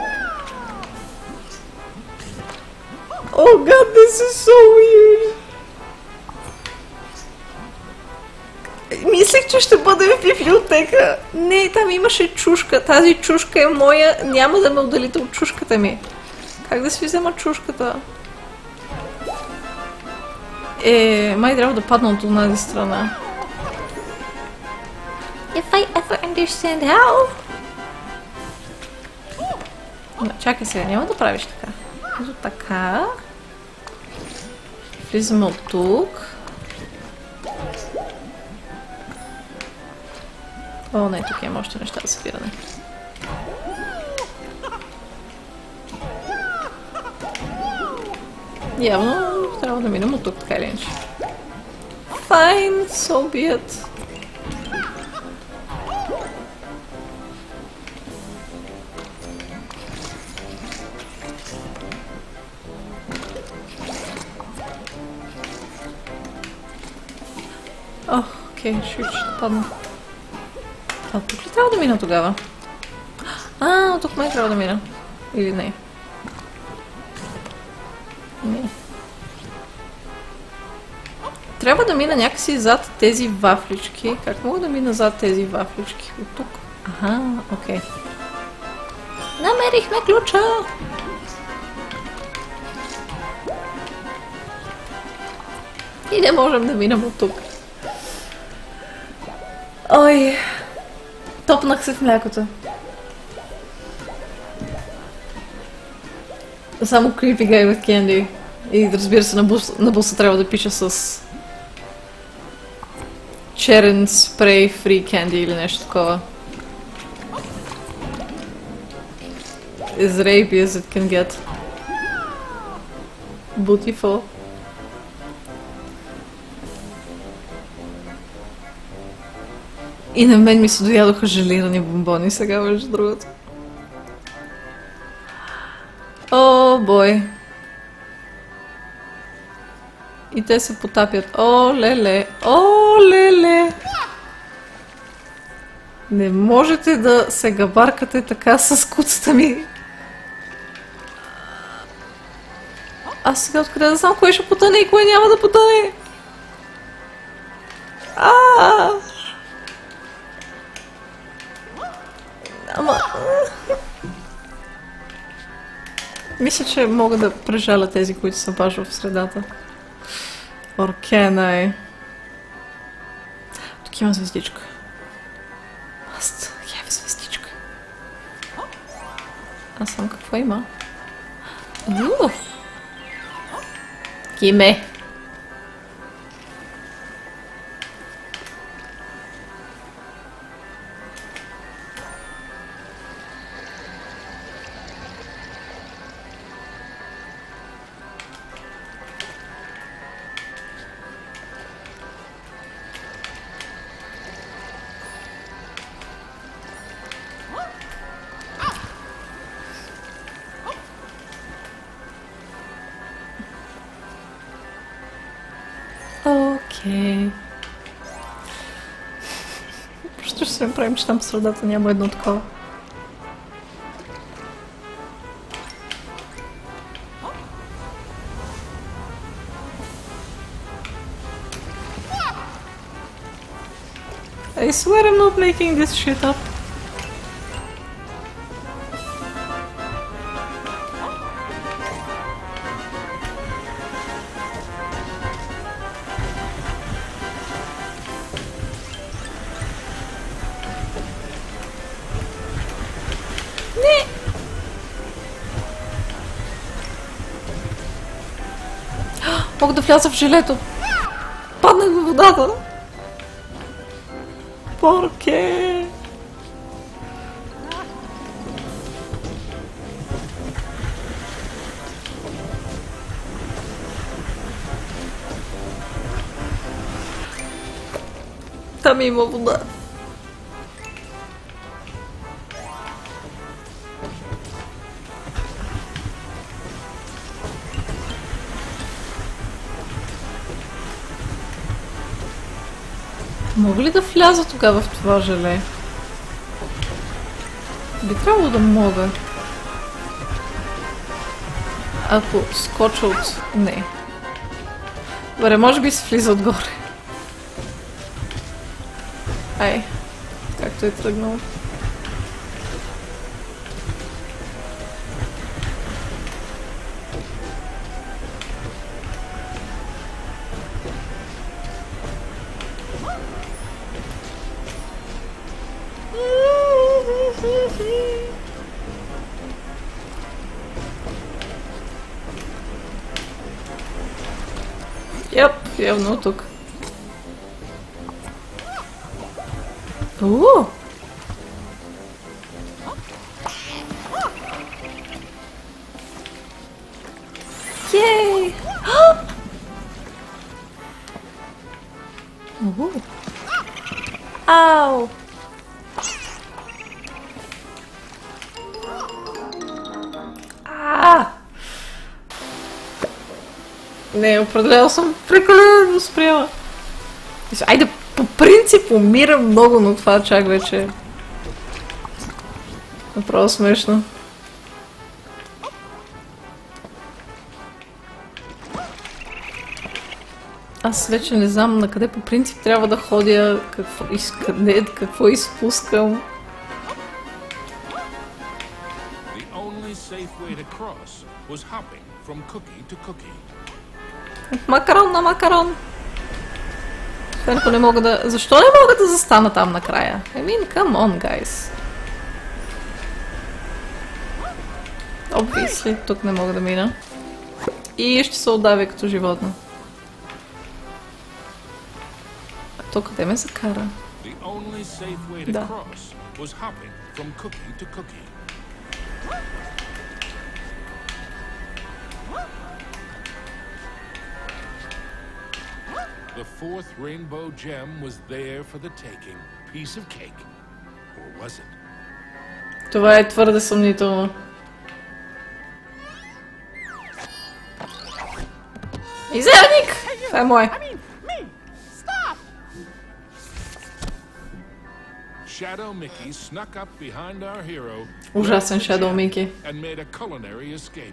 Oh god, this is so weird. Мислех, че ще бъде в библиотека. Не, там имаше чушка. Тази чушка е моя. Няма да ме отделите от чушката ми. Как да си взема чушката? Май трябва да падна от тази страна. If I ever understand how... Чакай сега, няма да правиш така. Ето така. Влизаме от тук. О, не, тук има още неща за спиране. Явно трябва да минем от тук, така или иначе. Fine, so be it. Окей, ще падна. А тук ли трябва да мина тогава? Тук май трябва да мина. Или не? Не. Трябва да мина някакси зад тези вафлички. Как мога да мина зад тези вафлички? От тук? Окей. Намерихме ключа! И не можем да минем от тук. Ой, топнах се в млякото. Само creepy guy with candy. И разбира се, на буса трябва да пиша с черен спрей free candy или нещо такова. As rapey as it can get. Beautiful. И на мен ми се доядоха желирани бомбони сега, между другото. О, бой. И те се потапят. О, леле. О, леле. Не можете да се габаркате така с куцата ми. Аз сега откъде да знам кое ще потъне и кое няма да потъне. Ама... Мисля, че мога да прежаля тези, които са баш в средата. Or can I? Тук има звездичка. Must have звездичка. Аз съм какво има? Киме! Окей. Просто ще се правим, че там в средата няма едно такова. I swear I'm not making this shit up. Мога да вляза в жилето. Паднах във водата. Порке. Там има вода. Мога ли да вляза тогава в това желе? Би трябвало да мога. Ако скоча от... Не. Добре, може би се влиза отгоре. Ай, както е тръгнал. Yep, явно тук. Yay! Ау! Не, определено съм прекалено спряла. Айде, по принцип умирам много, но това чак вече направо смешно. Аз вече не знам на къде по принцип трябва да ходя, какво изпускам. Макарон на макарон. Ако не мога да... Защо не мога да застана там накрая? I mean, come on, guys. Obviously, тук не мога да мина. И ще се отдавя като животно. А то къде ме закара? Да. The fourth rainbow gem was there for the taking. Piece of cake. Or was it? Това е твърде съмнително. Изелник! Това е мое. Shadow Mickey snuck up behind our hero. Ужасен Shadow Mickey. And made a culinary escape.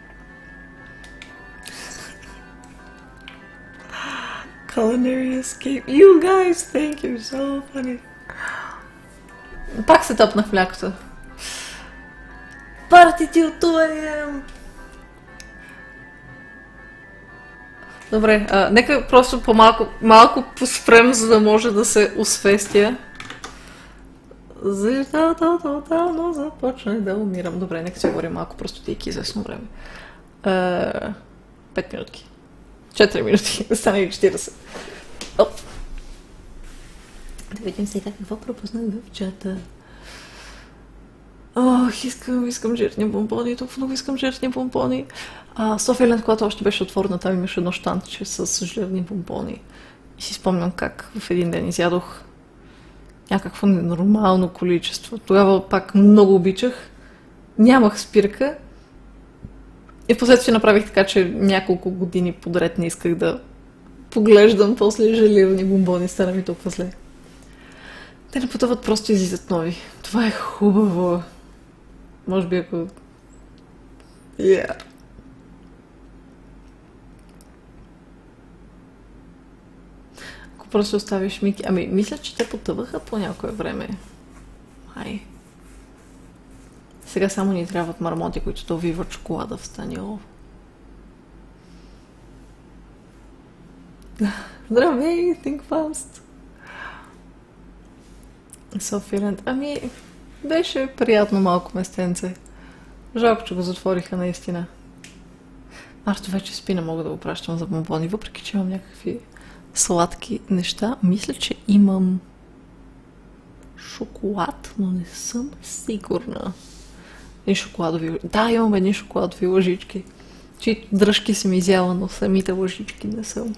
Culinary escape. You guys think you're so funny. Пак се тъпнах в млякото. Партитютуем! Добре, нека просто малко поспрем, за да може да се освестя. Защото тотално започне да умирам. Добре, нека си говорим малко простотийки известно време. 5 минутки. 4 минути, да стане 40. Оп. Да видим сега какво пропуснах в чата. Ох, искам жирни бомбони, толкова много искам жирни бомбони. Софиленд, когато още беше отворена, там имаше едно щантче с жирни бомбони. И си спомням как в един ден изядох някакво ненормално количество. Тогава пак много обичах. Нямах спирка. И впоследствие направих така, че няколко години подред не исках да поглеждам после желирани бомбони. Стана ми толкова зле. Те не пътуват, просто излизат нови. Това е хубаво. Може би ако... Ако просто оставиш Мики... Ами, мисля, че те потъваха по някое време. Ай. Сега само ни трябват мармоти, които да увиват шоколада в Станило. Здравей, think fast! Софиленд. Ами, беше приятно малко местенце. Жалко, че го затвориха наистина. Марто вече спи, не мога да го пращам за бомбони, въпреки че имам някакви сладки неща. Мисля, че имам шоколад, но не съм сигурна. И шоколадови... Да, имам едни шоколадови лъжички, чието дръжки съм изяла, но самите лъжички не съм.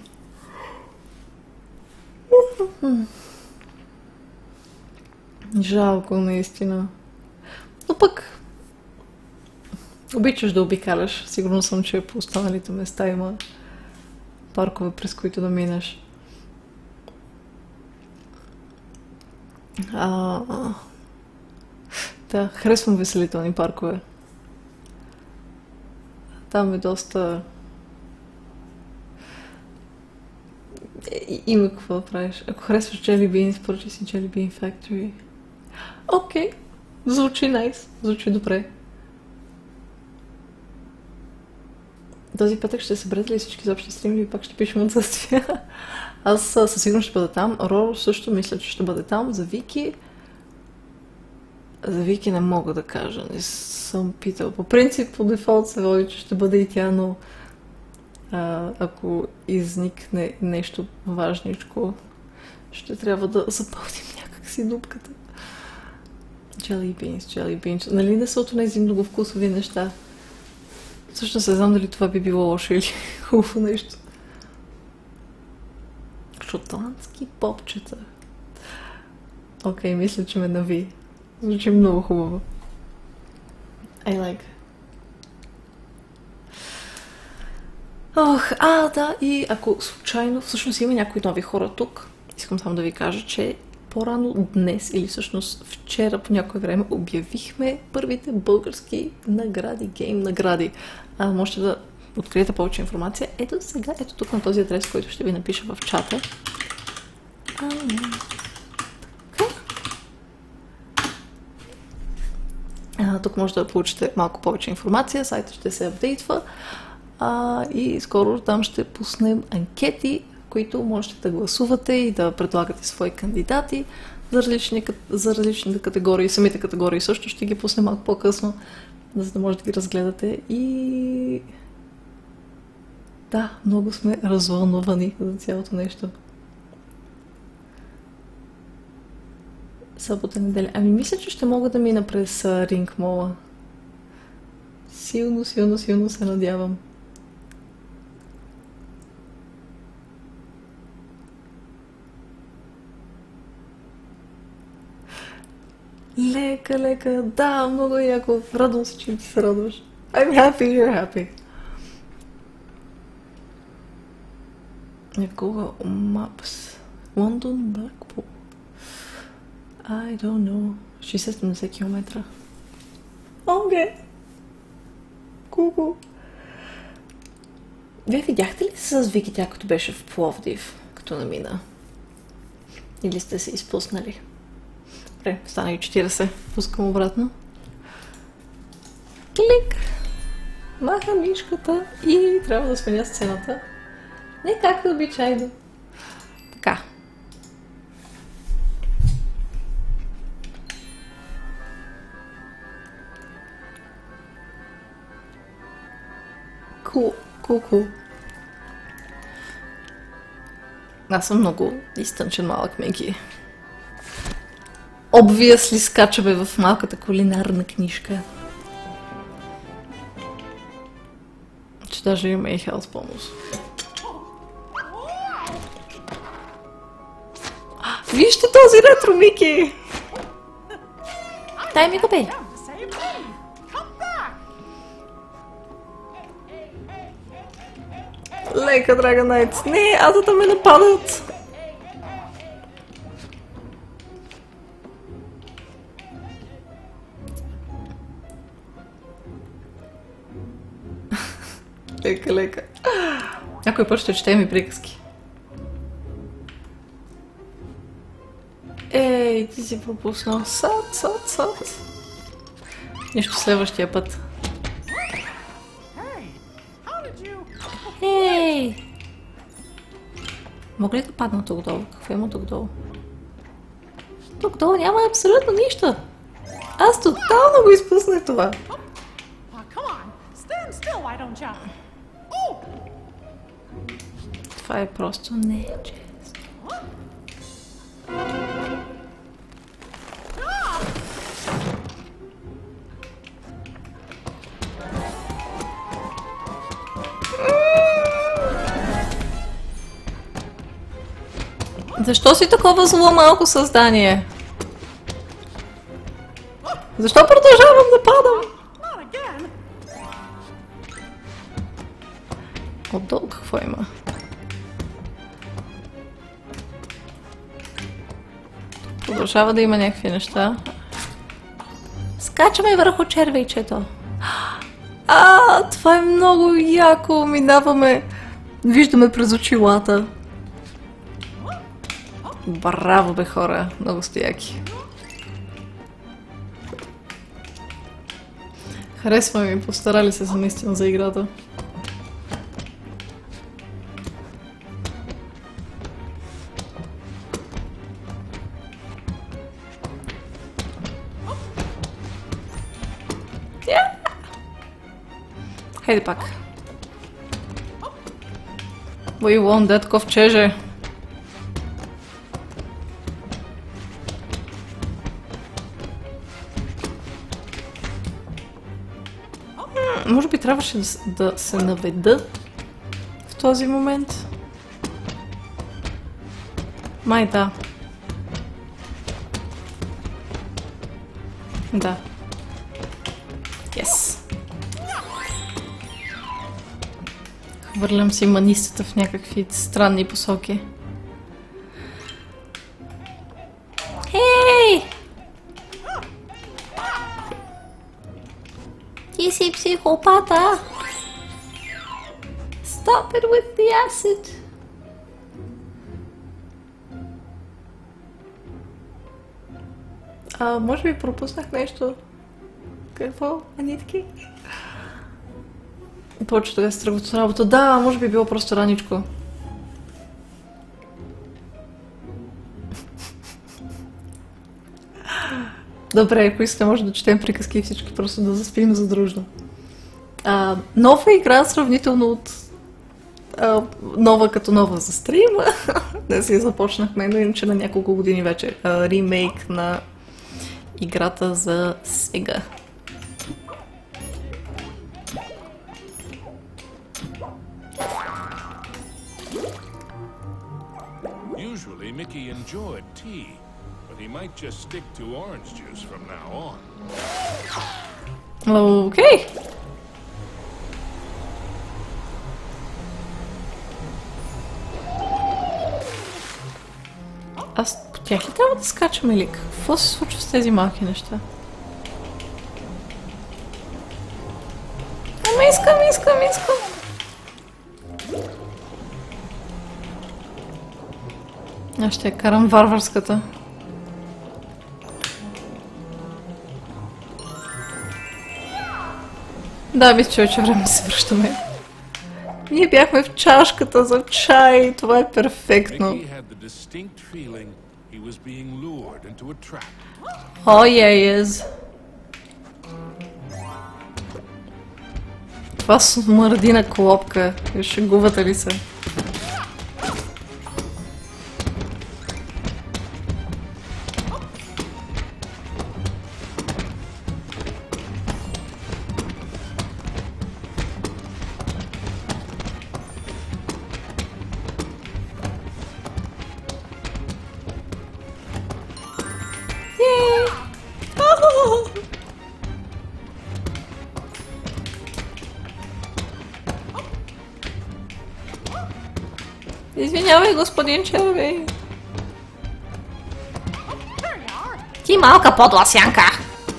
Жалко, наистина. Но пък обичаш да обикаляш. Сигурно съм, че по останалите места има паркове, през които да минеш. Да, харесвам веселителни паркове. Там е доста... Има какво да правиш. Ако харесваш Jelly Beans, поръчай си Jelly Bean Factory. Окей. Звучи найс. Звучи добре. Този петък ще съберете ли всички за общи стрими и пак ще пишем отсъствия? Аз със сигурност ще бъда там. Роро също мисля, че ще бъде там. За Вики... За Вики не мога да кажа. Не съм питал. По принцип, по дефолт се води, че ще бъде и тя, но... ако изникне нещо важничко, ще трябва да запълним някакси дупката. Jelly beans. Нали не са от тези много вкусови неща? Всъщност не знам дали това би било лошо или хубаво нещо. Шотландски попчета. Окей, мисля, че ме нави. Звучи много хубаво. I like. Ох, да, и ако случайно, всъщност има някои нови хора тук, искам само да ви кажа, че по-рано днес, или всъщност вчера по някое време, обявихме първите български награди, гейм награди. Можете да откриете повече информация. Ето сега, ето тук на този адрес, който ще ви напиша в чата. Тук може да получите малко повече информация, сайтът ще се апдейтва. И скоро там ще пуснем анкети, които можете да гласувате и да предлагате свои кандидати за различните категории. Самите категории също ще ги пуснем малко по-късно, за да можете да ги разгледате. И да, много сме развълнувани за цялото нещо. Събота, неделя. Мисля, че ще мога да мина през Ринг Мола. Силно се надявам. Лека. Да, много яко. Радвам се, че ти се радваш. I'm happy, you're happy. Google Maps. Лондон, Blackpool. I don't know. 60-70 км. Окей. Куку. Вие видяхте ли с Вики тя, като беше в Пловдив, като намина? Или сте се изпуснали? Добре, стана и 40. Пускам обратно. Клик! Маха мишката и трябва да сменя сцената. Не както обичайно. Така. Cool. Аз съм много изтънчен малък Меги. Obviously скачаме в малката кулинарна книжка. Че даже има и health bonus. Вижте този ретро Мики! Дай ми го бе! Лека, драга Найтс. Не, адата ме нападат. Лека. Някой път ще чете ми приказки. Ей, ти си пропуснал. Сад. Нищо следващия път. Ей! Мога ли да падна тук долу? Какво има тук долу? Тук долу няма абсолютно нищо. Аз тотално го изпуснах това. Това е просто не честно. Защо си такова зло малко създание? Защо продължавам да падам? Отдолу какво има? Продължава да има някакви неща. Скачаме върху червейчето. Това е много яко. Минаваме. Виждаме през очилата. Браво бе хора, много сте яки. Харесва ми, постарали се за наистина за играта. Хайде пак. Войлон, дед ковчеже. Може би трябваше да се наведа в този момент. Май да. Да. Yes. Хвърлям си манистата в някакви странни посоки. Хей! Ти си психопата! Stop it with the acid! Може би пропуснах нещо. Какво? Анитки? Повечето да се тръгват от работа. Да, може би било просто раничко. Добре, ако искате, може да четем приказки и всички просто да заспим задружно. Нова игра, сравнително от нова като нова за стрима. Днес я започнахме, но иначе на няколко години вече. Ремейк на играта за Sega. Usually Mickey enjoyed tea, but he might just stick to orange juice from now on. Okay. Аз по тях ли трябва да скачам или какво се случва с тези малки неща? Ама искам! Аз ще я карам варварската. Да, мисля, че вече време да се връщаме. Ние бяхме в чашката за чай, това е перфектно. О, yes. Това смърди на клопка. Шегувате ли се? Извинявай, господин Червей. Ти малка подла сянка.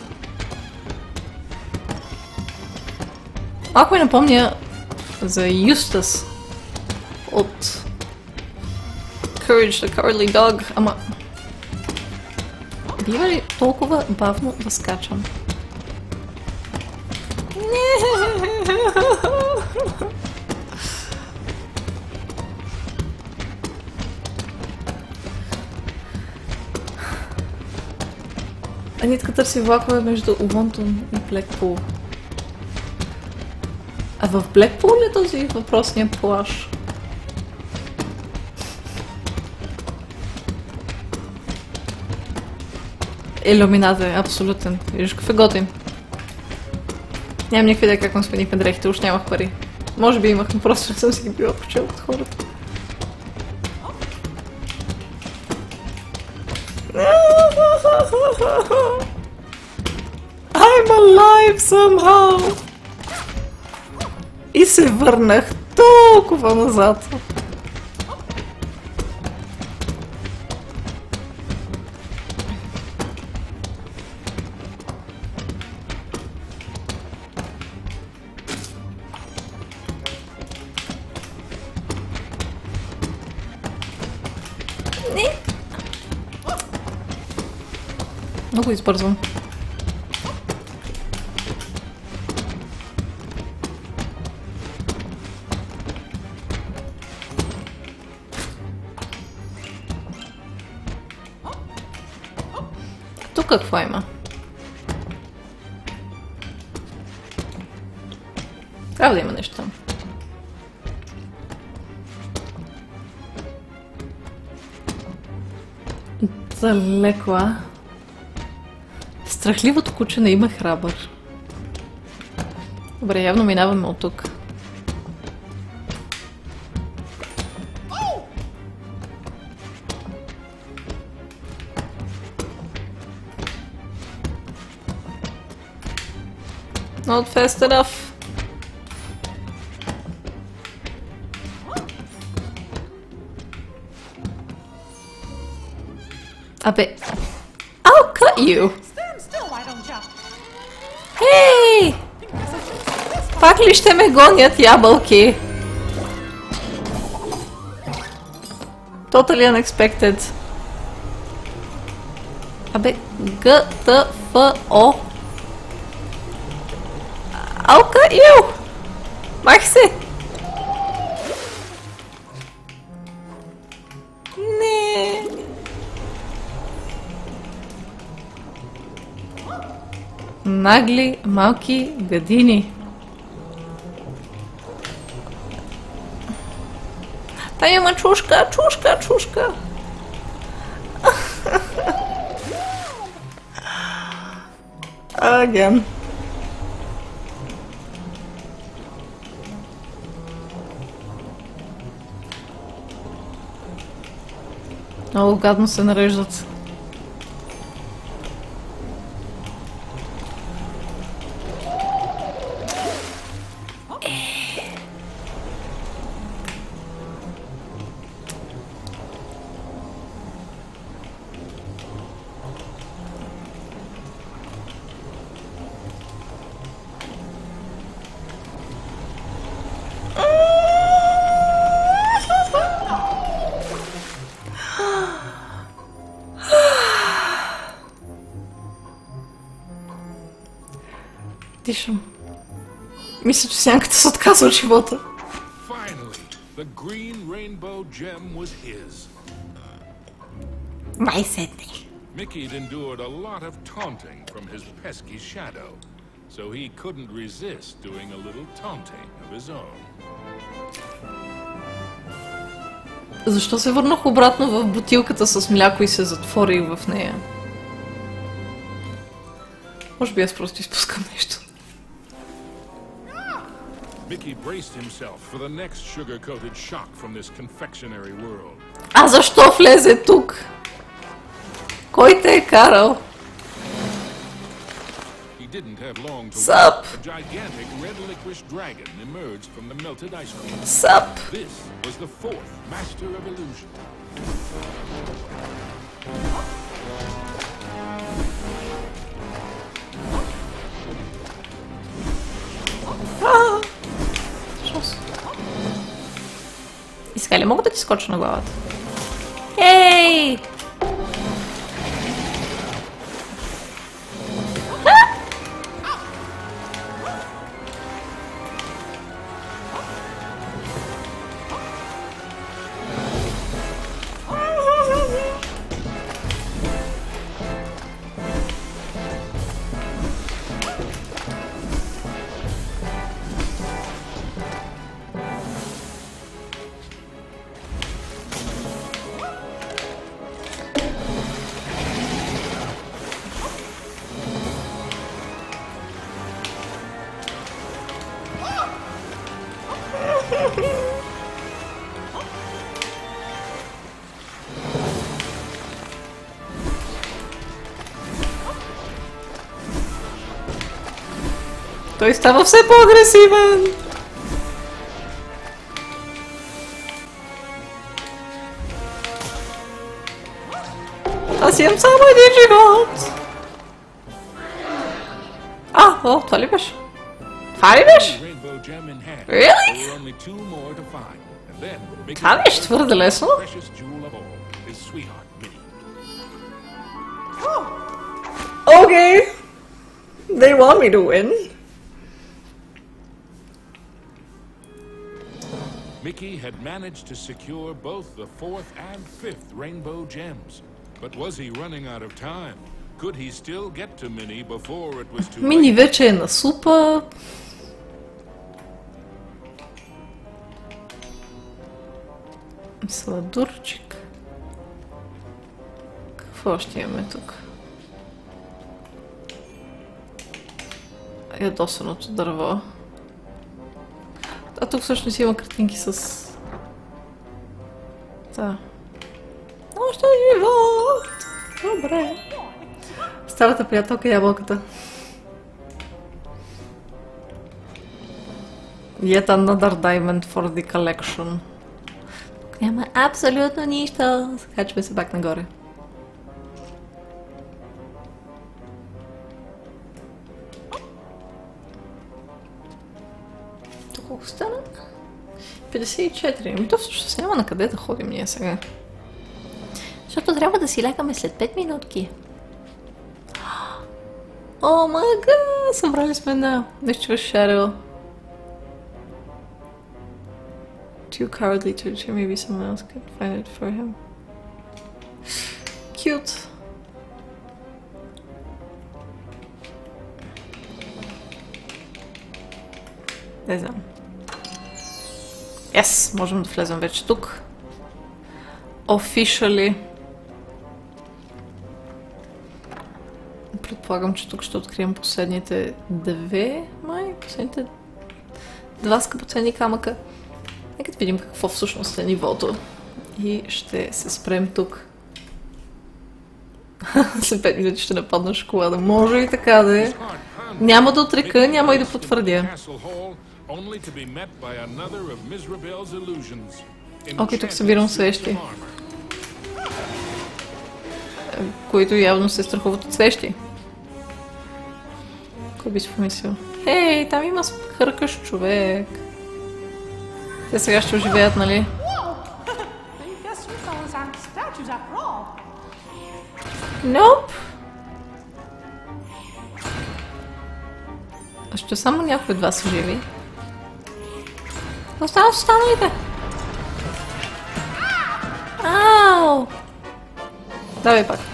Малко ми напомня за Юстас от Courage the Cowardly Dog, ама бива ли толкова бавно да скачам? Анитка търси влакове между Лондон и Блекпул. А в Блекпул ли е този въпросния плаж? Иллюмината е абсолютен. Виждаш какъв е готин. Нямам никаква идея как му сменихме дрехите, уж нямах пари. Може би имах, но просто не съм си ги била почела от хората. I'm alive somehow! И се върнах толкова назад. Не. Много избързвам. Тук какво има? Трябва да има нещо там. Далеко, а? Страхливото куче не има храбър. Добре, явно минаваме от тук. Not fast enough. Абе, I'll cut you. Stand still, why don't ya? Hey! Пак ли ще ме гонят ябълки? Totally unexpected. Абе, GTFO. I'll cut you! Мах се! Не. Нагли, малки гадини. Там има чушка, чушка, чушка. Again. Много гадно се нареждат. Дишам. Мисля, че сянката се отказва от живота. The green rainbow gem was his. Най-сетне. Mickey'd endured a lot of taunting from his pesky shadow, so he couldn't resist doing a little taunting of his own. Защо се върнах обратно в бутилката с мляко и се затворих в нея? Може би аз просто изпускам нещо. Mickey braced himself for the next sugar-coated shock from this confectionery world. А защо влезе тук? Кой те е карал? He didn't have long to Sup? wait. A gigantic red licorice dragon emerged from the melted ice cream. Sup? This was the fourth master of illusion. И сега ли мога да ти скоча на главата? Ей! Той става все по-агресивен. Аз имам само един живот. О, това ли беше? Това ли беше? Really? Това беше твърде лесно. Okay. They want me to win. Mickey had managed to secure both the 4th and 5th rainbow gems. But was he running out of time? Could he still get to Minnie before it was too Мини late? вече е на супа. Сладурчик. Какво ще имаме тук? Ядосаното дърво. А тук всъщност има картинки с... Да. Още живот! Добре. Старата приятелка ябълката. Yet another diamond for the collection. Тук няма абсолютно нищо. Качваме се пак нагоре. Тук колко стана? 54. То всъщност няма на къде да ходим ние сега. Защото трябва да си лягаме след 5 минутки. О, мага! Събрали сме на Mr. Shadow. Too cowardly to return, maybe someone else could find it for him. Cute. Не знам. Yes, можем да влезем вече тук. Officially. Предполагам, че тук ще открием последните последните 2 скъпоценни камъка. Нека да видим какво всъщност е нивото. И ще се спрем тук. След 5 минути ще нападна шоколада. Може и така да е. Няма да отрека, няма и да потвърдя. Окей, тук събирам свещи. Които явно се страхуват от свещи. Кой би си помислил? Хей, там има хъркаш човек. Те сега ще оживеят, нали? Nope. А ще само някой от вас оживи? Остана с останалите! Ау! Давай пак.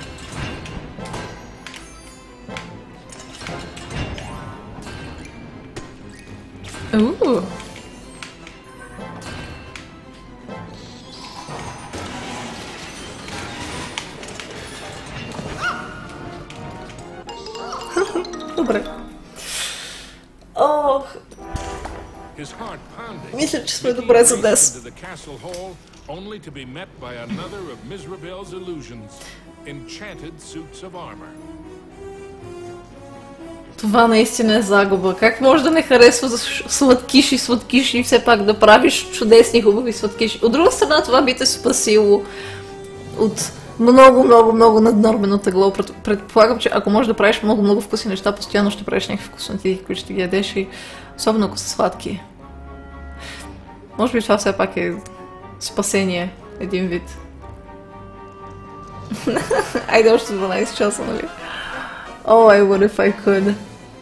Добре. Ох. Мисля, че сме добре за днес. Това наистина е загуба. Как може да не харесва за сладкиши и все пак да правиш чудесни, хубави сладкиши? От друга страна, това би те спасило от много наднормено тегло. Предполагам, че ако можеш да правиш много вкусни неща, постоянно ще правиш някакви вкусноти, които ще ги ядеш и особено ако са сладки. Може би това все пак е спасение, един вид. Айде още 12 часа, нали? Oh, I would if I could.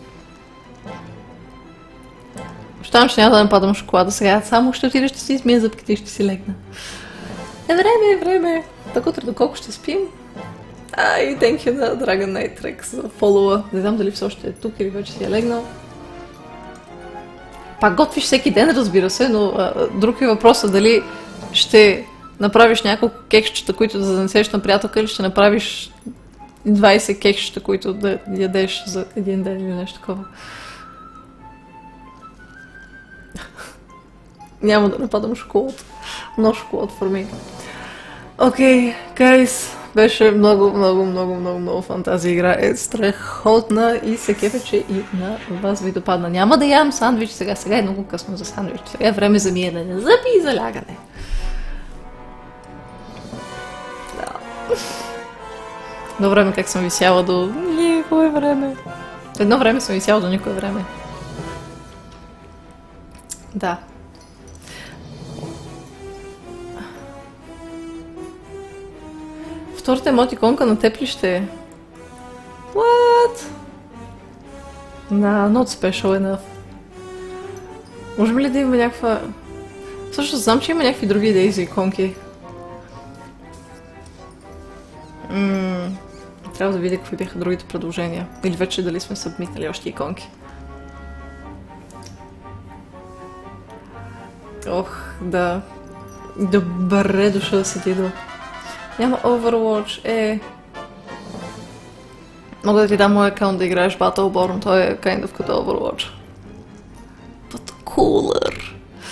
Щам, че няма да нападам шоколада сега. Само ще отида, ще си измия зъбките и ще си легна. Време. Так утре доколко ще спим? И thank you на Dragon Knight Rex за фоллова. Не знам дали все още е тук или вече си е легнал. Пак готвиш всеки ден, разбира се, но друг е въпросът дали ще направиш няколко кексчета, които да занесеш на приятелка, или ще направиш 20 кексчета, които да ядеш за един ден или нещо такова. Няма да нападам шоколад. Но шоколад for me. Окей, guys, беше много фан. Тази игра е страхотна и се кефе, че и на вас ви допадна. Няма да ям сандвич сега е много късно за сандвич. Сега е време за миене на зъби и за лягане. Да. Едно време как съм висяла до никое време. Едно време съм висяла до никое време. Да. Втората емотиконка на теб ли ще е? What? Not special enough. Може ли да има някаква... Също знам, че има някакви други идеи за иконки. Трябва да видя какви бяха другите предложения. Или вече дали сме събмитнали още иконки. Ох, да. Добре дошъл си, Дидо. Няма Overwatch, Мога да ти дам моя акаунт да играеш Battleborn, той е kind of като Overwatch. But cooler.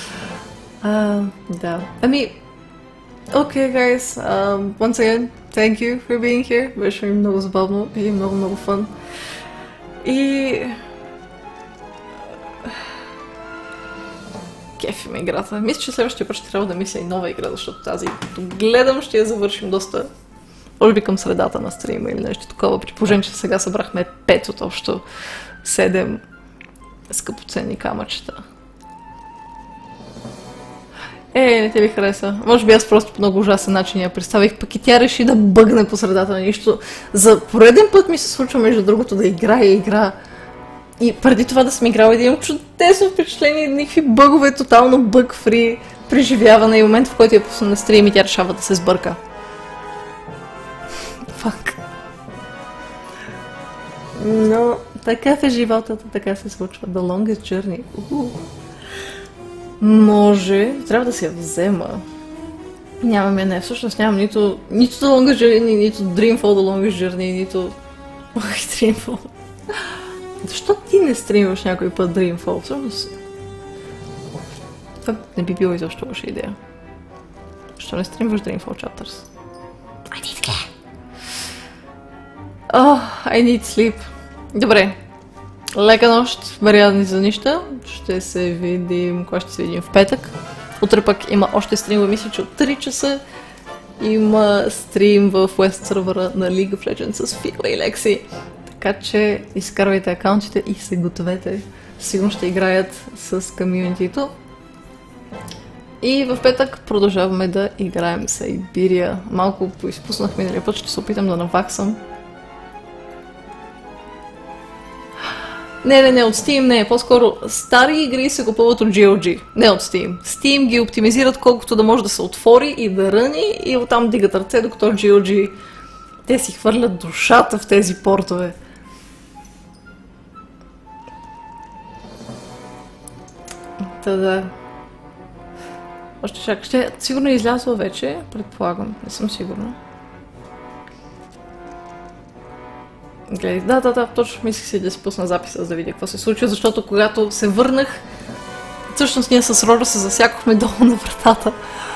Да. Okay guys, once again, thank you for being here. Беше ми много забавно и много фън. И... кефи ме играта. Мисля, че следващия път ще трябва да мисля и нова игра, защото тази, като гледам, ще я завършим доста, може би към средата на стрима или нещо такова, при положение, че сега събрахме 5 от общо 7 скъпоценни камъчета. Не те ли хареса? Може би аз просто по много ужасен начин я представих, пък и тя реши да бъгне по средата на нищо. За пореден път ми се случва, между другото, да играя игра. И преди това да съм играла и да имам чудесно впечатление, никакви бъгове, тотално бъг-фри, преживяване и момент, в който я пусна на стрим и тя решава да се сбърка. Фак. Но така е живота, така се случва. The longest journey. Може, трябва да си я взема. Нямам я, не, всъщност нямам нито The longest journey, нито Dreamfall The longest journey, нито... Dreamfall. Защо ти не стримваш някой път Dreamfall? Всъщност... Това не би било изобщо лоша идея. Защо не стримваш Dreamfall Chapters? I need care. I need sleep. Добре. Лека нощ, варианти за нищо. Ще се видим, кога ще се видим в петък. Утре пък има още стрим, мисля, че от 3 часа. Има стрим в West сервера на League of Legends с Фила и Лекси. Така че изкарвайте акаунтите и се готовете. Сигурно ще играят с комюнитито. И в петък продължаваме да играем Сайбирия. Малко поизпуснах миналия път, ще се опитам да наваксам. Не, от Steam не, по-скоро стари игри се купуват от GOG, не от Steam. Steam ги оптимизират колкото да може да се отвори и да ръни и оттам дигат ръце, докато GOG те си хвърлят душата в тези портове. Да. Още чакай, сигурно е излязла вече, предполагам, не съм сигурна. Гледай, да, точно мислих си да си пусна записа, за да видя какво се случва, защото когато се върнах, всъщност ние с Рора се засякохме долу на вратата.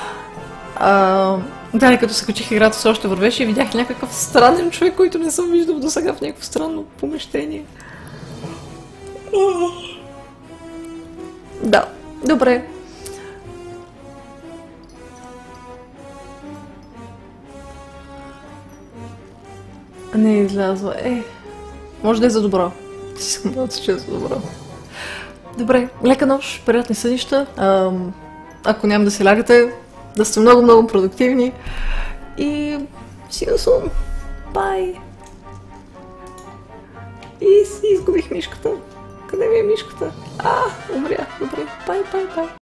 Да, като се качих играта, все още вървеше и видях някакъв странен човек, който не съм виждал до сега в някакво странно помещение. Да, добре. Не е излязла. Може да е за добро. Искам да отсеча за добро. Добре, лека нощ, приятни сънища. Ако няма да си лягате, да сте много продуктивни. И see you soon. Bye. И си изгубих мишката. Къде ми е мишката? Умря. Добре. Bye.